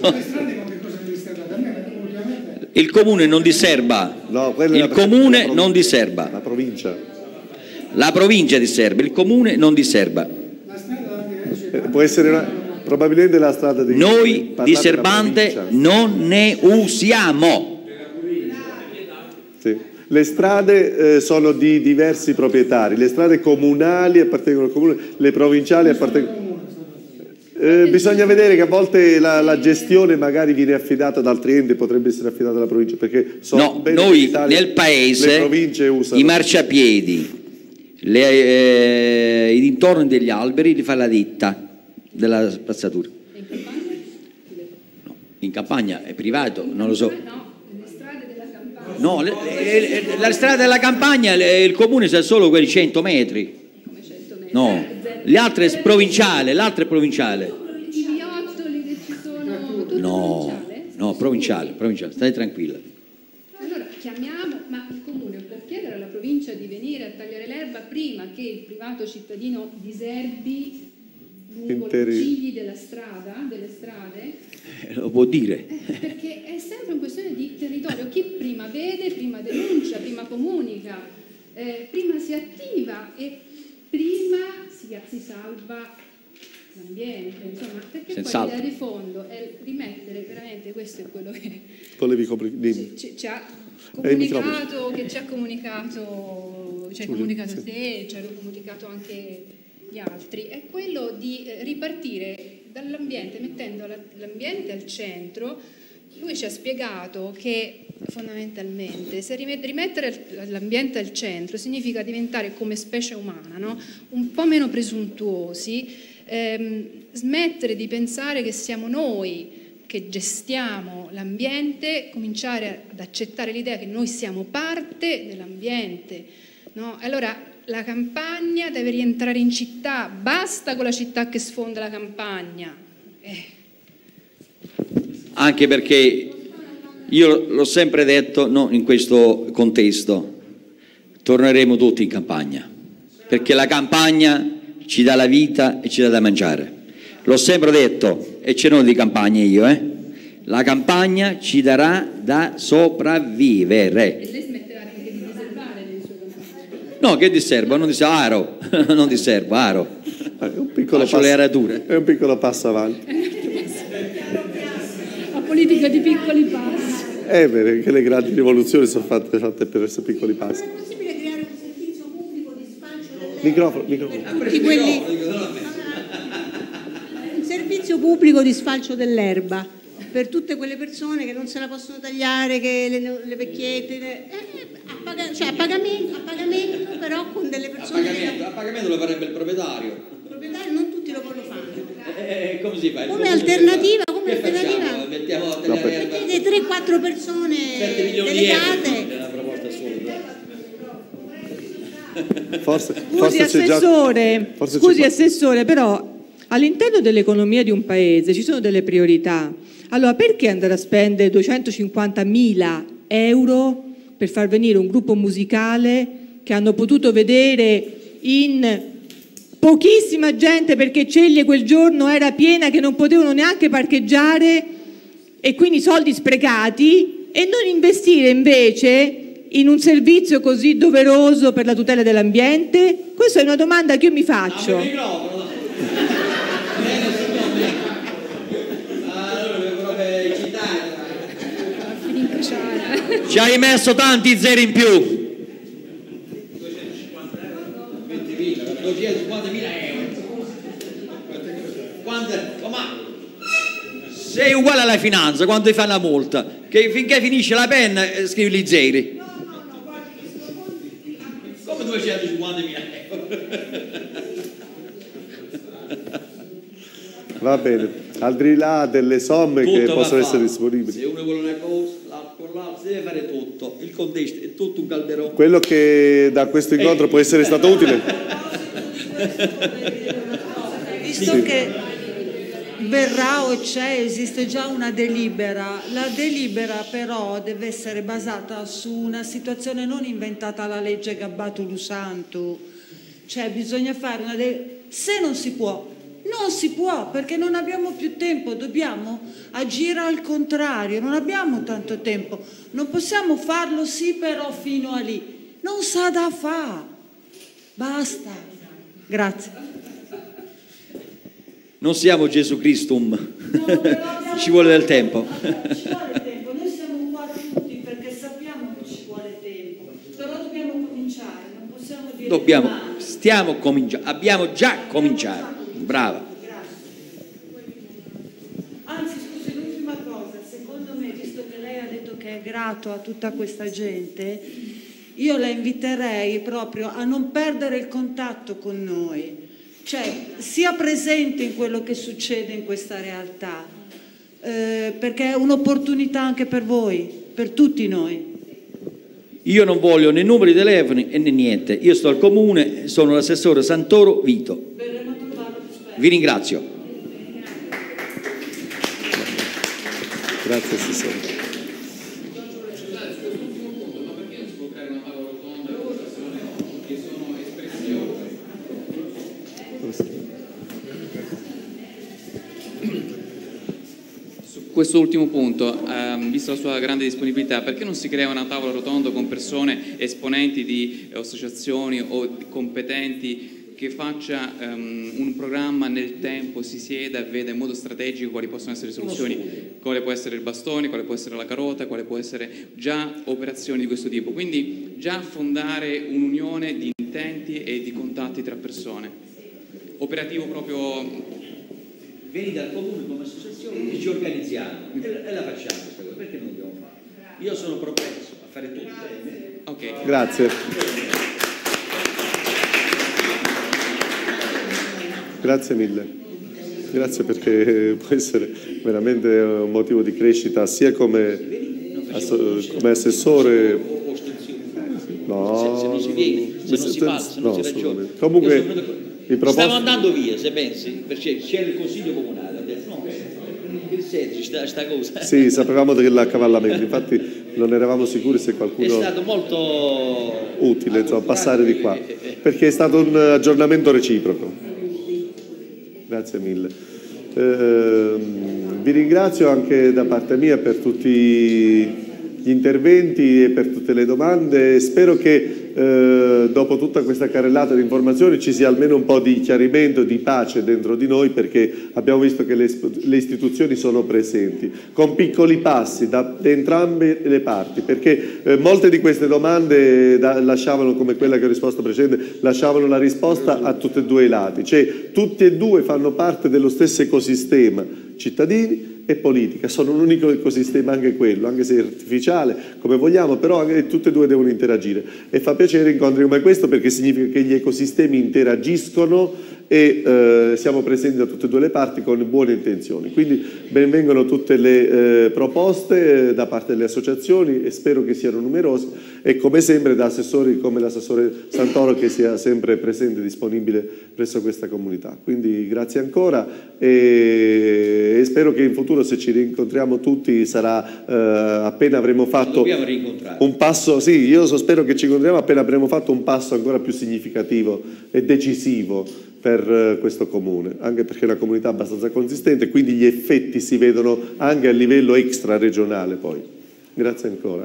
Il comune non disserba. No, il comune non disserba. La provincia. La provincia disserba, il comune non disserba. Può essere una... Probabilmente la strada di... Noi di Serbante non ne usiamo. Sì. Le strade eh, sono di diversi proprietari, le strade comunali appartengono al comune, le provinciali appartengono... Eh, bisogna vedere che a volte la, la gestione magari viene affidata ad altri enti, potrebbe essere affidata alla provincia, perché sono no, noi nel paese i marciapiedi, le, eh, i dintorni degli alberi li fa la ditta della spazzatura. In campagna? No, in campagna è privato, non lo so. No, le strade della campagna. No, le, le, le, la strada della campagna le, il comune sa solo quei cento metri. Come cento metri? No, le altre è provinciale, l'altra è provinciale. I viottoli che ci sono, tutto no, provinciale? no, provinciale, provinciale, stai tranquilla. Allora chiamiamo, ma il comune può chiedere alla provincia di venire a tagliare l'erba prima che il privato cittadino diserbi lungo Interi... i cigli della strada, delle strade? Eh, lo può dire. Eh, perché è sempre una questione di territorio. Chi prima vede, prima denuncia, prima comunica. eh, prima si attiva e prima si, si salva l'ambiente, insomma, perché Senz'altro. poi l'idea di fondo è rimettere veramente, questo è quello che Volevi copri- ci, ci, ci ha comunicato, che ci ha comunicato, ci ha comunicato sì. te, ci hanno comunicato anche gli altri, è quello di eh, ripartire dall'ambiente, mettendo la, l'ambiente al centro. Lui ci ha spiegato che fondamentalmente se rimet- rimettere l'ambiente al centro significa diventare come specie umana, no? Un po' meno presuntuosi, ehm, smettere di pensare che siamo noi che gestiamo l'ambiente, cominciare ad accettare l'idea che noi siamo parte dell'ambiente, no? Allora la campagna deve rientrare in città, basta con la città che sfonda la campagna. Eh. Anche perché io l'ho sempre detto, no, in questo contesto, torneremo tutti in campagna, perché la campagna ci dà la vita e ci dà da mangiare. L'ho sempre detto, e ce n'ho di campagna io, eh? La campagna ci darà da sopravvivere. E lei smetterà anche di riservare le sue campagne. No, che disservo? Non disservo, aro, non disservo, aro. È un piccolo Faccio passo, le arature. È un piccolo passo avanti. La politica di piccoli passi. È vero che le grandi rivoluzioni sono fatte, fatte per questi piccoli passi. È possibile creare un servizio pubblico di sfalcio dell'erba? Microfono, microfono. Tutti quelli... Un servizio pubblico di sfalcio dell'erba per tutte quelle persone che non se la possono tagliare, che le, le vecchiette, le... Eh, a, paga... cioè, a, pagamento, a pagamento, però con delle persone... A pagamento, che... a pagamento lo farebbe il proprietario. Il proprietario non tutti lo vogliono fare. Eh, come si fa? Come alternativa, come Che alternativa. facciamo? Mettiamo a tagliare erba. Mettete tre quattro persone sette milioni delegate. di euro. È una proposta assurda. Forse, Scusi forse c'è Assessore, già, forse scusi c'è Assessore, però all'interno dell'economia di un paese ci sono delle priorità. Allora perché andare a spendere duecentocinquantamila euro per far venire un gruppo musicale che hanno potuto vedere in pochissima gente, perché Ceglie quel giorno era piena che non potevano neanche parcheggiare, e quindi soldi sprecati, e non investire invece in un servizio così doveroso per la tutela dell'ambiente? Questa è una domanda che io mi faccio. Ci hai messo tanti zeri in più. duecentocinquantamila euro. Quanto? Ma sei uguale alla finanza, quando ti fanno la multa, che finché finisce la penna eh, scrivi gli zeri. Come duecentocinquantamila euro? Va bene, al di là delle somme Tutto che va possono essere fatto. disponibili. Se uno vuole una cosa, l'altro con l'altro, si deve fare tutto. Il contesto è tutto un calderone. Quello che da questo incontro può essere stato utile. Visto Sì. che verrà o c'è, esiste già una delibera, la delibera però deve essere basata su una situazione non inventata alla legge Gabbato-Lusanto, cioè bisogna fare una de- se non si può, non si può, perché non abbiamo più tempo, dobbiamo agire al contrario, non abbiamo tanto tempo, non possiamo farlo sì però fino a lì, non sa da fa, basta, grazie. Non siamo Gesù Christum, No, ci vuole del tempo. Ci vuole tempo, noi siamo qua tutti perché sappiamo che ci vuole tempo, però dobbiamo cominciare, non possiamo dire Dobbiamo, domani. stiamo cominciando, abbiamo già cominciato. Brava. Anzi, scusi, l'ultima cosa, secondo me, visto che lei ha detto che è grato a tutta questa gente, io la inviterei proprio a non perdere il contatto con noi, cioè sia presente in quello che succede in questa realtà, eh, perché è un'opportunità anche per voi, per tutti noi. Io non voglio né numeri di telefoni e né niente. Io sto al comune, sono l'assessore Santoro Vito. Vi ringrazio. Grazie Assessore. Su questo ultimo punto, ehm, visto la sua grande disponibilità, perché non si crea una tavola rotonda con persone, esponenti di associazioni o competenti, che faccia um, un programma nel tempo, si sieda e veda in modo strategico quali possono essere le soluzioni, quale può essere il bastone, quale può essere la carota, quale può essere già operazioni di questo tipo. Quindi già fondare un'unione di intenti e di contatti tra persone. Operativo proprio... Vieni dal comune come associazione e ci organizziamo e, e la facciamo questa cosa, perché non dobbiamo fare? Io sono propenso a fare tutto. Ok. Grazie. Grazie mille, grazie, perché può essere veramente un motivo di crescita sia come, come assessore. No, se non si viene, se non si parla, se non no, si ragiona. Comunque mi proposto... Stavo andando via, se pensi, perché c'era il consiglio comunale, ho detto no, che serve sta, sta cosa? Sì, sapevamo dell'accavallamento, infatti non eravamo sicuri se qualcuno... È stato molto utile, insomma, passare di qua, perché è stato un aggiornamento reciproco. Grazie mille. Eh, vi ringrazio anche da parte mia per tutti gli interventi e per tutte le domande. Spero che eh, dopo tutta questa carrellata di informazioni ci sia almeno un po' di chiarimento, di pace dentro di noi, perché abbiamo visto che le, le istituzioni sono presenti, con piccoli passi da, da entrambe le parti, perché eh, molte di queste domande da, lasciavano, come quella che ho risposto precedente, lasciavano la risposta a tutti e due i lati, cioè tutti e due fanno parte dello stesso ecosistema, cittadini e politica, sono un unico ecosistema anche quello, anche se è artificiale, come vogliamo, però anche, tutte e due devono interagire, e fa piacere incontri come questo, perché significa che gli ecosistemi interagiscono e eh, siamo presenti da tutte e due le parti con buone intenzioni. Quindi benvengono tutte le eh, proposte eh, da parte delle associazioni, e spero che siano numerose, e come sempre da assessori come l'assessore Santoro, che sia sempre presente e disponibile presso questa comunità. Quindi grazie ancora, e, e spero che in futuro, se ci rincontriamo tutti, sarà eh, appena avremo fatto un passo, sì, io spero che ci incontriamo appena avremo fatto un passo ancora più significativo e decisivo per questo comune, anche perché è una comunità abbastanza consistente, quindi gli effetti si vedono anche a livello extra regionale poi. Grazie ancora.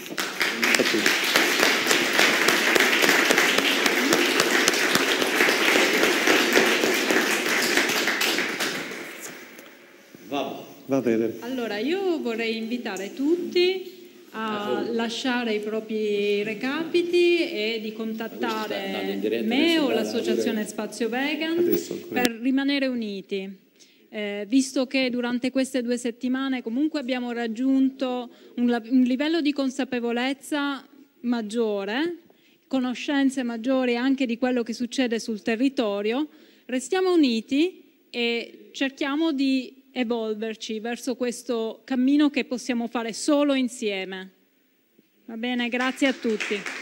Va bene. Allora, io vorrei invitare tutti a lasciare i propri recapiti e di contattare me o l'associazione Spazio Vegan per rimanere uniti, eh, visto che durante queste due settimane comunque abbiamo raggiunto un, un livello di consapevolezza maggiore, conoscenze maggiori anche di quello che succede sul territorio. Restiamo uniti e cerchiamo di evolverci verso questo cammino che possiamo fare solo insieme. Va bene, grazie a tutti.